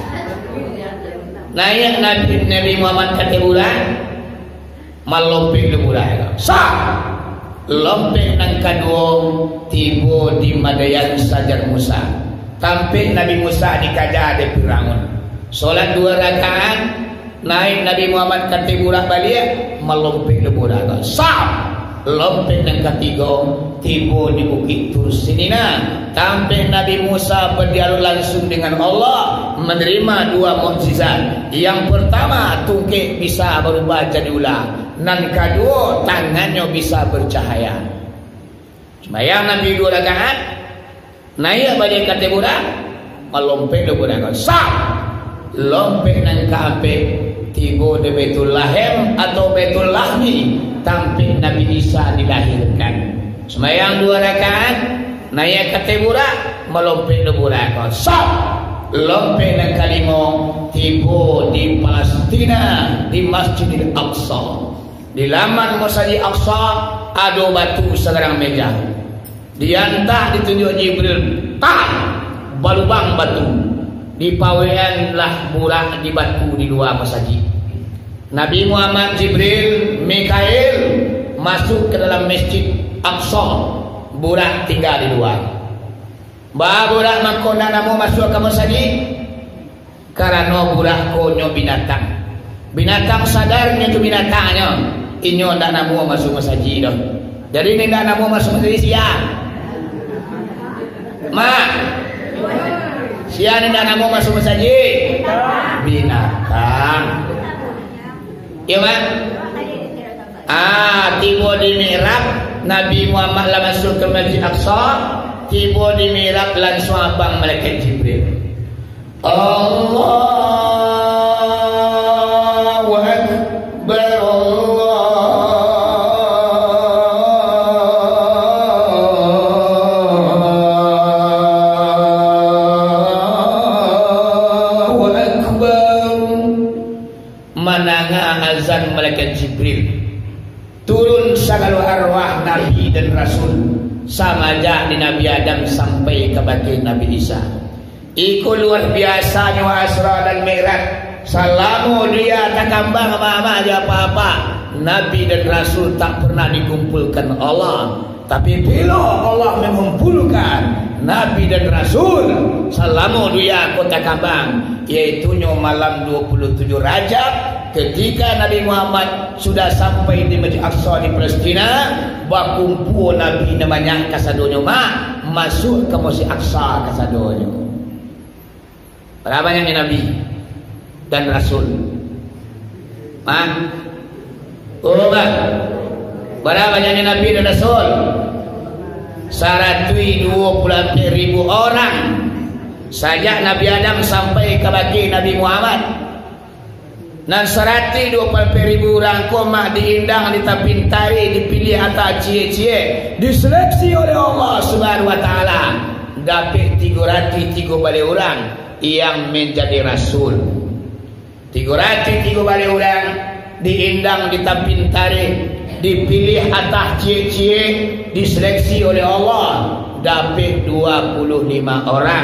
Naik Nabi Muhammad kata bulan, malompek le bulan. Sah. Lompek nang kadua tiba di Madayan Sajar Musa. Tampil Nabi Musa dikajar di Firaun. Solat 2 rakaat, naik Nabi Muhammad kata bulan balik, malompek le bulan. Sah. Lompek yang ketiga tiba di Bukit Tur Sinina. Tampil Nabi Musa berdialog langsung dengan Allah, menerima 2 mukjizat. Yang pertama, tungkik bisa berubah jadi ular. Dan kedua, tangannya bisa bercahaya. Sembahyang Nabi 2 rakaat, naik balik kata budak, melompek le budak. Sah. Lompek nang kape tiba di Baitul Lahim atau Baitul Lahmi. Tampil Nabi Isa dilahirkan. Sembahyang 2 rakaat, naik kata budak, melompek le budak. Sah. Lompek nang kalimo tiba di Palestina, di Masjidil Aqsa. Di laman Masjid Aqsa ada batu sekarang meja. Diantah ditunjuk Jibril, tak balubang batu. Dipaweanlah burak di batu di luar masjid. Nabi Muhammad, Jibril, Mikail masuk ke dalam Masjid Aqsa. Burak tinggal di luar. Burak makona namu masuk ke masjid karena burak konyo binatang. Binatang sadarnya tu binatangnya. Inyo ndak namu masuk masjid dah. Jadi ni ndak namu masuk masjid siang. Mak. Siang ni ndak namu masuk masjid. Binatang. Ya mak. Tiba di Mi'raj Nabi Muhammad lah masuk ke Masjid Aqsa. Tiba di Mi'raj langsung abang malaikat Jibril. Allahu Akbar, Allahu Akbar. Menanga azan malaikat Jibril. Turun segala arwah Nabi dan Rasul sama aja di Nabi Adam sampai ke batin Nabi Isa. Iku luar biasanya Asra dan Mi'raj. Salamu dia tak kambang apa-apa aja apa-apa. Nabi dan Rasul tak pernah dikumpulkan Allah. Tapi bila Allah mengumpulkan Nabi dan Rasul, salamu dia kota kambang, iaitunya malam 27 Rajab. Ketika Nabi Muhammad sudah sampai di Masjid Aqsa di Palestina, bakumpul Nabi namanya kasadonyo masuk ke Masjid Aqsa kasadonyo. Berapa banyak Nabi dan Rasul? Berapa banyak Nabi dan Rasul? 124.000 orang. Sejak Nabi Adam sampai ke baki Nabi Muhammad. Dan 124.000 orang komak diindang, ditapintari, dipilih atas cie-cie, diseleksi oleh Allah Subhanahu wa taala. Dapat 303 balik orang yang menjadi rasul. 303 balik orang diindang, ditapintari, dipilih atas cie-cie, diseleksi oleh Allah. Dapat 25 orang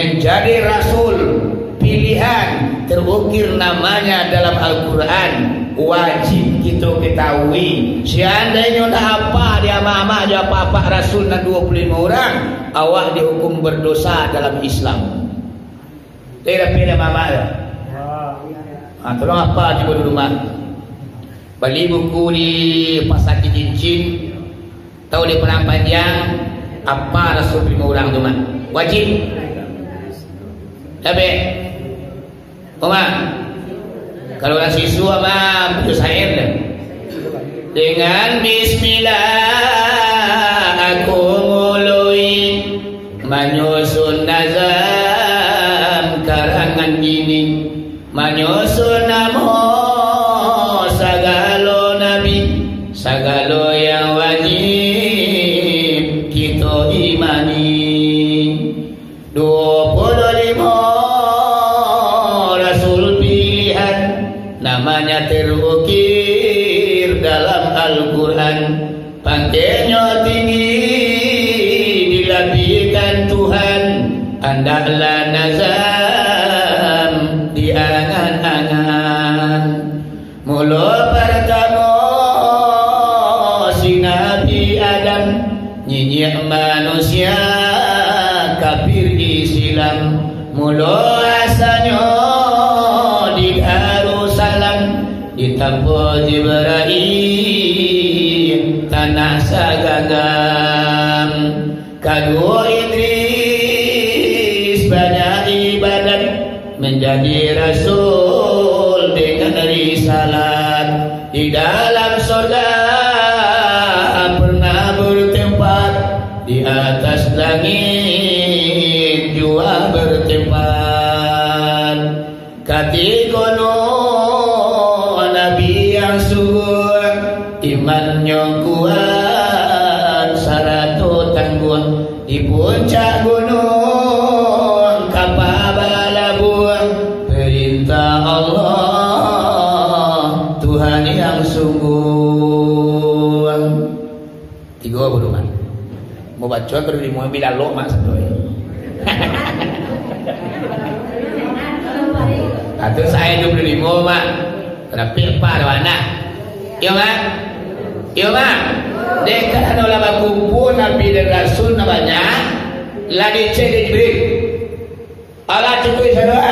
menjadi rasul pilihan, terukir namanya dalam Al-Quran. wajib kita ketahui seandainya dah apa dia mama dia papa Rasul dan 25 orang awak dihukum berdosa dalam Islam. Tidak pilih mama dia. Tolong apa di rumah. Beli buku di Pasar Cincin. Tahu di Perang Panjang apa Rasul 5 orang tu mah. Wajib. Tapi kalau orang siswa mah putus air dah. Dengan bismillah aku mulai menyusun nazam karangan ini, menyusun nama sagalo nabi, sagalo yang wajib kita imani. 25 namanya terukir dalam Al-Quran, pantainya tinggi dilabihkan Tuhan, andaklah nazam di angan-angan. Mula pertama si Nabi Adam nyinyir manusia kafir Islam, mula asalnya di Darussalam ditampa Jibril tanah sagagam. Kedua Idris banyak ibadat menjadi Rasul dengan risalat. Di dalam surga pernah bertempat, di atas langit jua bertempat. Katikono Nabi yang sungguh imannya kuat, saratu tangguh di puncak gunung kapabalabuh, perintah Allah Tuhan yang sungguh. 30 kan mau baca kalau di mobil lo mak satu. Atau saya 25 mak. Tapi apa ada anak? Ya mak. Ya mak. Dekat adalah berkumpul Nabi dan Rasul namanya lagi cek Jibril. Allah cukup doa.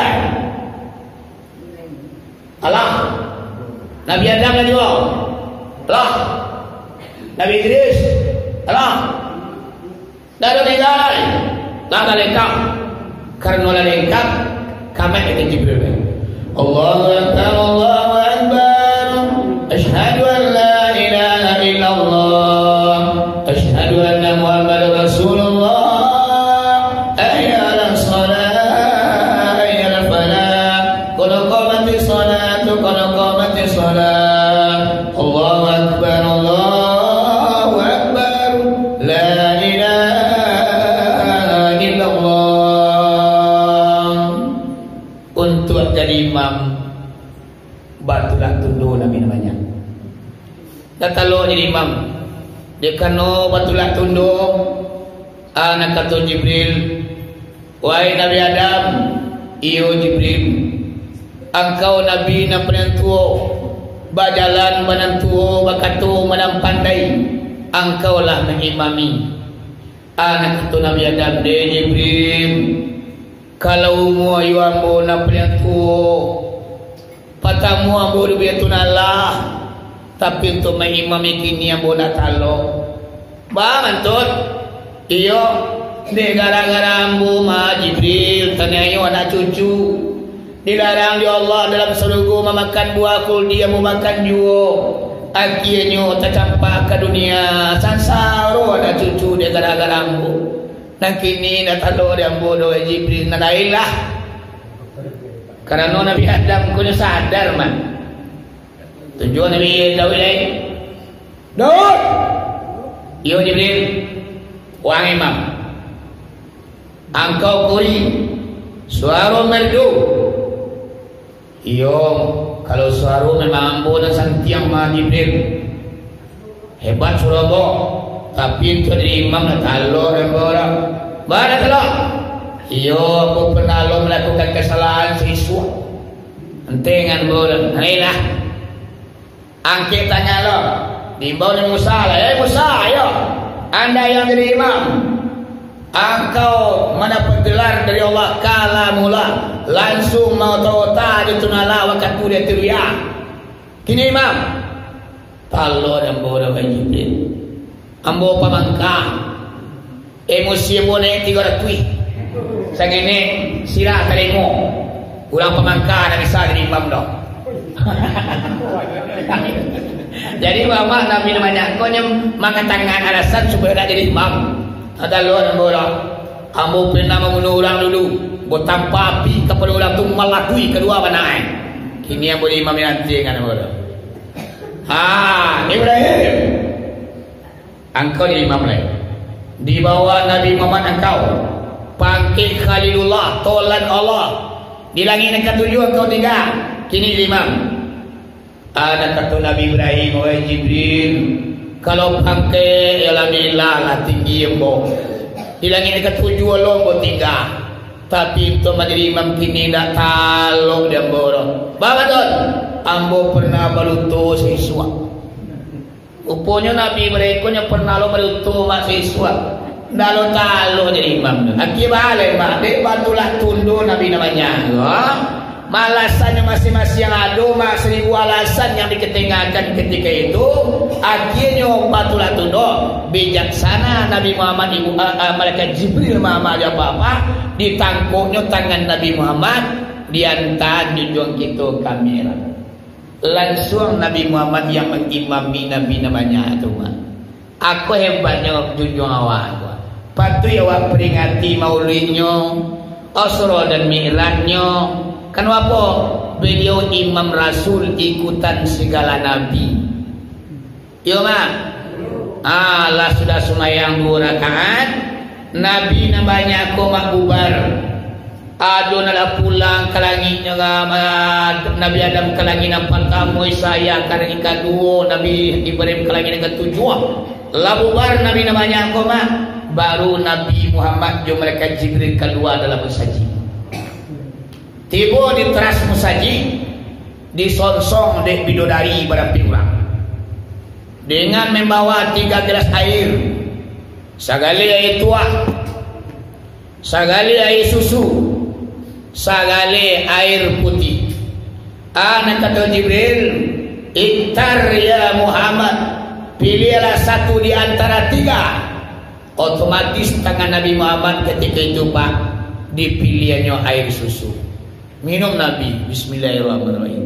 Allah. Nabi Adam lagi Allah. Nabi Idris Allah. Dah ada tinggal. Dah ada lengkap. Karena dah lengkap kami itu Jibril. Allahu Akbar, Allahu Akbar. Asyhadu an la ilaha illallah. Asyhadu anna Muhammadar Rasulullah. Ayyala shalah, ayyala falah. Qad qamatis salatu, qad qamatis salah. Allahu Akbar, Allahu Akbar. La ilaha illallah. Untuk jadi imam batulah tunduk Nabi namanya. Dan kalau jadi imam dia kano batulah tunduk anak kata Jibril, wahai Nabi Adam, iyo Jibril, engkau Nabi na penentuo bajalan menentuo bakatu menang pandai, engkaulah mengimami. Anak kata Nabi Adam, de Jibril, kalau umur ayu ambo na penentuo patamu ambo rubiatun Allah, tapi untuk mengimami kini ambo nak talo ba mantut iyo de gara-gara ambo ma Jibril tanayo anak cucu dilarang di Allah dalam surga memakan buah kul dia mau makan juga akhirnya tercampak ke dunia sansaro ada cucu dia gara-gara ambo. Nah kini nak talo dia ambo doa Jibril nadailah karena Nabi Adam kuno sadar man. Tujuan Nabi Daud lain. Daud. Yo Jibril, wang imam. Engkau kuri suara merdu. Yo kalau suara memang ambo dan santiang mah Jibril. Hebat surago. Tapi itu dari imam nak talo dan orang. Mana talo? Iyo aku pernah lo melakukan kesalahan siswa. Entengan bola. Nailah. Angkat tangan lo. Diimbau dengan Musa lah. Musa, ayo. Anda yang jadi imam. Engkau mendapat gelar dari Allah kalamullah. Langsung mau ta'ota ditunala waktu dia teriak. Kini imam. Talo dan bodoh Jibril. Ambo pamangka. Emosi bonek 300. Sangene sila kalemo. Kurang pamangka dan bisa jadi imam dah. Jadi bapak Nabi namanya konya makan tangan alasan supaya tak jadi imam. Ada luar bola. Ambo pernah membunuh orang dulu. Botam papi kepada orang tu melakui kedua banai. Kini yang boleh imam nanti kan bola. Ibrahim. Engkau jadi imam lain. Di bawah Nabi Muhammad engkau. Pangkil Khalilullah, tolan Allah. Di langit yang ketujuh engkau tinggal. Kini jadi imam. Ada kata Nabi Ibrahim, wahai Jibril, kalau pangke ialah lah tinggi embo. Di langit dekat tujuh Allah embo tinggal. Tapi itu menjadi imam kini tak talong dia embo. Bapak tuan, ambo pernah baluto siswa. Rupanya Nabi Ibrahim punya pernah lo baluto mahasiswa. Dah lo talong jadi imam. Akibat mak, dia batulah tunduk Nabi namanya. Malasannya masing-masing yang ada, 1000 alasan yang diketinggalkan ketika itu. Akhirnya batulah tunduk. Bijaksana Nabi Muhammad malaikat Jibril Muhammad ya Bapak ditangkuknya tangan Nabi Muhammad diantar junjung kita kamera. Langsung Nabi Muhammad yang mengimami Nabi namanya itu. Aku hebatnya junjung awak. Patu ya awak peringati maulidnya, Asra dan Mi'rajnya. Kenapa? Beliau imam rasul ikutan segala nabi. Yo mak. Lah sudah sembahyang 2 rakaat. Nabi namanya aku makbubar. Aduh nala pulang ke langitnya Nabi Adam ke langit nampak kamu saya ke langit kedua. Nabi Ibrahim ke langit ke-7. Labubar Nabi namanya aku mak. Baru Nabi Muhammad jo mereka Jibril keluar dalam bersaji. Tiba di teras musaji disonsong dek bidodari berapi orang dengan membawa 3 gelas air, sagale air tua, sagale air susu, sagale air putih. Anak kata Jibril, iktar ya Muhammad, pilihlah satu di antara 3. Otomatis tangan Nabi Muhammad ketika itu Pak dipilihnya air susu. Minum Nabi. Bismillahirrahmanirrahim.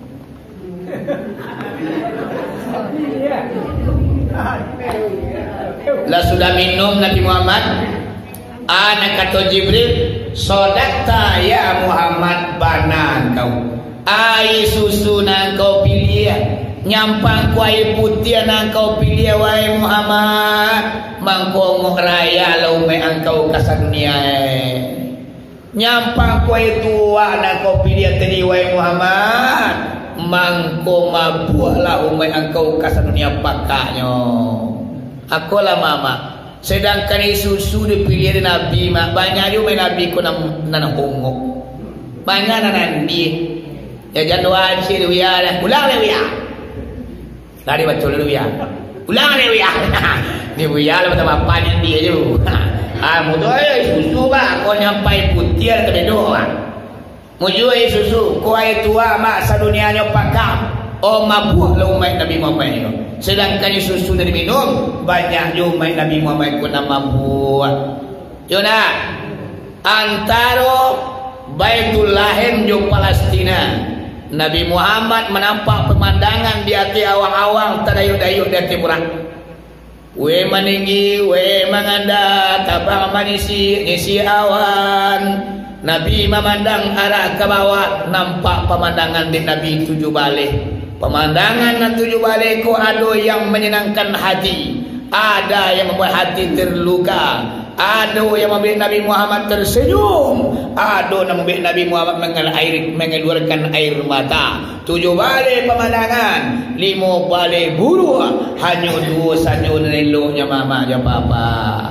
Lah sudah minum Nabi Muhammad. Anak kata Jibril, sodakta ya Muhammad bana kau. Air susu nang kau pilih, nyampang ku air putih nang kau pilih wahai Muhammad. Mangko raya lau me angkau kasar dunia. Nyampang kue tua nak kau pilih tadi wahai Muhammad. Mangko mabuahlah umai engkau kasar dunia pakaknya. Akulah mama. Sedangkan susu dipilih Nabi mak banyak juga Nabi ku nan hongok. Banyak nanti. Ya jangan doa sih dia dah. Ulang le dia. Tadi betul le dia. Ulang le dia. Ni dia lah macam apa dia je. Mudah susu bah, kau nyampai putih ke doa. Mujuh susu, kau air tua mak sadunianya pakam. Oh mabuk lah umat Nabi Muhammad itu. Sedangkan susu dari minum banyak juga umat Nabi Muhammad kena mabuk. Yona antara Baitul Lahim jo Palestina. Nabi Muhammad menampak pemandangan di hati awang-awang terdayuk-dayuk di hati murah. We meninggi, we menganda, tabang manisi, ngisi awan. Nabi memandang arah ke bawah, nampak pemandangan di Nabi 7 balik. Pemandangan 7 balik ku ada yang menyenangkan hati, ada yang membuat hati terluka, ada yang membuat Nabi Muhammad tersenyum, ada yang membuat Nabi Muhammad mengeluarkan air mata. 7 balik pemandangan, 5 balik buru, hanya 2 saja eloknya mama ya papa.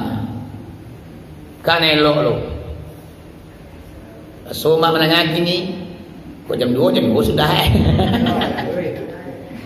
Kan elok lo. So mak menangis ni, kau jam 2 sudah.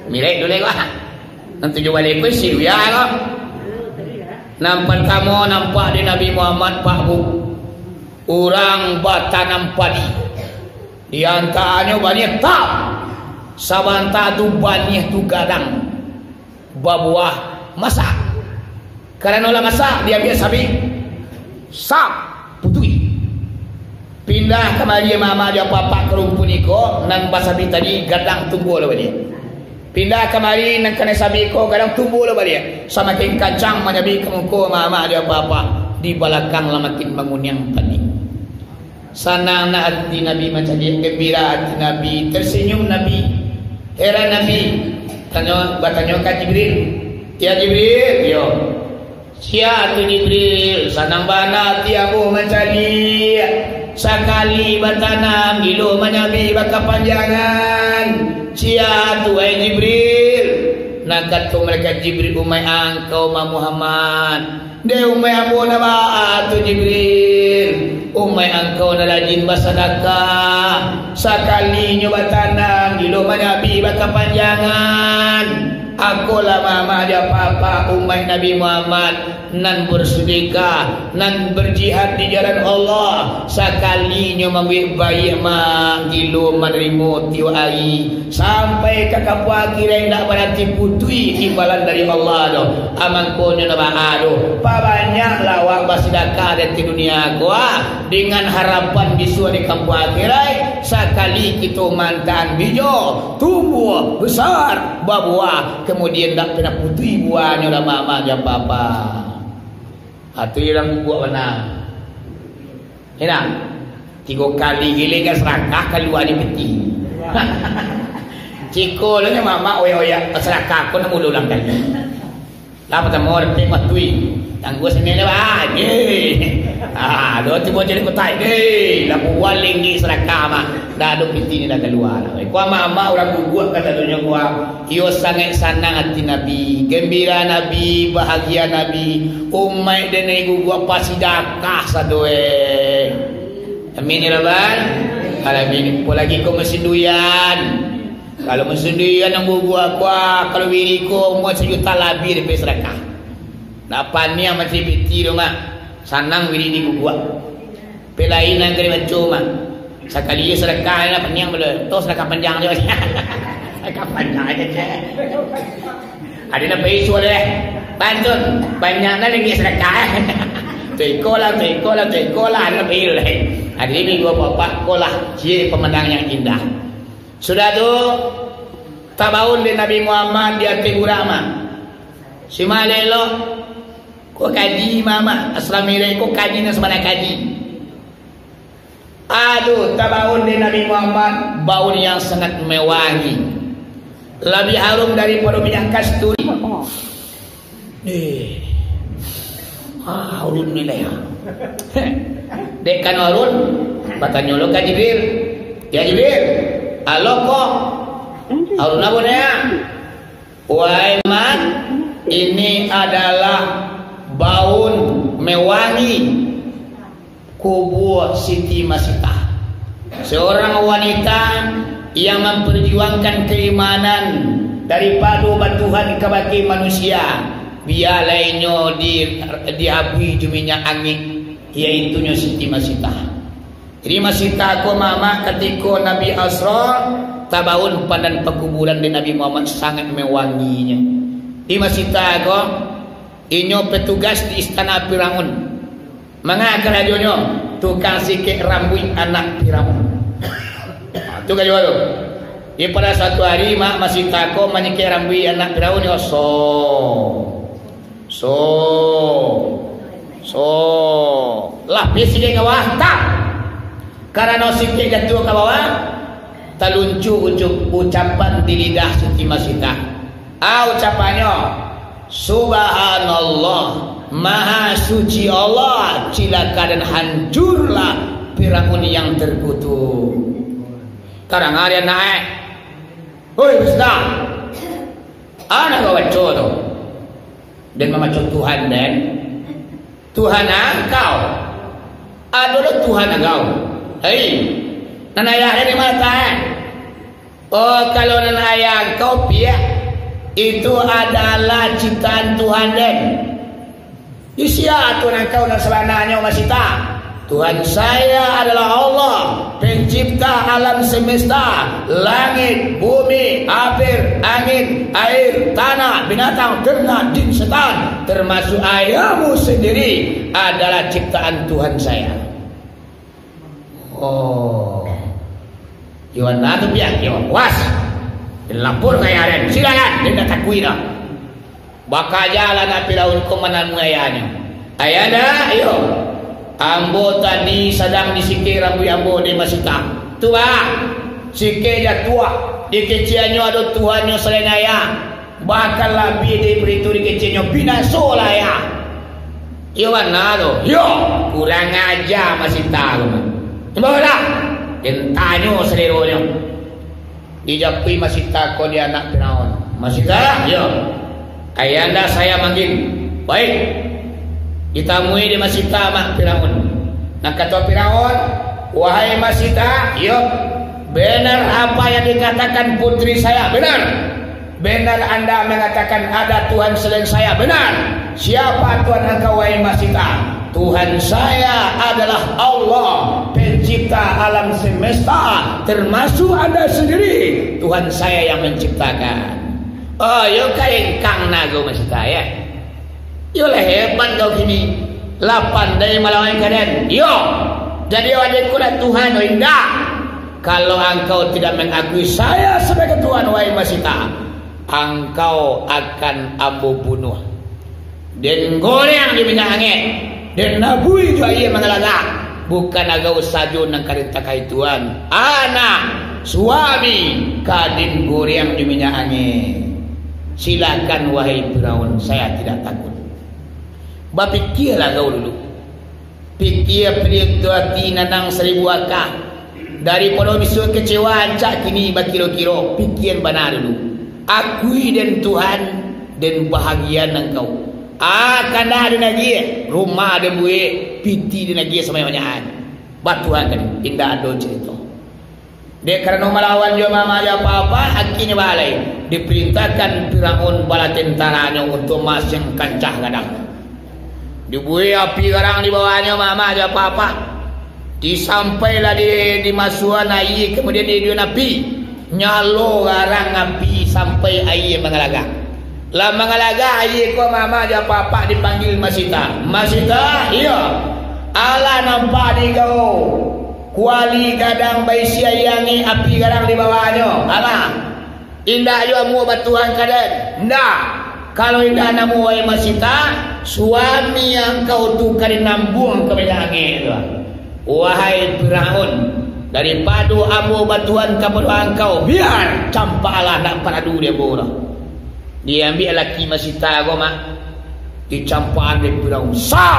Mirip dulu kok. Nanti juga balik ke si ya kok. Nampak kamu nampak di Nabi Muhammad Pak Bu. Orang batanam padi. Di antaranya banyak tak. Sabanta tu banyak tu gadang. Babuah masak. Karena olah masak dia biasa sabi. Sap putui. Pindah kemari mama dia papa ke rumpun iko nan basabi tadi gadang tumbuh lah dia. Pindah kemari nan kena sabi ko gadang tumbuh lah dia. Sama king kacang menyabi kemungko mama dia papa di belakang lah makin bangun yang panik. Senang hati Nabi macam dia, gembira hati Nabi, tersenyum Nabi, heran Nabi. Bertanya ke Jibril, ya Jibril, yo. Siapa Jibril? Senang bana hati aku macam dia. Sekali bertanam gilo menyabi berkepanjangan. Siapa wahai Jibril? Nak kata mereka Jibril umai angkau Muhammad. Dia umai abu nama tu Jibril. Umai angkau na rajin bersedekah. Sekali nyoba tanam gilo menyabi berkepanjangan. Akulah mama dia papa umai Nabi Muhammad nan bersedekah nan berjihad di jalan Allah. Sekali nyo mangwi bayi ma gilo menerima tiu ai sampai ke kapu akhirat ndak berarti putui imbalan dari Allah do. Amang ko nyo na baado. Pa banyak lawak bersedekah di dunia gua dengan harapan bisu di kapu akhirat. Sekali kita mantan bijo tumbuh besar berbuah kemudian tak pernah putih buahnya dah mama dan papa. Hatu yang buat mana? Enak. 3 kali giling kan serakah keluar ni peti. Ciko lah mama oya serakah ko na ulang kali. Lah pertama orang tengok tui. Tangguh sini lah do tiba jadi kotai lah buat linggi serakah mah dah ada piti ni dah keluar. Kuah mama orang guguak kata dunia kuah iyo sangat senang hati Nabi, gembira Nabi, bahagia Nabi. Umai dan guguak pasti dakah sadoe. Amin ya rabbal alamin. Apa lagi kau mesin duyan? Kalau mesin duyan yang guguak kuah kalau bini ko mau 1 juta lebih dari serakah. Dapat ni yang masih piti rumah sanang wiri di gugua pelain yang kena cuma sekali dia sedekah lah panjang boleh tu sedekah panjang je sedekah panjang aja ada nak isu deh bantun banyaknya lagi sedekah teko lah ada bil ada ini dua bapak kolah cie pemandang yang indah sudah tu tabaun di Nabi Muhammad di hati urama si malelo ko kaji mama aslamire ko kaji na sebanyak kaji. Aduh tabaun di Nabi Muhammad baun yang sangat mewangi lebih harum daripada minyak kasturi. Harun ni lah ya. Dek kan Harun batanya lo ka Jibril. Ya Jibril alo kok Harun apa ni ya? Wahai man ini adalah baun mewangi kubur Siti Masitah, seorang wanita yang memperjuangkan keimanan daripada batuhan kepada manusia biar lainnya diabui minyak angin yaitu Siti Masitah. Jadi Masitah ko mama ketika Nabi Asra tabaun padan pekuburan di Nabi Muhammad sangat mewanginya. Di Masitah ko inyo petugas di istana Firaun mengakar radionya tukang sikit rambut anak Firaun. Tu kan juga tu. Di pada satu hari mak masih takut menyikir rambut anak Firaun ni lapis sikit ke bawah tak karena sikit jatuh ke bawah terluncu ucapan di lidah Siti Masitah. Ucapannya Subhanallah, Maha suci Allah, cilaka dan hancurlah Firaun yang terkutuk. Karang hari naik, hoi Ustaz, anak kau baca tu, dan memacam Tuhan dan Tuhan engkau adalah Tuhan engkau. Hei, nan ayah dari mana? Oh kalau nan ayah engkau piak itu adalah ciptaan Tuhan den. Isya Tuhan kau dan sebenarnya masih tak. Tuhan saya adalah Allah, pencipta alam semesta, langit, bumi, air, angin, air, tanah, binatang, ternak, jin, setan, termasuk ayahmu sendiri adalah ciptaan Tuhan saya. Oh, Iwan natu biar Iwan was, dilapor kaya ren, silakan, dia tak takui dah. Baka jalan api laun komandan ayahnya. Ayah ayo. Ambo tadi sedang disikir rambu ambo di masjid. Tua, sikir dia tua. Di keciannya ada Tuhannya selain ayah. Bahkan lebih diberi itu di keciannya binaso lah ya. Yo mana tu? Yo kurang aja masih tahu. Coba dah. Tanya seleronya. Dijapui masih takut dia anak Firaun. Masih tak? Yo. Ayanda saya manggil. Baik. Ditamui di Masita mak Firaun. Nah kata Firaun, wahai Masita, yuk, benar apa yang dikatakan putri saya, benar. Benar anda mengatakan ada Tuhan selain saya, benar. Siapa Tuhan engkau wahai Masita? Tuhan saya adalah Allah, pencipta alam semesta, termasuk anda sendiri. Tuhan saya yang menciptakan. Oh, yuk kain kang nago Masita ya. Yolah hebat kau kini, lapan dari melawan kalian. Yo, jadi adikku dan Tuhan, oh indah. Kalau engkau tidak mengakui saya sebagai Tuhan, wahai Masita, engkau akan ambo bunuh. Dan goreng di minyak angin, dan nabui juga ia mengelagak. Bukan agak usajun yang karita kai Tuhan. Anak, suami, kadin goreng di minyak angin. Silakan wahai Firaun, saya tidak takut. Bapikirlah kau dulu. Pikir hati nanang 1000 akak. Daripada bisa kecewa cak kini bakiro-kiro. Pikir benar dulu. Akui dan Tuhan dan bahagian engkau. Akan ada lagi rumah ada buih, piti ada lagi sama banyakan. Batuan kan indah ada cerita. Dia karena melawan dia mama dia apa-apa, akhirnya balai. Diperintahkan Firaun bala tentaranya untuk masing kancah gadang. Dibuih api garang di bawahnya mama aja apa-apa. Disampailah di masuan air, kemudian dia api. Nyalo garang api sampai air mengalagak. Lah mengalagak air ko mama aja apa-apa dipanggil Masita. Masita, iya. Ala nampak di kau. Kuali gadang bayi siayangi api garang di bawahnya. Ala. Indah juga mu batuan kadan. Ndak. Kalau indah namu wahai Masita, suami yang kau tukar nambung ke minyak angin. Wahai Firaun, daripada amu batuan kepada engkau, biar campaklah nak paradu dia bola. Dia ambil laki Masita goma, dicampaan di Firaun.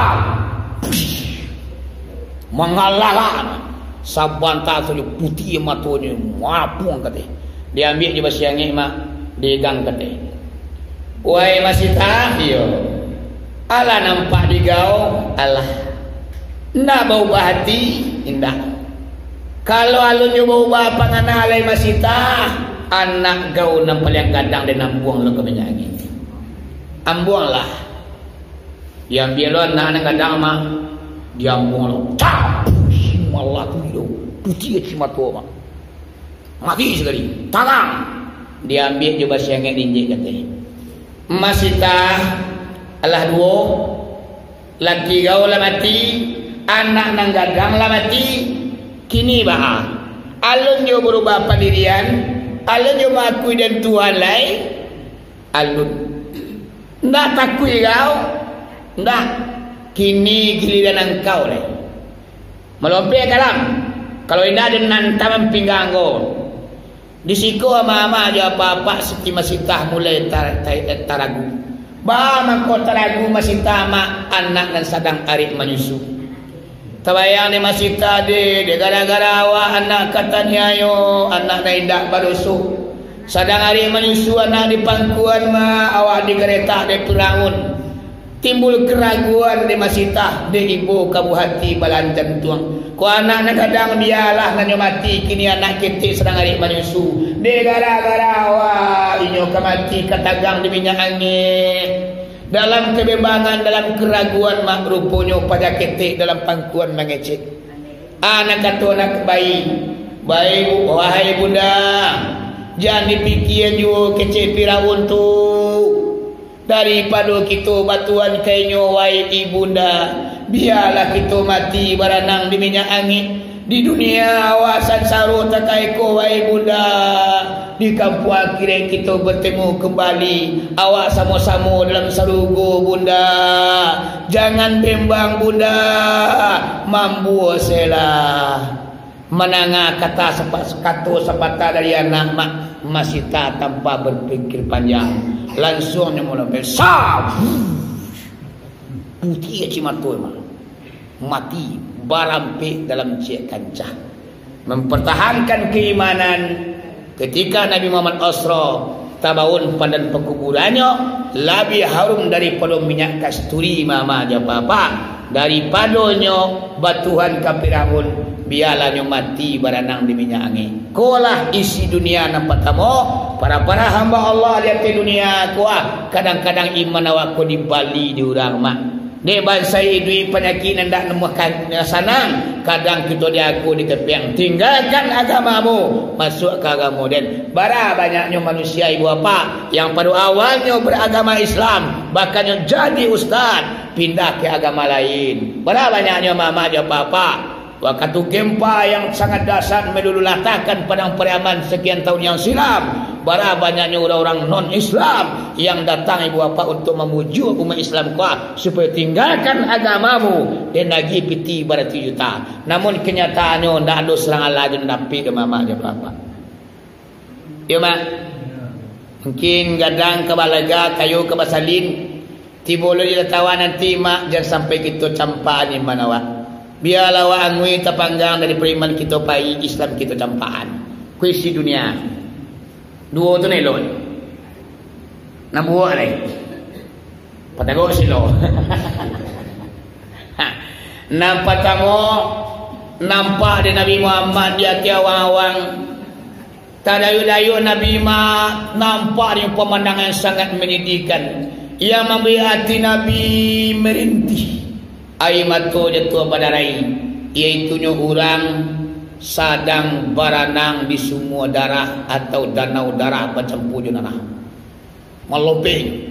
Mengalah sabanta tu putih matanya, mapung kata. Dia ambil di basi angin mak, digang kata. Wahai Masita, yo. Ala nampak di kau, Allah. Ndak bau hati, indah. Kalau alunnya bau pangana alai Masita, anak kau nampak yang gadang dan nambuang lo ke minyak angin. Ambuanglah. Yang biar anak gadang mak, diambuang lo. Cap, Allah tu hidup. Putih cuma tu mak. Mati sekali. Tangan. Diambil juga siangnya dinjek katanya. Masita Allah dua laki kau lah mati, anak nang gadang lah mati. Kini bah alun yo berubah pendirian, alun yo mengakui dan Tuhan lain. Alun ndak takui kau, ndak. Kini giliran engkau lah melompat kalam. Kalau indah dengan taman pinggang kau di siku ama-ama aja apa-apa seti Masita mulai taragu. Ba mangko taragu Masita mak anak dan sadang arik menyusu. Tabayang ni Masita de gara-gara awak anak katanya yo anak na indak badoso. Sadang arik menyusu anak di pangkuan ma awak di kereta de Firaun. Timbul keraguan di Masita de ibu kabu hati balantan tuang. Ko anak nak kadang biarlah nanyo mati kini anak kita sedang arik menyusu Di gara-gara wah inyo kamati katagang di minyak angin. Dalam kebimbangan, dalam keraguan mak rupunyo pada ketik dalam pangkuan mengecek. Anak kata anak bayi. Baik wahai bunda, jangan dipikir juga kecek Firaun tu. Daripada kita batuan kainyo wahai ibunda, biarlah kita mati berenang di minyak angin. Di dunia awasan saru takai ko wahai bunda. Di kampung akhirat kita bertemu kembali. Awak sama-sama dalam sarugo bunda. Jangan bimbang bunda. Mampu selah. Menangah kata sepatah dari anak mak masih tak tanpa berpikir panjang. Langsung mula besar. Putih cimatul mati barampe dalam cek kancah. Mempertahankan keimanan. Ketika Nabi Muhammad Asra tabaun pada pekuburannya lebih harum daripada minyak kasturi mama aja papa, daripadanya batuhan Firaun biarlah mati berenang di minyak angin. Kolah isi dunia nampak kamu para hamba Allah lihat di dunia kuah kadang-kadang iman awak ko di Bali di urang mak. Ni bangsa idui penyakit hendak nemukan sanang. Kadang kita diaku di kepiang. Tinggalkan agamamu, masuk ke agama dan bara banyaknya manusia ibu bapa yang pada awalnya beragama Islam, bahkan jadi ustaz pindah ke agama lain. Bara banyaknya mama dan papa. Waktu gempa yang sangat dahsyat melululatakan padang pariaman sekian tahun yang silam. Bara banyaknya orang-orang non-Islam yang datang ibu bapa untuk memuju umat Islam kuat supaya tinggalkan agamamu dan lagi piti berarti juta. Namun kenyataannya tidak ada serangan lagi napi ke mama dan papa. Ya mak. Mungkin gadang ke balaga kayu ke basalin tibolo di tawa nanti mak jangan sampai kita campaan di mana wak. Biarlah wa angui terpanggang dari periman kita pai Islam kita campaan. Kuisi dunia. Dua tu nelon. Nak buat lagi. Patagok silo. Nampak kamu nampak di Nabi Muhammad dia tiawang-awang. Tadayu-dayu Nabi Muhammad nampak di pemandangan sangat menyedihkan. Ia memberi hati Nabi merintih. Air mata jatuh pada rai, iaitunya orang sadang berenang di sumur darah atau danau darah bercampur junanah. Melopeng,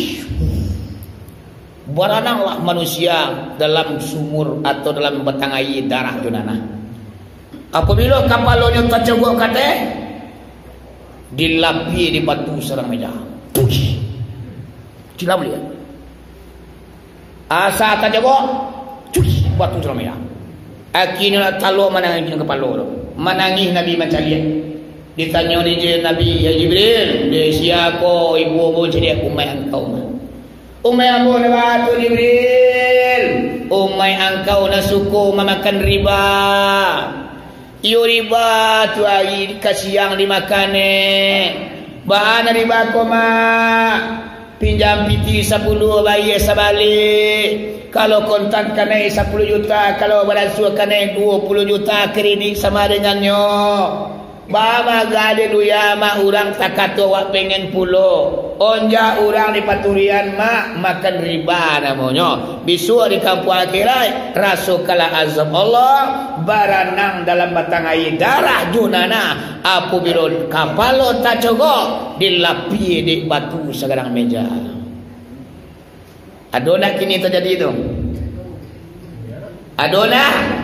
berenanglah manusia dalam sumur atau dalam batang air darah junanah. Apabila kapalnya terceguk kata, dilapi di batu serang meja. Cilam lihat. Asa terjebak cus batu ceramaya. Akhirnya talo menangis kepala. Menangis Nabi macam lihat. Ditanya dia Nabi ya Jibril, dia siapa ibu mu jadi umai engkau mah. Umai amu na batu Jibril. Umai engkau na suku memakan riba. Iyo riba tu hari kasiang dimakan bahan riba koma. Pinjam piti 10 bayar sebalik. Kalau kontan kena 10 juta, kalau beransur kena 20 juta kredit sama dengannya. Bama gade duya mak orang tak kata wak pengen pulo. Onja orang di paturian mak makan riba namanya. Besok di kampung akhirat rasa kala azab Allah berenang dalam batang air darah junana. Apabila kapal tak cogok dilapi di batu sekarang meja. Adona kini terjadi itu. Adona.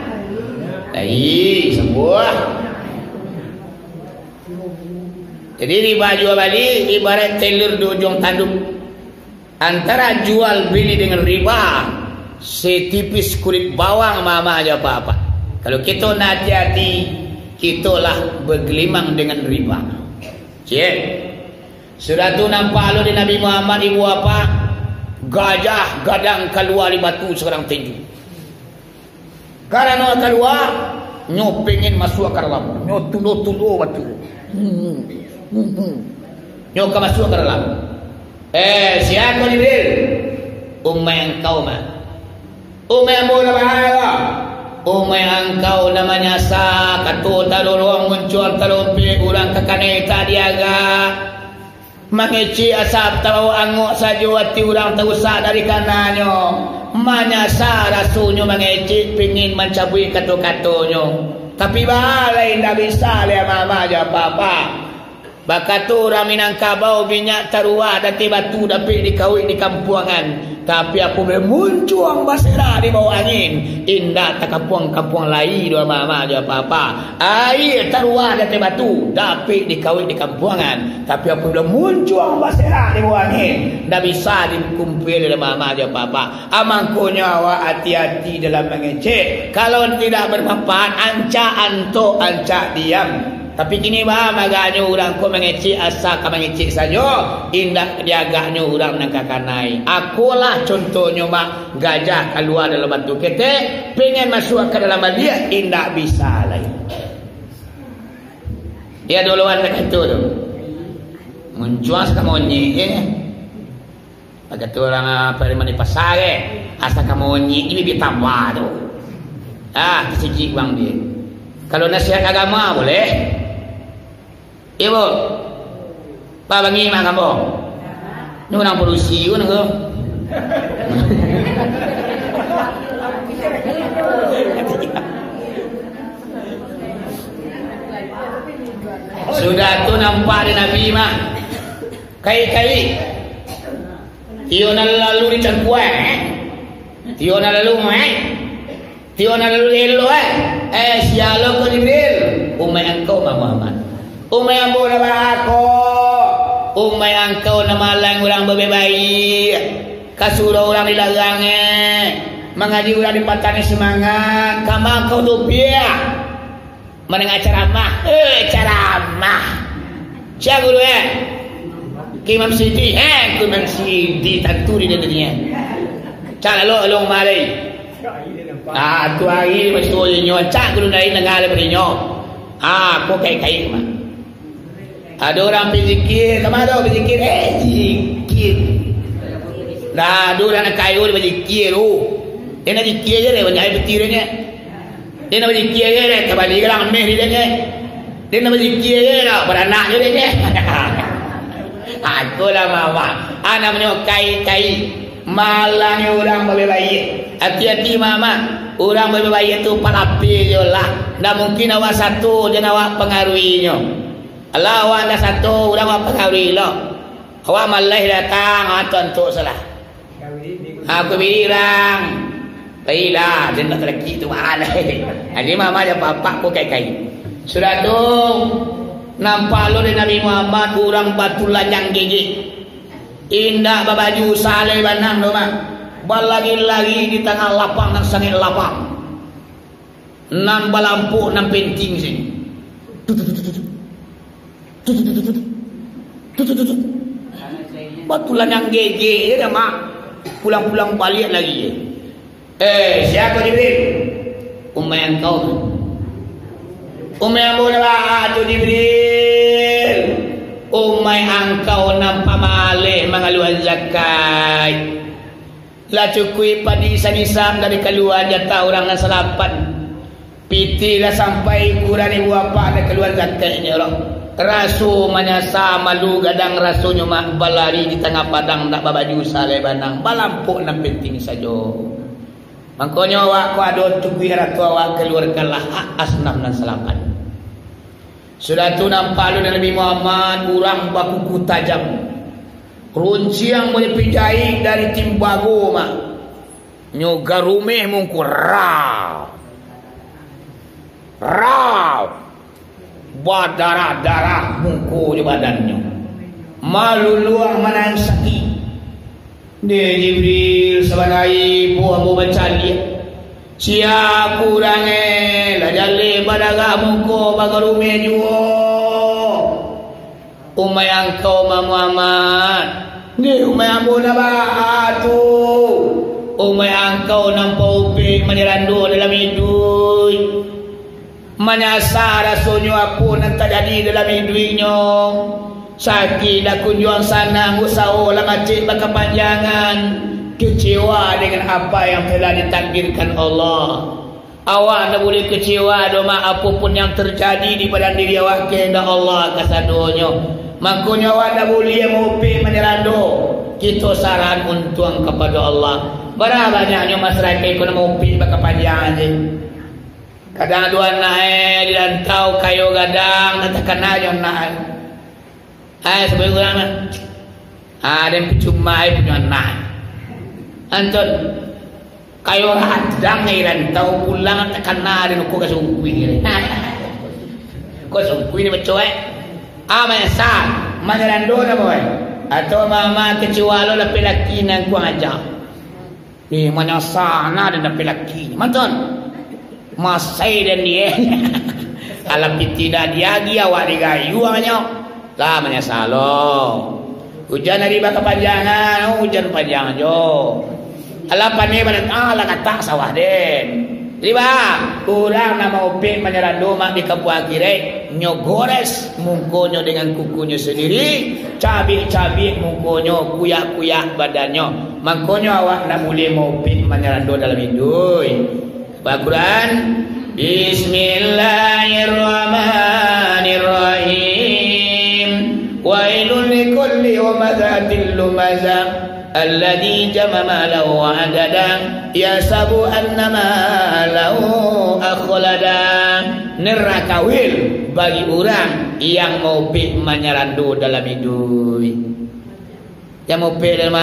Sebuah. Jadi riba jual beli ibarat telur di ujung tanduk. Antara jual beli dengan riba setipis kulit bawang mama aja apa-apa. Kalau kita nak hati-hati, kitalah bergelimang dengan riba. Cik. Sudah tu nampak lu di Nabi Muhammad ibu apa? Gajah gadang keluar di batu sekarang tinju. Karena keluar, nyo pengen masuk ke dalam. Nyo tulu-tulu batu. Nyo ke masuk ke dalam. Siapa Jibril? Ummah engkau mah. Ummah mu na bahaya. umay angkau namanya sa katu talurong muncul talumpi urang kekanai tadiaga mangeci asap tahu anguk sajuati urang tausa dari kananyo manyasa rasunyo mangeci pingin mencabui katu-katunyo tapi balai ndak bisa le mama aja papa bakatu raminang kabau minyak taruah dati batu dapi dikawin di kampuangan tapi aku boleh muncul basera di bawah angin indah tak kampuang lain dua mama aja papa air taruah dati batu dapi dikawin di kampuangan tapi aku boleh muncul basera di bawah angin ndak bisa dikumpul oleh mama aja papa amangku nyawa hati-hati dalam mengecek kalau tidak bermanfaat anca diam. Tapi kini bah maganya orang ko mengecik asa ka mengecik saja indah diagaknya orang nak kakanai. Akulah contohnya mak gajah keluar dalam batu ketek pengen masuk ke dalam dia indah bisa lagi. Dia duluan nak itu tu. Muncuas kamu nyi agak tu orang apa di pasar asa kamu nyi ini ditambah tu. Kecik bang dia. Kalau nasihat agama boleh. Ibu, Pak Bangi mak kamu. Ni orang polisi pun ke? Sudah tu nampak di Nabi mah. Kai-kai. Tio na lalu di cangkuan. Tio na lalu Tio na lalu elo sialo ko Jibril. Umay engkau Muhammad. Umay ambo na ako. Umay engkau na malang orang bebebai. Kasuro orang dilagangnya. Mengaji orang di patani semangat. Kama kau dupia. Menengah ceramah. Ceramah. Siapa guru Imam Sidi. Imam Sidi tentu di dunia. Cak lo mari. Tu hari masih nyo cak guru lain negara berinyo. Aku kai mah. Ada orang berzikir, sama ada berzikir, zikir. Dah ada orang kayu berzikir tu. Dia nak zikir je dia banyak betirnya. Dia nak berzikir je dia kembali orang meh dia je. Dia nak berzikir je dah beranak je dia. Itulah mama. Anak menyo kai. Malangnya orang berbaik. Hati-hati mama. Orang berbaik itu palapi je lah. Tak mungkin awak satu je awak pengaruhinya. Allah awak dah satu orang awak pengaruhi lah. Awak malah datang awak tentu salah. Aku bilang. Baiklah, jenah lelaki tu mana. Ini mama dia bapak ku kai. Sudah tu nampak lo dari Nabi Muhammad orang batu lanjang gigi. Indah babaju saleh banang tu mah. Lagi di tengah lapang dan sangat lapang. Nan balampu nan penting sini. Batulan yang gege ya mak. Pulang balik lagi. Siapa Jibril? Umay engkau. Umay ambo na tu Jibril. Umay engkau nampak malih mengaluan zakat. Lah cukui padi sanisam dari keluar jatah orang dan salapan. Piti lah sampai kurang ibu apa ada keluar zakatnya orang. Rasu menyasa malu gadang rasunya mak balari di tengah padang tak babaju saleh banang balampuk nak penting saja. Makanya awak ku ada cukui ratu awak keluarkanlah asnam dan salapan. Sudah tu nampak lu Nabi Muhammad kurang bakuku tajam. Runci yang boleh pijai dari timbago mak. Nyoga rumeh mungku raw. Darah mungku di badannya. Malu luang mana yang sakit. Dia Jibril sebagai ibu bercali. Siap kurangnya lah jale badaga mungku baga rumeh juga. Umay engkau Muhammad. Ni umay ambo na ba tu. Umay engkau nampau upi menyerandu dalam hidup. Menyasar rasulnya aku nak terjadi dalam hidupnya. Sakit dah kunjung sana ngusau lah macik berkepanjangan. Kecewa dengan apa yang telah ditakdirkan Allah. Awak tak boleh kecewa doma apapun yang terjadi di badan diri awak kehendak Allah kasadonyo. Makanya awak tak boleh ngopi menyerando. Kita saran untung kepada Allah. Berapa banyaknya masyarakat ikut ngopi berkepanjangan je. Kadang dua naik di rantau kayu gadang tak kena je naik. Sebagai ulama. Dan percuma punya naik. Anton kayu radang ni rantau pulang tak kena dia nak kasungkui. Kasungkui ni betul Menyesal menyerando dah boy. Atau mama kecewa lo lepas laki nak ku ajak. Menyesal nak ada lepas laki. Mantan. Masai dan dia. Kalau tidak dia awak digayu awaknya. Lah menyesal lo. Hujan hari bakal panjangan, hujan panjang jo. Alah pandai mana lah kata sawah den. Riba, orang nama upin menyerando mak di kampung akhirat nyogores mungkonyo dengan kukunya sendiri, cabik-cabik mungkonyo, kuyak-kuyak badannya. Makanya awak nak boleh mau upin menyerando dalam hidup. Al-Quran Bismillahirrahmanirrahim. Wailul likulli humazatil lumazah alladhi jama malahu wa adada yasabu annama lahu akhlada. Neraka wil bagi orang yang mau pi menyerando dalam hidup. Yang mau pi dalam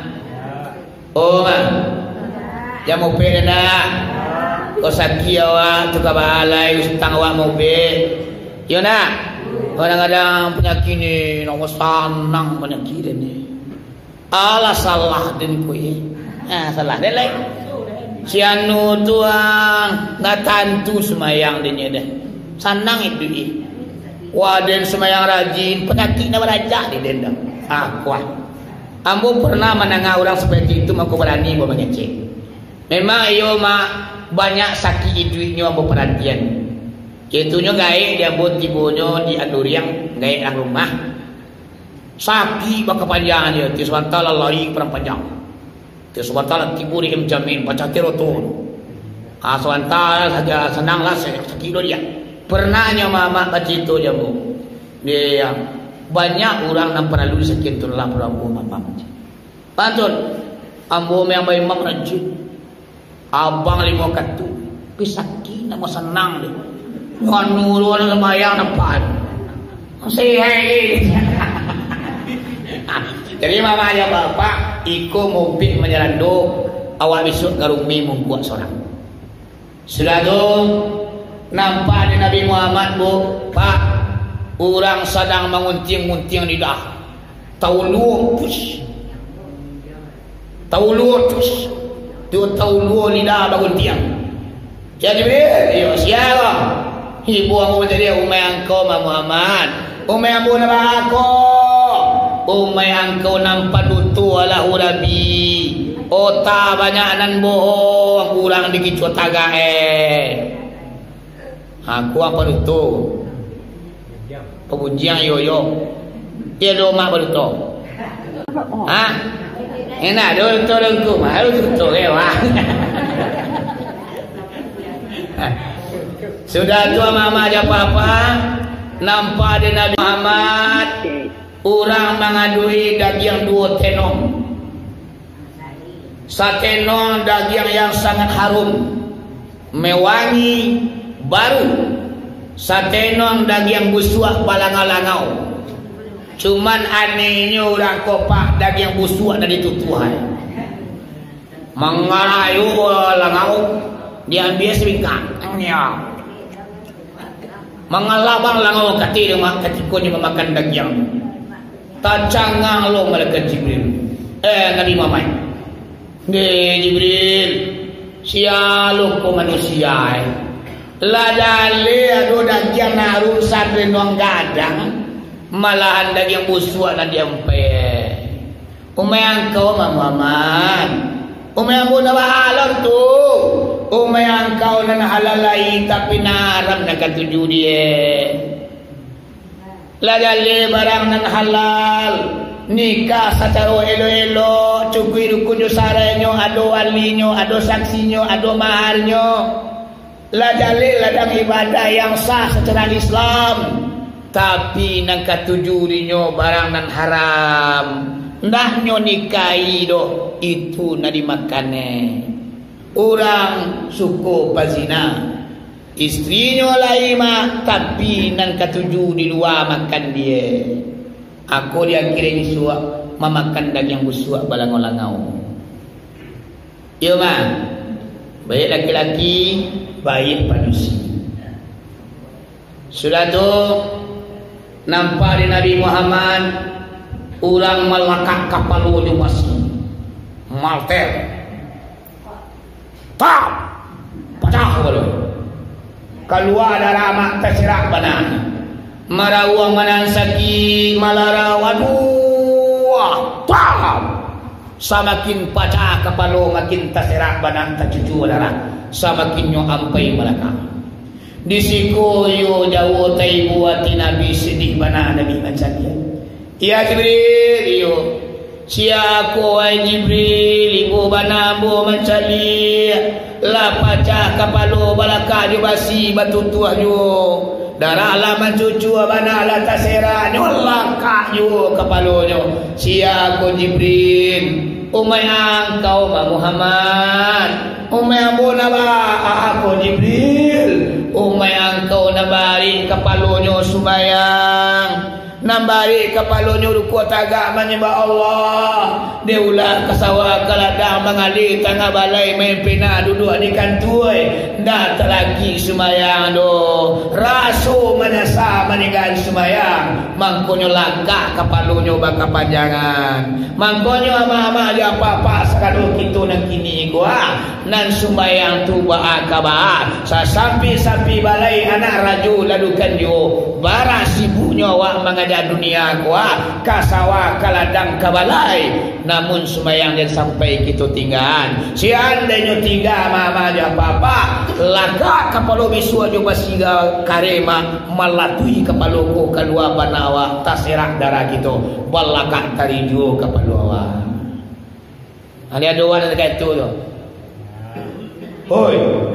yang mau pi dalam kau sakit awak tu kabalai ustang awak mau pi. Yo nak. Kadang-kadang penyakit ni nak sanang penyakit ni. Alah salah din kuih. Salah dia lagi. Si anu tuang nggak tantu semayang dia dah. Sanang itu dia. Waden semayang rajin penyakit nak berajak di dendam. Kuat. Ambo pernah menengah orang seperti itu aku berani mau mengecek. Memang iyo mak banyak sakit duitnya ambo perhatian. Kitunya gaik dia buat tibonyo di anduriang gaik lah rumah. Sakit baka panjang dia ti subhanallahi lari perang panjang ti subhanallahi tiburi jamin baca tirotun subhanallahi saja senanglah sakit dia pernahnya mama baca itu dia bu dia banyak orang yang perlu sakit tulah perlu mama pantun ambo yang baik mak rajin abang lima katu pisaki nama senang dia nurul semayang depan sehari. Jadi mama ayah bapak iko mobil menyerando awal besok ngarumi membuat seorang. Sudah tu nampak di Nabi Muhammad bu pak orang sedang mengunting-unting lidah taulu push tu taulu lidah mengunting. Jadi yo siapa ibu aku jadi umai angkau Muhammad umai abu nama aku umay angkau nampak dutu ala hurabi ota banyak nan bohong kurang dikit tagae aku apa dutu pemujian yoyo dia do mak dutu enak dutu lengku malu dutu wah. Sudah tua mama aja papa nampak di Nabi Muhammad orang mengadui daging 2 tenong. Satenong daging yang sangat harum, mewangi, baru. Satenong daging busuk balang-alangau. Cuman anehnya orang kopak daging busuk dari tutuhan. Mengarayu langau diambil sebingkang. Mengalabang langau kati rumah ketikonya memakan daging. Tacangang lo malaikat Jibril. Nabi Muhammad. Jibril. Sialo ko manusia. Ladale ado daging narum sadre nong gadang. Malahan daging busuk na diampe. Umayang kau Muhammad. Umayang mo na bahalon tu. Umayang kau na halalai tapi naram na katuju dia. Lajale barang nan halal nikah secara elo-elo cukui rukunyo saranyo ado walinyo ado saksinya ado maharnya lah dalil ladang ibadah yang sah secara Islam, tapi nang katuju dinyo barang nan haram, ndak nyo nikahi do itu na dimakane. Orang suku pazina, istrinya laima tapi nang katuju di luar makan dia. Aku dia kira suak memakan daging busuk balangau-langau. Ya mah, baik laki-laki, baik manusia. Sudah tu nampak di Nabi Muhammad orang melakak kapal di masjid Malter. Tak, pecah kalau keluar darah mak tersirak banan. Marawang manan sakit malara waduh, tak. Samakin pecah kapalo makin tersirak banan tercucu darah. Samakin nyo ampai malaka. Disikoyo jauh tai buati Nabi sedih banan Nabi macam dia. Ya Jibril yo. Siako ay Jibril ibu banambo mencari la pacah kapalo balaka dibasi batu tua jo darah laman cucu bana la tasera nyolaka jo kapalo jo. Siako Jibril umay angkau ba Muhammad umay ambona ba ako Jibril umay angkau nabari kapalo nyo subayang nambari kapalo nyo ruko taga menyembah Allah deulah kasawa kaladang mengali tengah balai main pina duduk di kantoi ndak lagi sumayang do rasu menasa meninggal sumayang mangkonyo lagak kapalo nyo baka panjangan mangkonyo ama-ama dia apa-apa sakado kitu nang kini gua nan sumayang tu ba akaba sasampi-sampi balai anak raju ladukan yo bara sibuknya wak mengada dunia gua kasawa kaladang kabalai namun sumayang dan sampai kita tinggal seandainya tinggal mama aja apa-apa lagak kapalo bisua jo basiga karema malatui kapalo ko kalua banawa taserak darah gitu balakak tarijo kapalo awa ada doa dekat itu tu hoi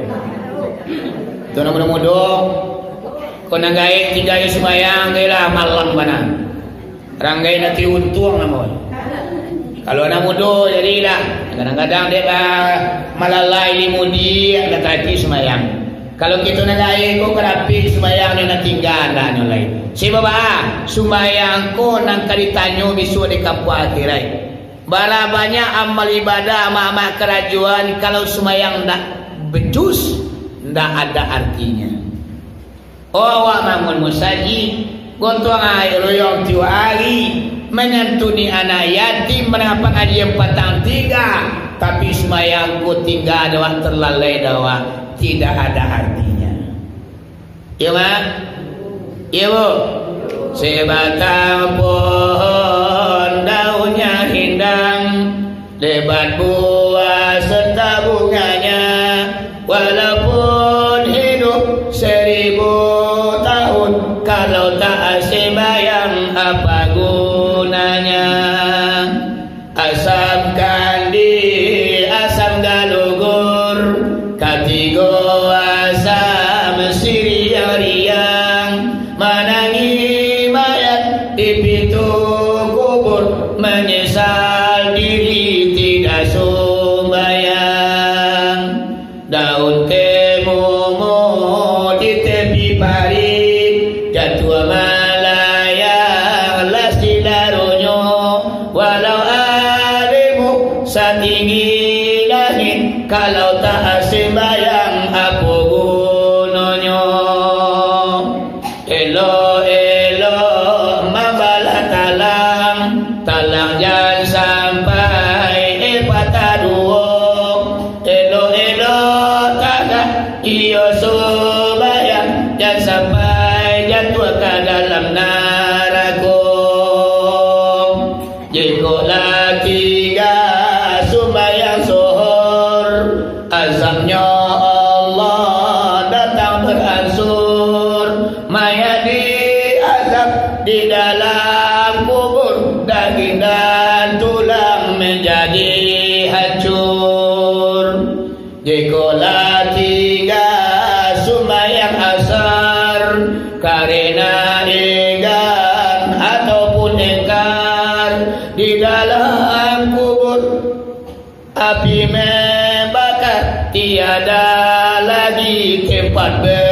tu nak mudah-mudah kau nanggai tiga sumayang gila malam mana ranggai nanti untung namun kalau anak muda jadilah kadang-kadang dia malalai limudi ada tadi sumayang kalau kita nanggai kau kerapi sumayang dia nak tinggal dah nyolai si bapa sumayang kau nang kaditanyo bisu di kampung akhirat bala banyak amal ibadah ama-ama kerajuan kalau sumayang tak becus tak ada artinya. Oh wa mamun musaji gontong air royong tiwa hari menyantuni anak yatim menapa ngaji 4 tapi semayangku tinggal dawa terlalai dawa tidak ada artinya. Ya mak? Ya bu? Sebatang pohon daunnya hindang lebat buah serta bunganya walaupun hidup 1000 tahun kalau tak sembahyang apa gunanya asam kandi asam galugur katigo asam siriang menangi mayat di pintu kubur menyesal diri tidak sembahyang daun kemumu di tepi parit jatuh malayang las di larunya walau alimu setinggi langit kalau tak sembahyang apa gunanya elo membala talang jangan sampai patah dua elo tagak iyo sembahyang jangan sampai jatuh ke dalam neraka jikolah 3 sembahyang zuhur azabnya Allah datang beransur mayat diazab di dalam kubur daging dan tulang menjadi hancur jikolah 3 karena enggan ataupun engkar di dalam kubur api membakar, tiada lagi tempat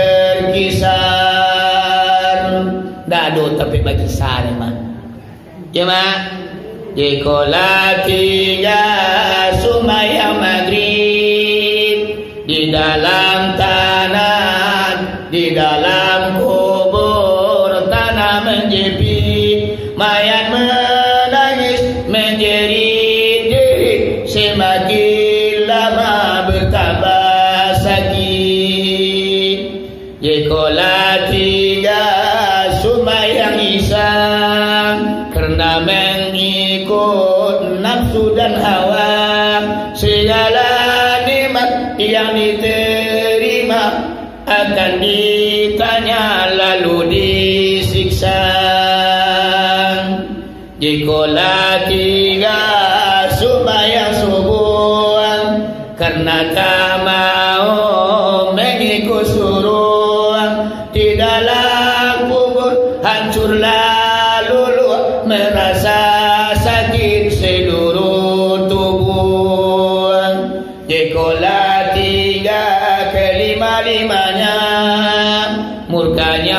berkisar. Dado tapi berkisar mah. Ya mah. Jikola tiga sumayang maghrib di dalam tanah, di dalam kubur tanah menjepit, mayat menangis menjerit-jerit, semakin lama bertambah sakit. Jikola tiga sumayang isang karena mengikut nafsu dan hawa, segala nikmat yang diterima akan ditanya lalu disiksa. Jikola tiga supaya subuh karena tak mau mengikut suruh, di dalam kubur hancurlah lulu, merasa sakit seluruh tubuh. Jikola tiga kelima-limanya murkanya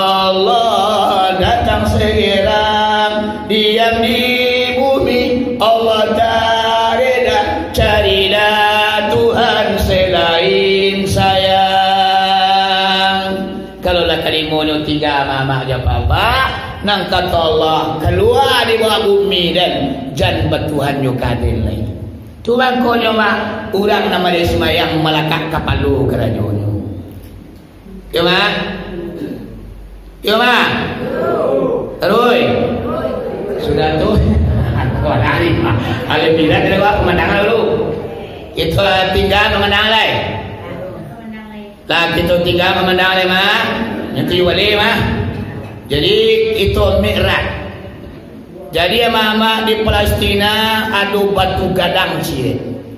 Allah datang segera, diam di bumi Allah tak reda, carilah Tuhan selain sayang. Kalaulah kalimonyo tiga mama aja papa nang kata Allah keluar di bawah bumi dan jan bertuhan yo kadin lagi. Tuhan konyo mah urang nama dia semayang malakak kapalu kerajonyo. Yo mah. Yo mah. Terus. Sudah tuh. Kau dari mah. Ale bila dia buat pemandangan dulu. Kita tinggal memandang lagi. Lah kita tinggal memandang lagi mah. Nanti wali mah. Jadi itu Mi'raj. Jadi mama di Palestina ada batu gadang cie.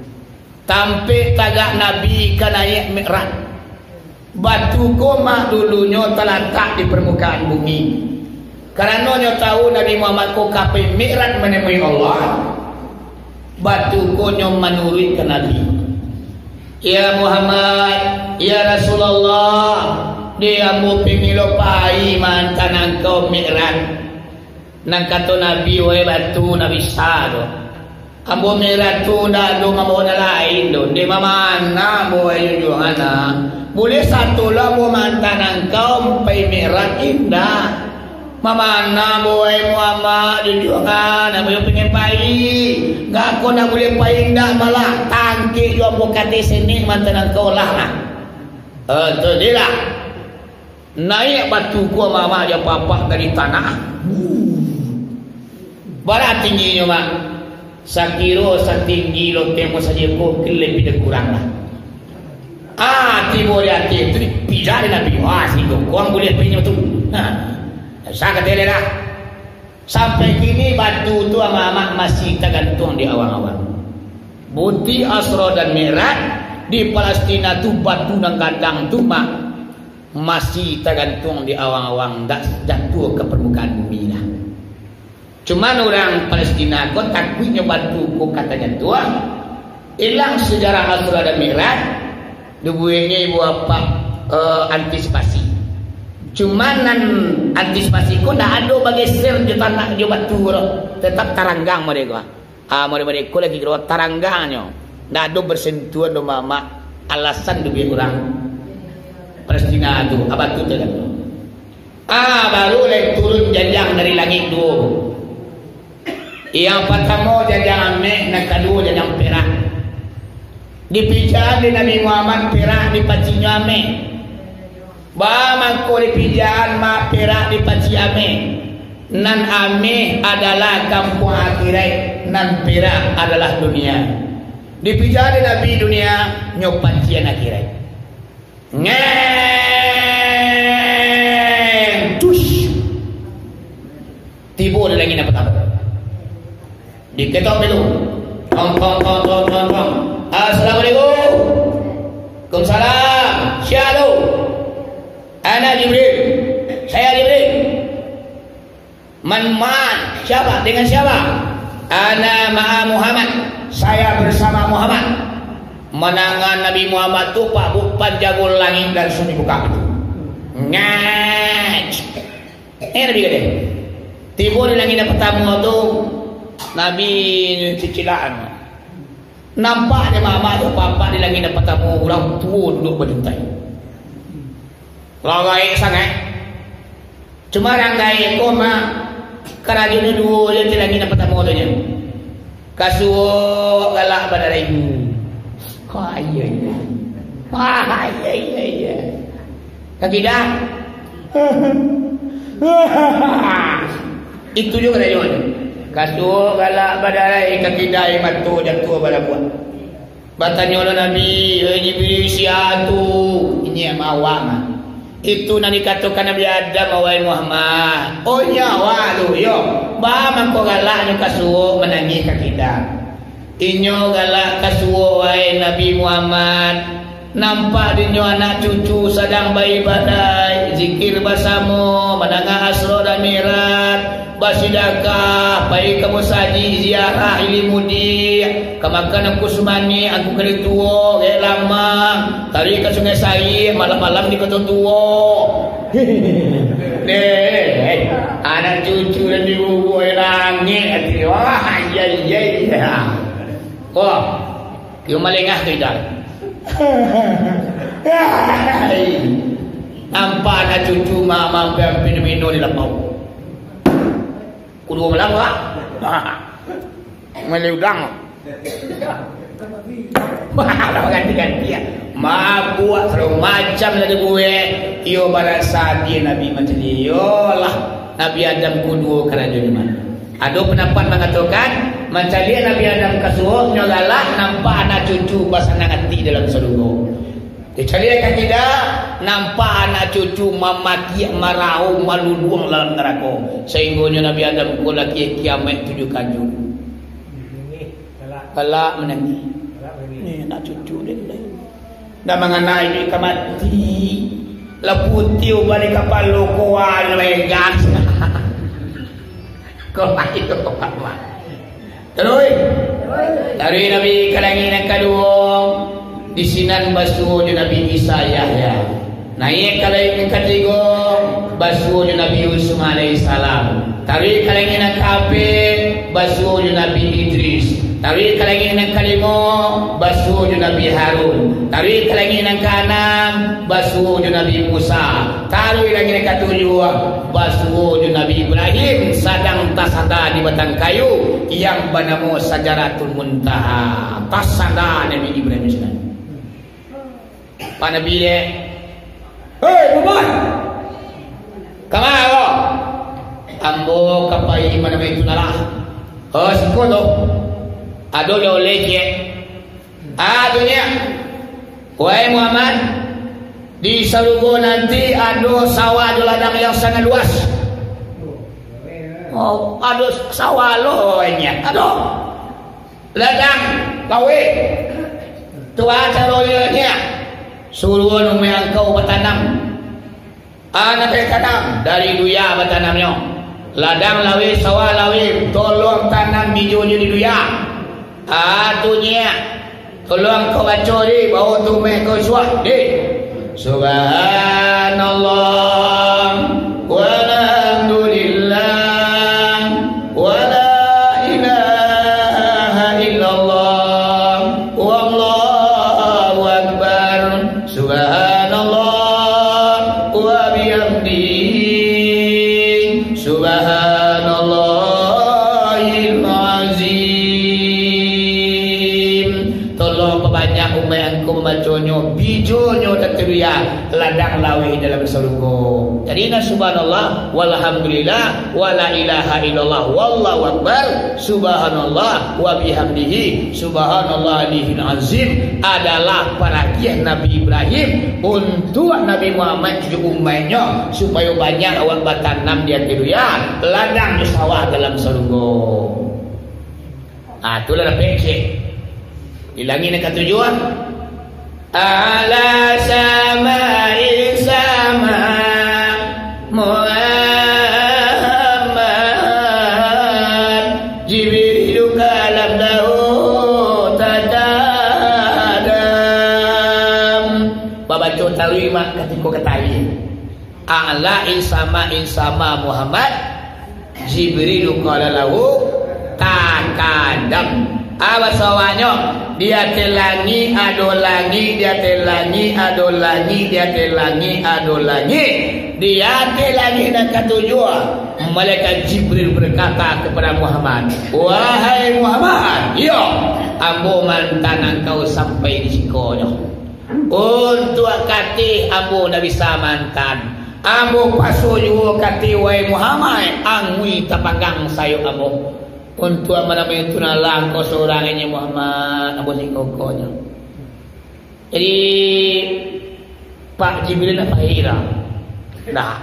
Tampe tagak Nabi kan ayat Mi'raj. Batu koma dulunya terletak di permukaan bumi. Karena nyo tahu Nabi Muhammad ko kape Mi'raj menemui Allah. Batu konyo menurut ke Nabi. Ya Muhammad, ya Rasulullah, dia mau pengilo pai mantan engkau Mi'raj. Nang kata Nabi wae batu Nabi sado. Ambo Mi'raj tu ndak do mamona lain do. Di mana bo ayo Johana. Boleh satu lah bo mantan engkau pai Mi'raj indah. Mamana bo ayo Muhammad di Johana bo pengen pai. Gak ko nak boleh pai indah malah tangki jo bo kate sini mantan engkau lah. Tu dia lah. Naik batu gua mama aja papa dari tanah. Barat tingginya mak sakiro satinggi lo temo saja ko lebih dan kurang lah. Timur hati itu pijak Nabi. Sih kau boleh punya tu. Saya kata dah. Sampai kini batu tu ama masih tergantung di awang-awang. Bukti Asra dan Mi'raj di Palestina tu batu nang gadang tu mak masih tergantung di awang-awang, tak jatuh ke permukaan bumi lah. Cuman orang Palestina kau takutnya batu kau katanya tua hilang sejarah Asra dan Mi'raj dubuhnya ibu apa antisipasi. Cuman antisipasi kau dah ada bagi sel di tanah di batu tetap taranggang mereka. Mereka lagi kira taranggangnya dah ada bersentuhan do mama alasan dubuh orang Palestina tu batu tu kan. Baru lek turun janjang dari langit dua. Yang pertama jajang ame, yang kedua jajang perak. Dipijak di Nabi Muhammad perak di pacinya ame. Mangko dipijak ma perak di paci ame. Nan ame adalah kampung akhirat, nan perak adalah dunia. Dipijak di Nabi dunia, nyopacian akhirat. Ngeng tush. Tiba lagi nak apa? Diketok dulu. Tong. Assalamualaikum. Waalaikumsalam. Shalom. Ana Jibril. Man siapa? Dengan siapa? Ana ma'a Muhammad, saya bersama Muhammad. Menangan Nabi Muhammad tu pak bukan jagul langit dan suni buka itu. Ngaj. Nabi kata. Tiba di langit pertama tu Nabi cicilaan. Nampaknya Muhammad tu papa di langit pertama orang tua duduk berduntai. Lagai sangat. Cuma orang gaya koma kerajaan dua dia di langit pertama tu je. Kasuh galak pada ibu. Iya. Iya. Kaki dah. Itu juga kerajaan. Kasuh galak pada kaki dah matu jatuh pada buat. Batanya oleh Nabi, Jibril siatu. Ini yang awam. Itu nanti katakan Nabi Adam awal Muhammad. Oh nyawa lu yo. Ba mangko galak kasuh menangis kaki dah. Inyo galak kasuh wahai Nabi Muhammad. Nampak dinyo anak cucu sedang beribadah, zikir bersama, mendengar Asra dan Mi'raj, bersedekah, pergi ke musaji, ziarah ilmu dia, kemakan aku sumani, aku kali tua, gaya lama, tarik ke Sungai Sari, malam-malam di kota tua. Anak cucu dan ibu langit, wah, iya. Oh, kau melengah tidak? Nampak anak cucu mama hampir minum di lapau. Kudu malam lah. Meliudang. Malah ganti-ganti ya. Buat macam lagi gue. Iyo barasa dia Nabi macam dia. Yolah Nabi Adam kudu kerajaan mana. Ada pendapat mengatakan macam dia Nabi Adam kasuh nyogalah nampak anak cucu pasangan hati dalam surga. Dicari kan tidak nampak anak cucu mamati marau maluluang dalam neraka. Sehingga Nabi Adam ko laki kiamat 7 kali. Galak menangis. Ni anak cucu dia. Dah mengenai dia mati. Laputiu balik kapal lokoan legas. Kau lagi tu kau apa? Terus dari Nabi kalangan kedua di sinan basuh Nabi Isa Yahya. Naik kalangan ketiga basuh Nabi Yusuf alaihissalam. Tarik kalangan kafir basuh Nabi Idris. Tarik kalangan kelima basuh Nabi Harun. Tarik kalangan keenam basuh Nabi Musa. Tarik kalangan ketujuh basuh Nabi Ibrahim sedang tasada di batang kayu yang bernama Sajaratul Muntaha. Tasada Nabi Ibrahim sedang. Pak Nabi dia, hei Muhammad, kemana? Ambo kapai mana itu nalah. Oh sikodo. Ado oleh je. Adunya. Wahai Muhammad, di surga nanti ada sawah ada ladang yang sangat luas. Oh, ada sawah lohnya. Ada ladang kawe. Tua caranya. Suruh numang kau bertanam. Anak tanam dari duya bertanamnya. Ladang lawe sawah lawe tolong tanam bijunya di duya. Atunya tolong kau baca di bawa tu kau suat di Subhanallah walhamdulillah wala ilaha illallah wallahu akbar subhanallah wa bihamdihi subhanallahil azim. Tolong perbanyak umat engkau membacanya bijonya dan teria ladang lawe dalam surga. Jadi subhanallah walhamdulillah wala ilaha illallah wallahu akbar subhanallah wa bihamdihi subhanallahil azim adalah parakiah Nabi Ibrahim untuk Nabi Muhammad juga umatnya supaya banyak awak bertanam di teria ladang di sawah dalam surga. Itulah pekeh. Hilangin yang ketujuan ala sama'i sama Muhammad mak ketika ketahui a'la insama Muhammad Jibril qala lahu takadam awasawanyo dia telangi adolangi dia telangi adolangi dia telangi adolangi dia telangi dan ketujuh malaikat Jibril berkata kepada Muhammad, wahai Muhammad, yo ambo mantan engkau sampai di sikonyo untuk kati ambo nabi samantan ambo pasuju kati wahai Muhammad angwi tapanggang sayo ambo untuk amanah itu nalang kau seorang ini Muhammad ambo singkokonya. Jadi Pak Jibril nak pahira nah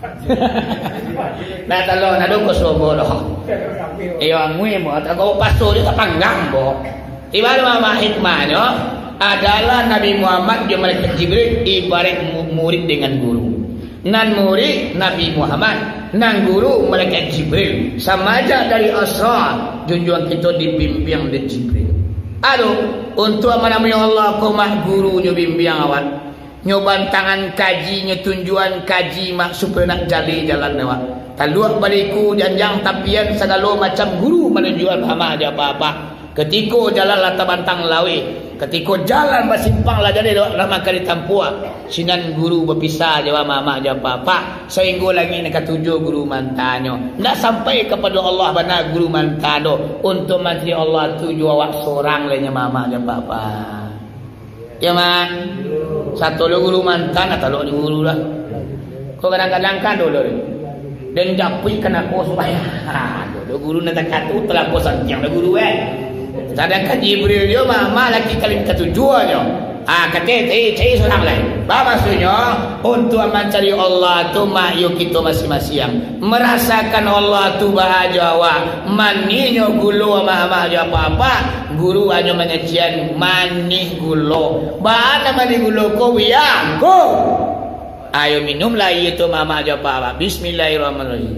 nah talo nado ko sobo loh iyo angwi mo at ako pasuju tapanggang bo ibarat mama hikmahnya adalah Nabi Muhammad dia malaikat Jibril ibarat murid dengan guru. Nan murid Nabi Muhammad, nan guru malaikat Jibril. Sama aja dari asal junjungan kita dibimbing oleh Jibril. Aduh, untuk namanya Allah ko mak guru nyo bimbing awak. Nyo bantangan kaji, nyo tunjuan kaji mak supaya nak jali jalan awak. Taluak baliku janjang tapian segala macam guru menunjuan hama aja apa-apa. Ketika jalan lata bantang lawe, ketika jalan bersimpang lah jadi lama kali tampua. Sinan guru berpisah jawab mama jawab papa. Sehingga lagi nak tujuh guru mantanyo. Nak sampai kepada Allah benar guru mantano untuk mantri Allah tujuh awak seorang lainnya mama jawab papa. Ya mak. Satu lo guru mantan atau lo guru lah. Kau kadang-kadang kan dulu. Dan japui kena ko supaya. Lo guru nak katu telah bosan yang lo guru Sedangkan Jibril dia mama lagi kali ketujuannya. Kata cai seorang lain. Apa maksudnya? Untuk mencari Allah tu mak yuk kita masing-masing merasakan Allah tu bahajawa. Maninyo gulo ama aja apa-apa. Guru hanya mengajian manih gulo. Mana manih gulo ko biang ko. Ayo minumlah itu mama aja apa-apa. Bismillahirrahmanirrahim.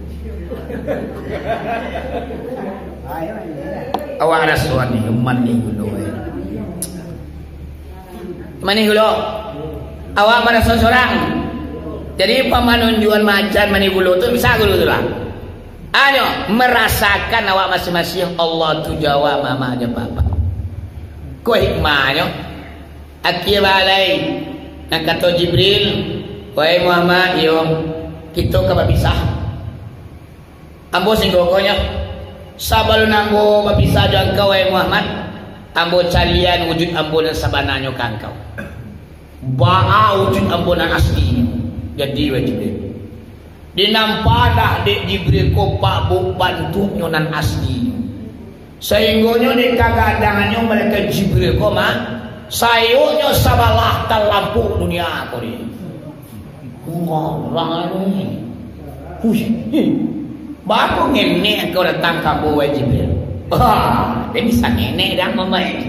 Awak rasuan ni mani gulo mani gulo awak merasa seorang jadi pamanunjuan macan mani gulo tu bisa gulo tu lah ayo merasakan awak masing-masing Allah tu jawab mama aja papa ko hikmahnya akhir balai nak kata Jibril wahai Muhammad yo kita kaba pisah ambo singgokonya sabalun ambo berpisah dengan kau wahai Muhammad ambo calian wujud ambo dan sabananya kan kau ba'a wujud ambo dan asli jadi wajib dinampadah dek Jibril ko pak bu bantu nyonan asli sehingga di kagadangannya mereka Jibril ko mah sayunya sabalah terlampu dunia ko ni orang ini baru ngenek kau datang kamu wajib dia bisa ngenek dah memain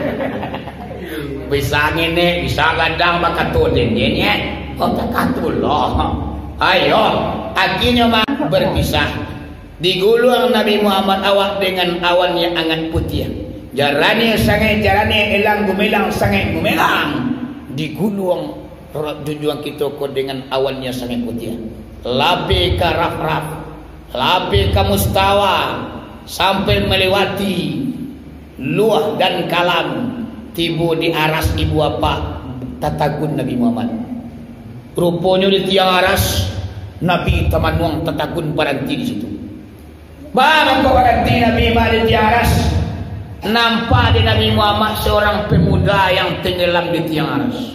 bisa ngenek bisa gadang maka tu dia kau tak katullah ayo akhirnya berpisah digulung Nabi Muhammad awak dengan awan yang angan putih jarane sangat jarane elang gumelang sangat gumelang digulung tujuan kita ko dengan awannya sangat putih labi ke raf-raf lapi ke mustawa sampai melewati luah dan kalam tiba di aras ibu apa tatagun Nabi Muhammad rupanya di tiang aras Nabi tamanuang tatagun berhenti di situ bang kau berhenti Nabi di tiang aras nampak di Nabi Muhammad seorang pemuda yang tenggelam di tiang aras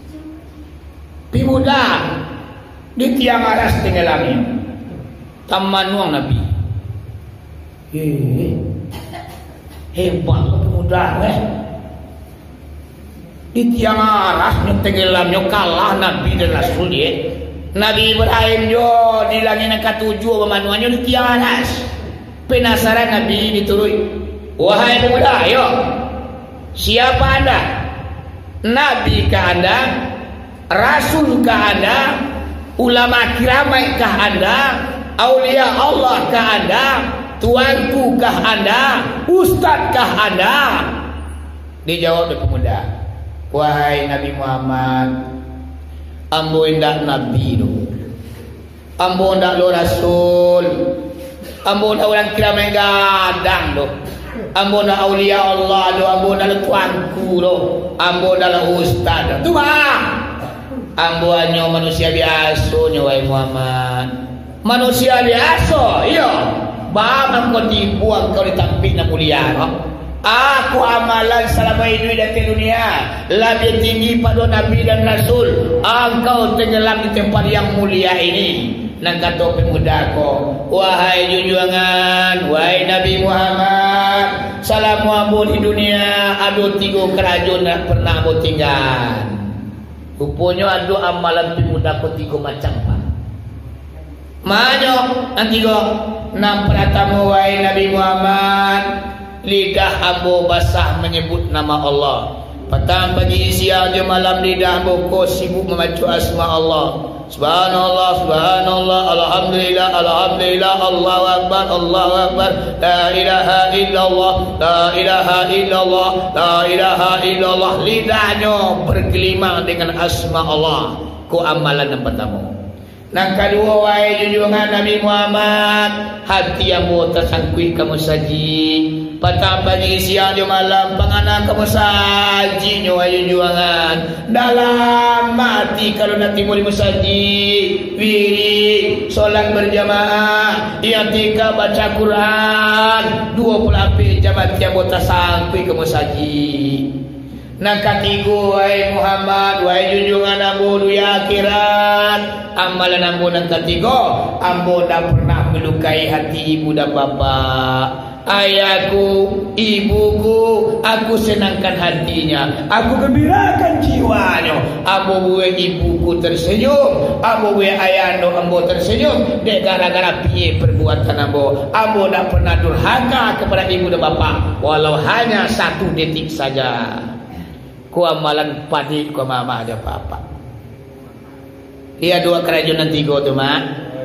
pemuda di tiang aras tenggelamnya tamanuang Nabi hebat pemuda di tiang aras tenggelamnya kalah Nabi dan Rasul Nabi Ibrahim yo di langit ketujuh pemanuannya di tiang aras penasaran Nabi diturui wahai pemuda yo siapa anda Nabi kah anda Rasul kah anda ulama kiramai kah anda Aulia Allah kah anda? Tuanku kah anda? Ustaz kah anda? Dijawab oleh pemuda, wahai Nabi Muhammad, ambo indak nabi tu, ambo indak lo rasul, ambo indak orang kira gadang tu, ambo indak aulia Allah tu, ambo indak tuanku tu, ambo indak ustaz tu bang. Ambo hanya manusia biasa wahai Muhammad. Manusia biasa, iya. Bang kau tipu, kau ditampik nak mulia. Aku amalan selama hidup di dunia lebih tinggi pada Nabi dan Rasul. Engkau tenggelam di tempat yang mulia ini. Nak kata pemuda ko, wahai junjungan, wahai Nabi Muhammad, salamu ambo di dunia ada 3 kerajaan yang pernah ambo tinggal. Rupanya ada amalan pemuda ko 3 macam pak. Mana nanti ko nam pertama wahai Nabi Muhammad, lidah ambo basah menyebut nama Allah. Petang, pagi, siang, jam, malam lidah ambo ko sibuk membaca asma Allah. Subhanallah, subhanallah, alhamdulillah, alhamdulillah, Allahu akbar, Allahu akbar, la ilaha illallah, la ilaha illallah, la ilaha illallah. Lidahnya bergelimang dengan asma Allah. Ku amalan yang pertama. Yang kedua wahai junjungan Nabi Muhammad, hati ambo tersangkui kamu saji. Petang, pagi, siang, jam, malam pangana kamu saji wahai junjungan. Dalam mati kalau nanti boleh bersaji, wirid, solat berjamaah, i'tikaf, baca Quran, 20 jam mati ambo tersangkui kamu saji. Nak katigo wahai Muhammad, wahai junjungan ambo dunia akhirat. Amalan ambo nak katigo, ambo dah pernah melukai hati ibu dan bapa. Ayahku, ibuku, aku senangkan hatinya, aku gembirakan jiwanya. Ambo buat ibuku tersenyum, ambo buat ayahno ambo tersenyum. Dek gara-gara piye perbuatan ambo. Ambo dah pernah durhaka kepada ibu dan bapa, walau hanya 1 detik saja. Ku amalan padi ku mama ada apa-apa. Ia 2 kerajaan 3 tu mak.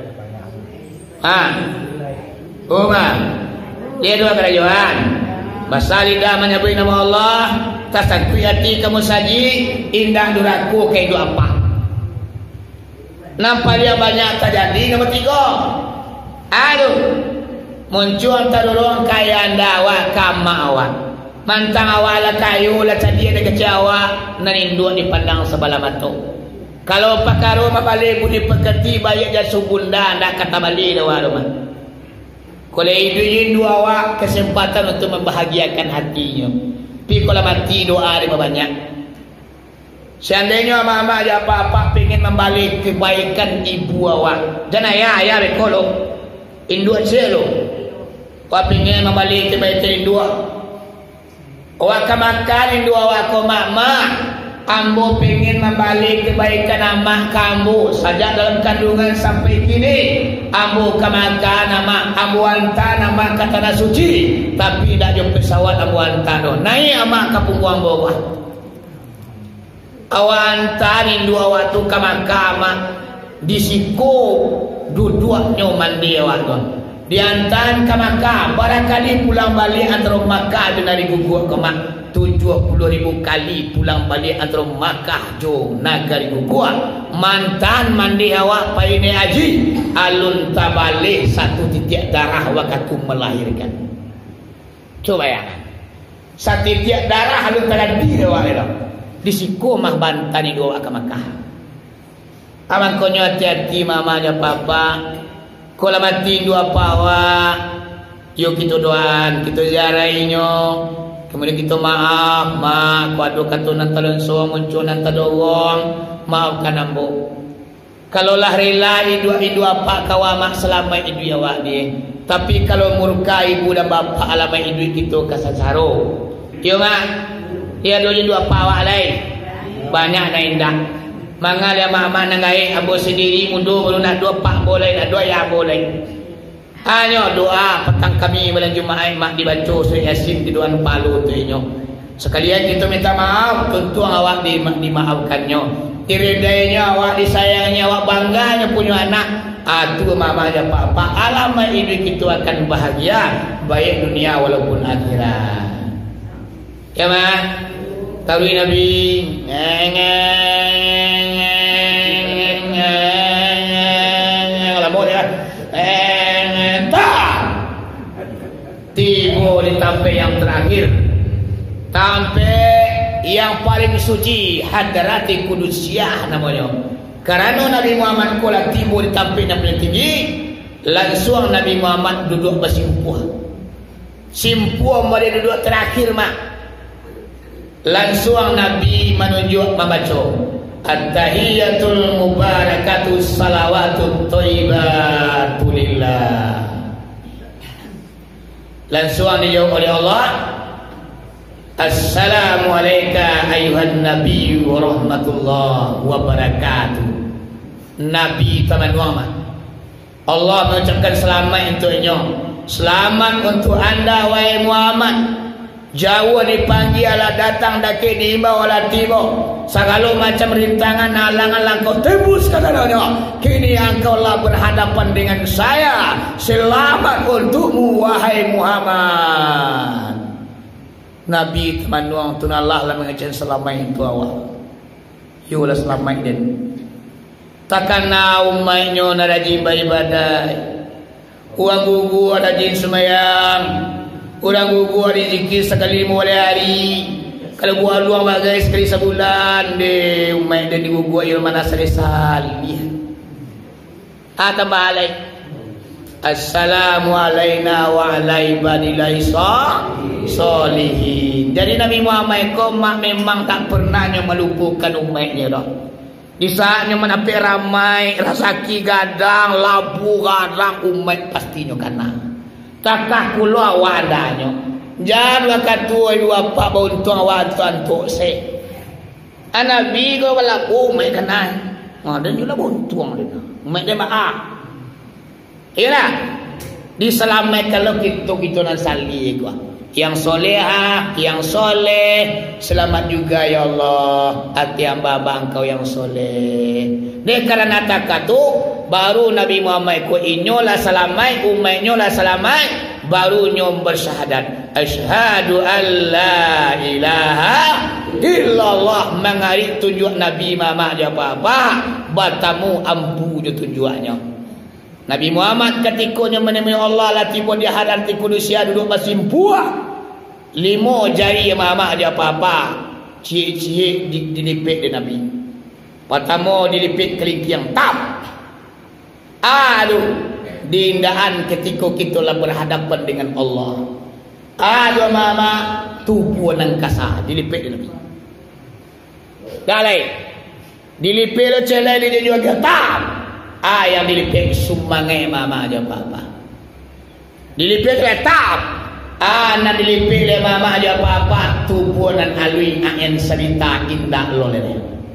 Oh mak. Dia 2 kerajaan. Basah lidah menyebut nama Allah, tasangkui hati kamu saji, indah duraku ke itu apa. Nampak dia banyak terjadi. Nombor 3. Aduh. Muncul antara orang kaya anda awak kama awak. Mantang awak lah kayu lah tadi ada kecewa naninduk dipandang sebelah mata. Kalau pakar rumah balik budi pekerti bayar jasa bunda nak kata balik dah rumah. Kalau hidup dua awak kesempatan untuk membahagiakan hatinya. Tapi kalau mati doa dia banyak. Seandainya mama ada apa-apa pengen membalik kebaikan ibu awak, jangan ayah rekolo induk selo. Kau pengen membalik kebaikan induk. Awak makan induk awak ko mama, ambo pengen membalik kebaikan amak kamu saja dalam kandungan sampai kini. Ambo kemakan amak, ambo hantar amak ke tanah suci, tapi tidak jumpa pesawat ambo hantar doh. Naik amak kapung ambo wah. Awak hantar induk awak tu kemakan amak disiko duduknya mandi awak tu. Diantar ke Makkah, barangkali pulang balik antara Makkah dan dari guguk ke Mak 70,000 kali pulang balik antara Makkah jo nagari guguk. Mantan mandi awak paine haji, alun tabalik 1 titik darah waktu melahirkan. Coba ya, 1 titik darah alun teradi awak itu. Disiko mah bantan itu awak ke Makkah. Abang konyo hati-hati mamanya papa. Kalau mati dua pawa, yuk kita doan, kita ziarahinyo, kemudian kita maaf, mak, kuadu katu nantalon so muncul nantadorong, maafkan ambo. Kalau lah rela idu apa kawamak selama idu awak dia, tapi kalau murka ibu dan bapa alama idu kita kasasaro, yuk mak, dia dua pawa lain, banyak na indah. Mangal ya mak nangai ambo sendiri mundur belum nak 2 pak boleh nak 2 ya boleh. Hanya doa petang kami bulan Jumaat mak dibaca surah Yasin di doan palu tu inyo. Sekalian kita minta maaf tentu awak dimaafkannya. Iridainya awak disayangnya awak bangganya punya anak. Tu mamanya papa alama hidup kita akan bahagia baik dunia walaupun akhirat. Ya mak. Taruh Nabi boleh sampai yang terakhir, sampai yang paling suci, hadrati kudusiah namanya. Karena Nabi Muhammad kalau tiba di tempat yang paling tinggi, langsung Nabi Muhammad duduk bersimpuh. Simpuh dia duduk terakhir mak. Langsung Nabi menunjuk membaca At-tahiyatul mubarakatuh salawatut thayyibatun lillah. Langsung dijawab oleh Allah, Assalamu alayka ayuhan nabi wa rahmatullah wa barakatuh. Nabi Taman Muhammad, Allah mengucapkan selamat untuknya. Selamat untuk anda wahai Muhammad. Jauh dipanggil ala datang daki diimbau ala tiba. Segala macam rintangan halangan kau tembus katanya. Kini engkau lah berhadapan dengan saya. Selamat untukmu wahai Muhammad. Nabi teman nuang tunallah lah mengajar selamat itu awal. Yulah selamat din. Takkan na umatnya narajin beribadah. Uang gugu ada jin semayang. Orang gugu ada zikir sekali mulai hari. Kalau buat luang bagai sekali sebulan deh umat dia digugu ilmu mana selesai. Tambah alai. Assalamu alaina wa ala ibadillahi sholihin. Jadi Nabi Muhammad kau memang tak pernah melupakan umatnya dah. Di saatnya menapi ramai rasaki gadang labu gadang umat pastinya kena. Takah pula wadanya. Jangan kata dua pak bontuang watuan tok se. Nabi kau berlaku umat kena. Ada juga bontuang dia. Umat dia maaf. Iyalah. Diselamatkan kalau kita nak salih gua. Yang solehah, yang soleh, selamat juga ya Allah. Hati hamba engkau yang soleh. Dia karena takkan tu baru Nabi Muhammad ku inyolah selamat, umatnya lah selamat, baru nyom bersyahadat. Asyhadu an la ilaha illallah. Mengarik tunjuk Nabi Muhammad apa-apa, batamu ampu je tunjuannya. Nabi Muhammad ketikanya menemui Allah lah tiba di hadapan kudusia duduk bersimpuh. 5 jari mama dia apa-apa. Cik-cik dilipit dia Nabi. Pertama dilipit kelingking tap. Aduh, diindaan ketika kita lah berhadapan dengan Allah. Aduh mama tubuh nangkasa dilipit dia Nabi. Dah lain. Dilipit lo celai dia juga tap. Yang dilipit sumbangai mama aja apa-apa. Dilipit letap. Nak dilipit le mama aja apa-apa. Tubuh dan alui angin cerita indah lo le.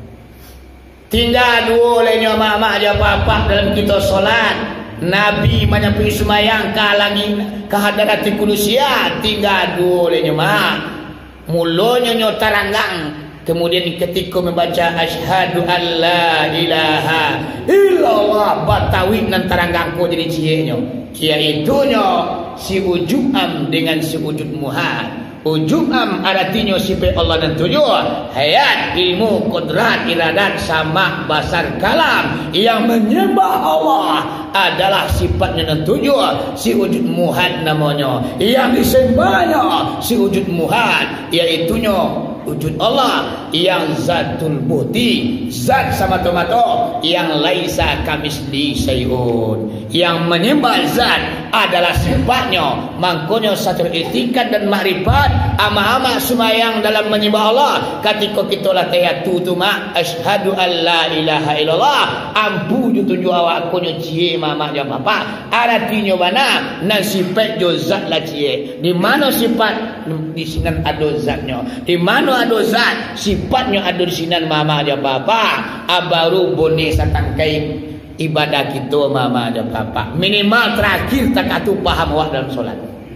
Tinggal dua lenya mama aja apa-apa dalam kita solat. Nabi menyampaikan semayang kalangi kehadrat kudusia. Tinggal dua lenya mak. Mulanya nyotaranggang. Kemudian ketika membaca asyhadu an la ilaha illallah batawi nantara gangko jadi cieknya. Kia itunya si ujum dengan si wujud muhad. Ujum artinya sifat Allah dan tujuh hayat, ilmu, kodrat, iradat, sama, basar, kalam. Yang menyembah Allah adalah sifatnya dan tujuh si wujud muhad namanya. Yang disembahnya si wujud muhad yaitunya wujud Allah yang zatul buti, zat semata-mata yang laisa kamisli syai'un. Yang menyembah zat adalah sifatnya, makanya satu itikat dan makrifat ama-ama semayang dalam menyembah Allah. Ketika kita latih tutuma asyhadu an la ilaha illallah ampu tunjuk awak konyo cie mama jam apa artinya mana nan sifat jo zat la cie. Di mana sifat di sinan ada zatnya, di mana ada zat sifatnya ada di sinan mama jam apa baru boleh satangkai ibadah kita mama jam apa minimal terakhir takatu paham awak dalam solat.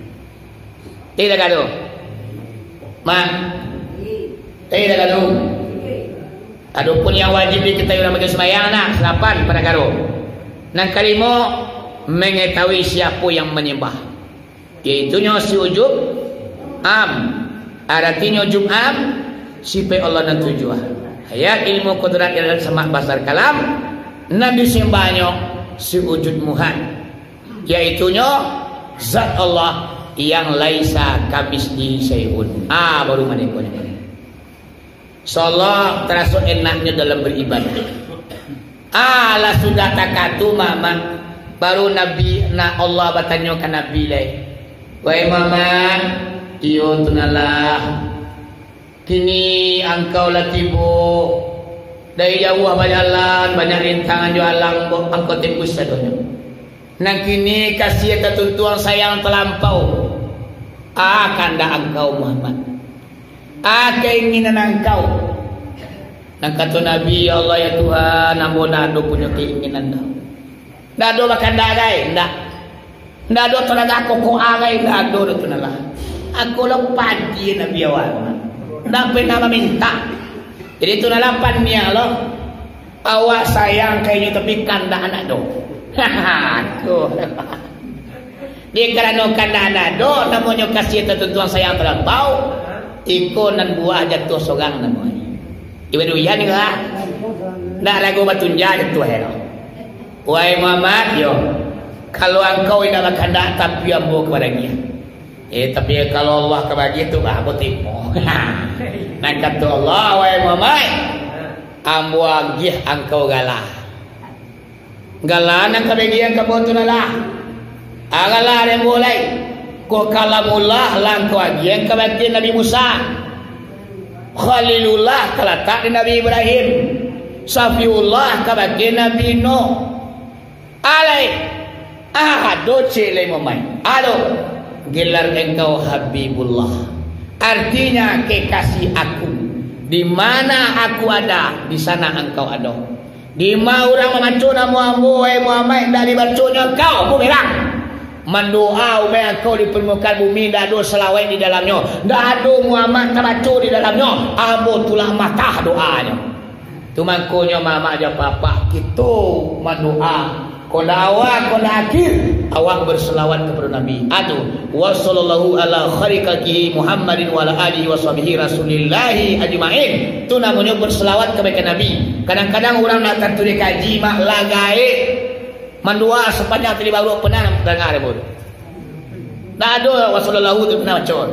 Tidak gaduh mak, tidak gaduh. Adapun yang wajib diketahui dalam majlis sembahyang nak 8 pada gaduh. Nang kalimo mengetahui siapa yang menyembah, yaitunya si ujub artinya ujub sifat Allah dan tujuan. Hayat, ilmu, kodrat, iradat, sama, basar, kalam. Nabi sembahnya si wujud muhad, yaitunya zat Allah yang laisa kamislihi syai'un. Baru manikonya. Insyaallah terasa enaknya dalam beribadah. Lah sudah takatu mama baru Nabi Allah bertanya ke Nabi lai. Wahai mama, iyo tunalah. Kini engkau latibu dari jauh berjalan banyak rintangan jualan engkau tembus sadonya. Nang kini kasih ketentuan sayang terlampau. Kanda engkau Muhammad. Keinginan engkau. Nang kata Nabi, ya Allah ya Tuhan, ambo nado punya keinginan dah. Nado bahkan dagai, ndak. Nado tenaga koko agai, nado itu nalah. Aku lepas dia Nabi awal. Ndak pernah meminta. Jadi itu nalah pannya loh. Awak sayang kayaknya tapi kanda anak do. Tuh. Dia kerana kanda anak do, namanya kasih ketentuan sayang terlampau. Iko nan buah jatuh sogang namanya. Ibu duyan ni lah. Nak lagu batunja jatuh hero. Wahai Muhammad, yo. Kalau engkau tidak kanda tapi ambo kepada dia. Tapi kalau Allah kebagi itu aku tipu. Nak kata Allah, wahai Muhammad, ambo agih engkau galah. Galah nak kebagi engkau tunalah. Agalah yang mulai. Ko kalamullah langkau agih engkau bagi Nabi Musa. Khalilullah kalatak di Nabi Ibrahim. Safiullah kabagi Nabi Nuh. Alai doce le mamai. Gelar engkau Habibullah. Artinya kekasih aku. Di mana aku ada, di sana engkau ada. Di mana orang memacu nama Muhammad dari bacunya engkau, aku bilang. Mendoa umai engkau di permukaan bumi. Tidak ada selawai di dalamnya. Tidak ada Muhammad terbaca di dalamnya. Ambo tulah matah doanya. Itu mangkonya mama aja papa. Itu mendoa. Koda awal, koda akhir. Awak berselawat kepada Nabi. Wa sallallahu ala kharikatihi Muhammadin wa ala alihi wa sahbihi rasulillahi ajma'in. Itu namanya berselawat kepada Nabi. Kadang-kadang orang nak tertulis kaji mak lagai. Mandua sepanjang tadi baru pernah dengar dia pun. Tak ada Rasulullah itu pernah baca.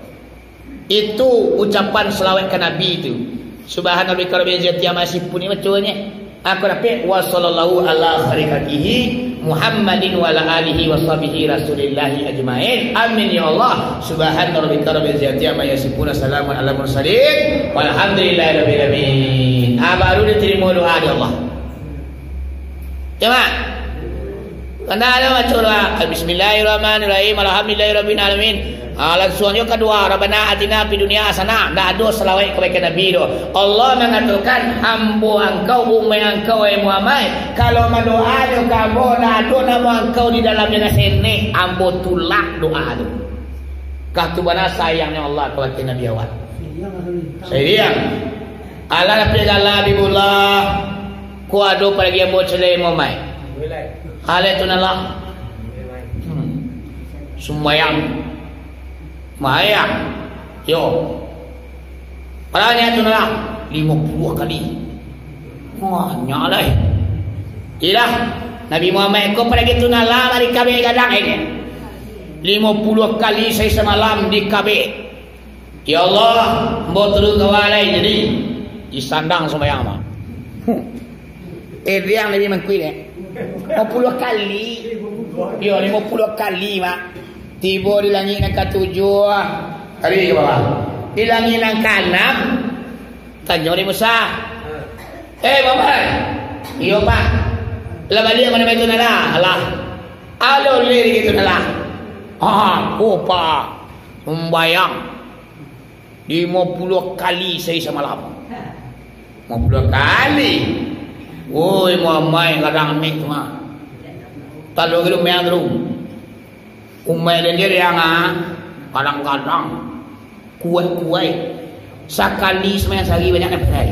Itu ucapan selawat ke Nabi itu. Subhanallah rabbil izzati amma yasifun ni bacanya. Aku dapat wa sallallahu ala kharikatihi Muhammadin wa ala alihi wa sahbihi rasulillahi ajma'in. Amin ya Allah. Subhanallah rabbil izzati amma yasifun. Assalamu ala mursalin walhamdulillahi rabbil alamin. Baru diterima doa dari Allah. Jemaah, kanda ada macam Bismillahirrahmanirrahim. Alhamdulillahirabbil alamin. Langsungnya kedua, Rabbana atina fid dunya hasanah. Dak ada selawat kepada Nabi do. Allah mengatakan, "Ambo engkau umai engkau wahai Muhammad, kalau mendoa do kamu dak ada nama engkau di dalamnya sini, ambo tulak doa do." Kah tu bana sayangnya Allah kepada Nabi awal. Sayang. Allah pegala bibullah. Ku ado pergi ambo celai Muhammad. Hal itu nalah sembayang mayang yo palanya itu nalah 50 kali. Wah nyalai ilah Nabi Muhammad ko pergi itu nalah dari kabe gadang ini 50 kali saya semalam di kabe. Ya Allah mbok terus kawalai jadi disandang sembayang mah yang Nabi mengkui deh 50 kali. Yo 50 kali mak. Tiba di langit yang ke-7. Kali ke bawah. Di langit yang ke-6. Tanya Nabi Musa. Muhammad. Iyo pak. Lah balik mana itu nalah. Allah. Alo lirik itu nalah. Aku pak membayang 50 kali saya semalam. 50 kali. Woi Muhammad kadang mik mah. Kalau gitu meang dulu. Umai lendir yang kadang-kadang kuat-kuat. Sekali semuanya sehari banyak yang berai.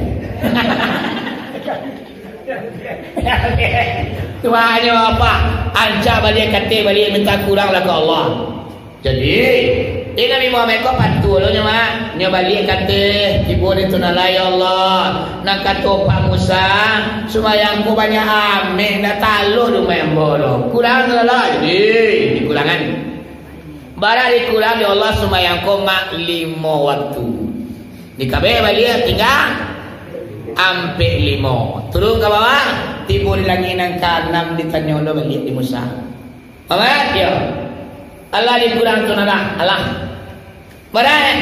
Tuhannya apa? Ancak balik kata balik minta kuranglah ke Allah. Jadi ini Nabi Muhammad kau patul nya nya balik kata tiba itu nala ya Allah nak kata Pak Musa sumayang ku banyak amin dah talu du main bola kurang lah jadi dikurangan Barang dikurang di Allah sembahyang koma 5 waktu. Di kabeh balik tinggal ampe 5. Turun ke bawah, timbul lagi nang ke-6 ditanya Allah balik di Musa. Amat ya. Allah dikurang tu nada. Allah. Barang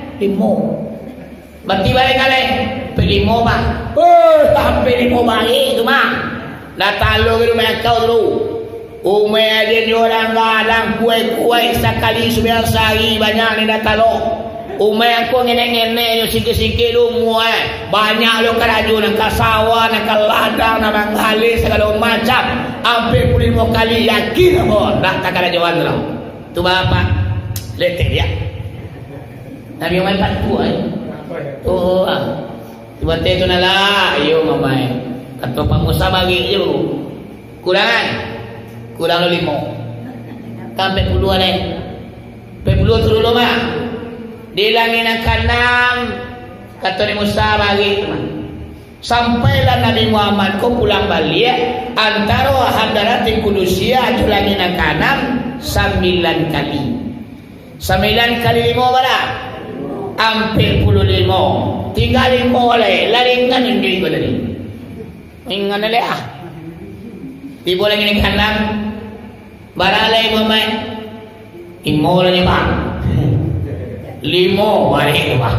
5. Berarti balik kali P5 bang. Sampai 5 balik tu mah. Dah talu ke rumah kau dulu. Umay ada orang gadang kuai-kuai sekali sembilan sehari banyak ni dah talu. Umay aku ngenek-ngenek yo sikit-sikit lu muai. Banyak lu keraju nak sawah, nak ladang, nak manghalis segala macam. Hampir 15 kali yakin apa nak tak ada jawaban tu. Tu bapak letih dia. Nabi Muhammad tu oh tiba-tiba tu nala yo mamai kata Pak Musa bagi yo kurang 5 sampai 10 ni sampai 10 tu dulu mah dilangin ke-6 kata ni Musa bagi sampailah Nabi Muhammad ko pulang balik antara Hadratil Qudusiyyah julangin ke-6 9 kali 9 kali 5 berapa hampir 15 tinggal 5 oleh laringan yang diri tadi ingat oleh di boleh ini kanan baralai mamai 5 lagi bang 5 balik tu bang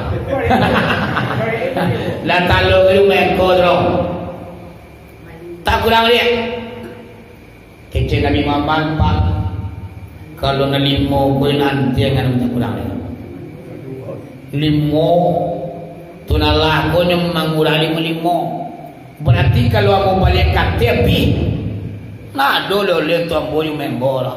dah talu itu main kodrong tak kurang dia kecil Nabi Muhammad pak kalau na 5 pun nanti yang tak kurang dia 5 tunalah ko nyong mangurali 5 berarti kalau aku balik KTP nah dulu lihat tuan boyu membola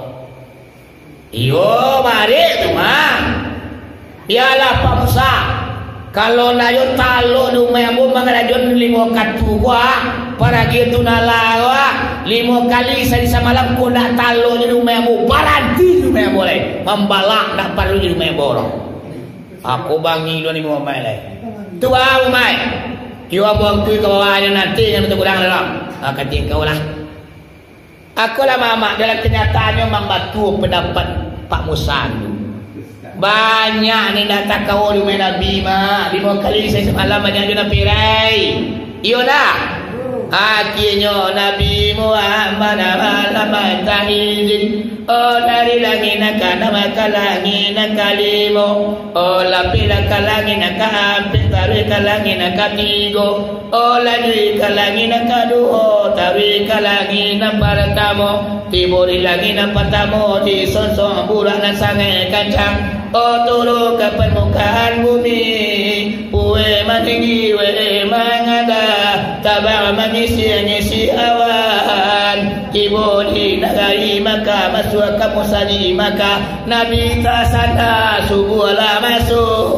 iyo mari tu mah biarlah Pak Musa kalau nayo talo du membo mangarajon 5 katu gua para gitu nalawa 5 kali saya samalam ko nak talo du membo baranti du membo le membalak nak perlu du membo aku bangi lu ni mau main leh. Tu bawa main. Kau buang tu kau aja nanti yang betul kurang dalam. Kata kau lah. Aku lah mama dalam kenyataannya membantu pendapat Pak Musa. Banyak ni datang kau di Nabi mah. 5 kali saya semalam banyak juga pirai. Iyo dah. Akhirnya Nabi Muhammad malam tahizin dari langit nak maka langit nak kalimo lapi nak langit nak hampir tarik langit nak tigo lagi langit nak dua tarik langit nak pertama tiburi langit nak pertama di sonsong burak nak sangat kencang turun ke permukaan bumi puwe matinggi we mangada tabar mengisi awan tiburi negari maka masuk kamu saji maka Nabi tasana subuhlah masuk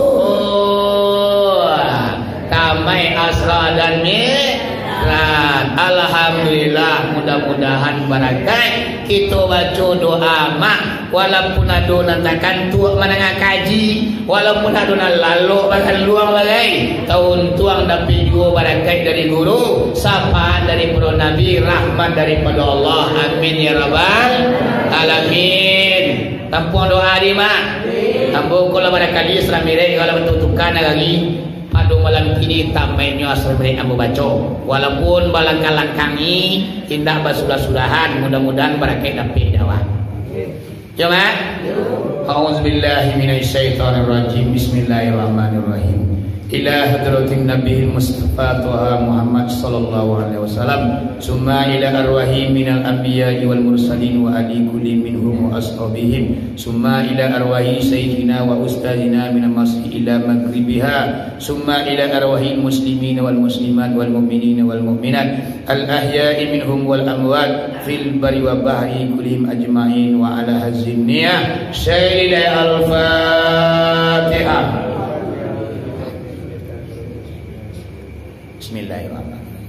tamai asra dan mi'raj. Alhamdulillah mudah-mudahan barakat kita baca doa mak walaupun ada nantakan tuak menengah kaji walaupun ada lalu bahkan luang bagai tahun tuang dapat juga barakat dari guru sapaan dari para nabi rahmat daripada Allah amin ya rabbal alamin. Tampung doa di mak tampung kalau barakali seramire kalau bentukan lagi pada malam ini tamainya asal mereka membaca walaupun balangkang-langkangi tindak basudah-sudahan mudah-mudahan barakat dapat dakwah. Jemaah a'udzubillahi minasyaitonirrajim bismillahirrahmanirrahim ila hadratin nabiyil mustafa Taha Muhammad sallallahu alaihi wasallam summa ila arwahi minal anbiya'i wal mursalin wa ali kulli minhum wa ashabihim summa ila arwahi sayyidina wa ustadina min al-masjid ila maghribiha summa ila arwahi muslimin wal muslimat wal mu'minin wal mu'minat al ahya'i minhum wal amwat fil bari wa bahri kullihim ajma'in wa ala hazin niyah syai'ila al-fatihah. Bismillahirrahmanirrahim.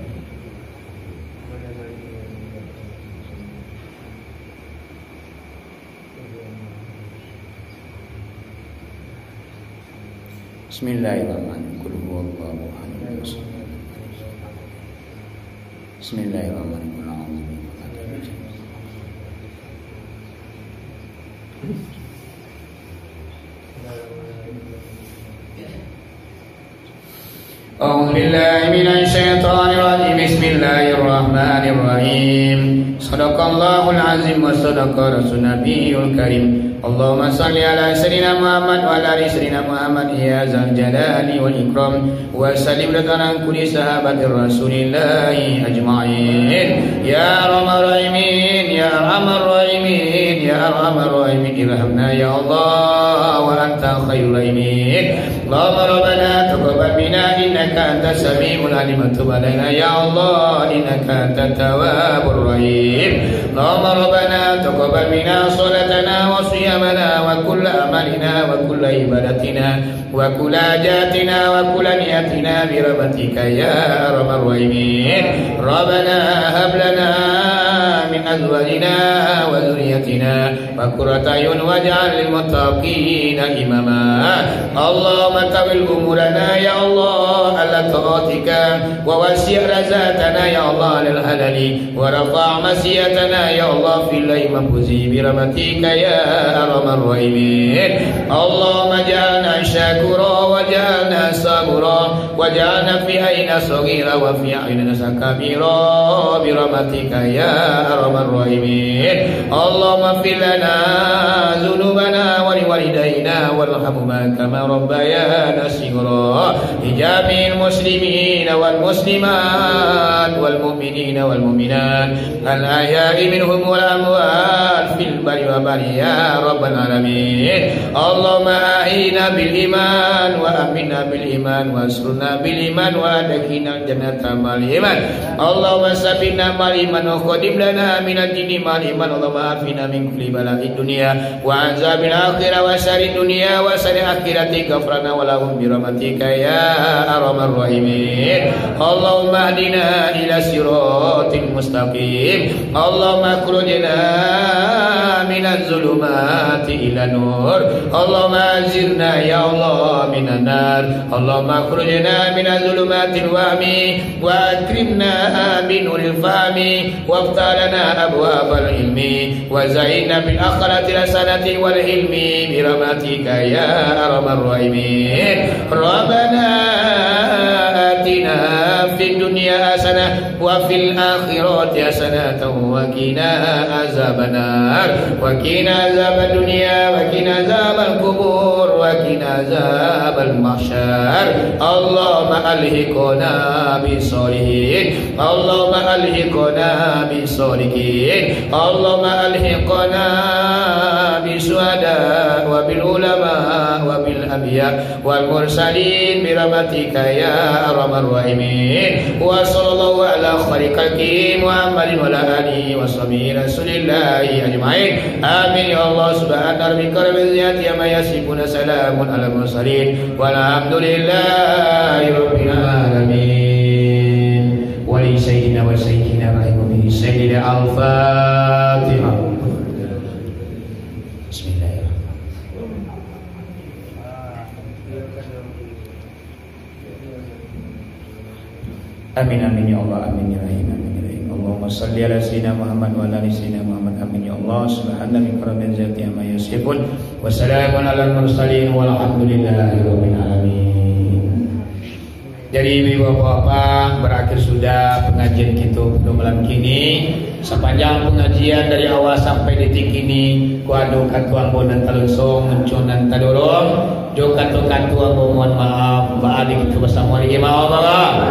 Bismillahirrahmanirrahim. Qul huwallahu ahad. Bismillahirrahmanirrahim. بالله من الشيطان الرجيم بسم الله الرحمن الرحيم صدق الله العظيم وصدق رسول النبي الكريم اللهم صل على سيدنا محمد وعلى ال سيدنا محمد يا ذا الجلال والإكرام وسلم لنا كل صحابة رسول الله أجمعين يا أرحم الراحمين يا أرحم الراحمين يا أرحم الراحمين ارحمنا يا الله وأنت خير الراحمين اللهم ربنا تقبل منا إنك أنت السميع العليم وتب علينا يا الله إنك أنت التواب الرحيم اللهم ربنا تقبل منا صلاتنا وصيامنا وكل أعمالنا وكل عبادتنا وكل حاجاتنا وكل نياتنا برحمتك يا أرحم الراحمين ربنا هب لنا من أزواجنا وذريتنا وقرة أعين واجعل للمتقين إماما اللهم تول أمورنا يا الله على طاعتك ووسع رزقنا يا الله على الحلال ورفع مسيتنا يا الله في الليل مفوزي برحمتك يا أرحم الراحمين اللهم اجعلنا شاكرا واجعلنا صابرا واجعلنا في عيننا صغيرا وفي عيننا كبيرا برحمتك يا أرحم الراحمين اللهم اغفر لنا ذنوبنا ولوالدينا وارحمهما كما ربيانا صغارا لجميع المسلمين والمسلمات والمؤمنين والمؤمنات الأحياء منهم والأموات في البر والبحر يا رب العالمين اللهم أحينا بالإيمان وأمنا بالإيمان وانصرنا بالإيمان وأدخلنا الجنة مع الإيمان اللهم ثبتنا مع الإيمان وخدم لنا من الدين مع الإيمان اللهم عافنا من كل بلاء الدنيا وعذاب الآخرة وشر الدنيا وشر الآخرة غفرنا ولهم برحمتك يا أرحم الراحمين اللهم اهدنا إلى صراط مستقيم اللهم اخرجنا من الظلمات إلى النور اللهم أجرنا يا الله من النار اللهم اخرجنا من الظلمات الوهم وأكرمنا بنور الفهم وافتح لنا أبواب العلم وزينا بالآخرة الحسنة والعلم برحمتك يا أرحم الراحمين ربنا آتنا في الدنيا حسنة وفي الآخرة حسنة وقنا عذاب النار وقنا عذاب الدنيا وقنا عذاب القبور وقنا عذاب المحشر اللهم ألحقنا بالصالحين اللهم ألحقنا بالصالحين اللهم ألحقنا بالشهداء وبالعلماء وبالأنبياء والمرسلين برحمتك يا أرحم الراحمين وصلى الله على خير خلقه محمد وعلى آله وصحبه رسول الله أجمعين آمين يا الله سبحان ربك رب العزة عما يصفون سلام على المرسلين والحمد لله رب العالمين ولسيدنا وسيدنا رحمه سيدنا الفاتحة بسم الله آمين آمين يا الله آمين يا رحيم آمين يا رحيم اللهم صل على سيدنا محمد وعلى آل سيدنا محمد آمين يا الله سبحان ربك رب العزة عما يصفون وسلام على المرسلين والحمد لله رب العالمين. Jadi ibu bapak berakhir sudah pengajian kita pada malam kini. Sepanjang pengajian dari awal sampai detik ini, kuadu katuang bonan talungsong mencunan tadorong, jo katu katuang mohon maaf, baadik itu bersama lagi maaf.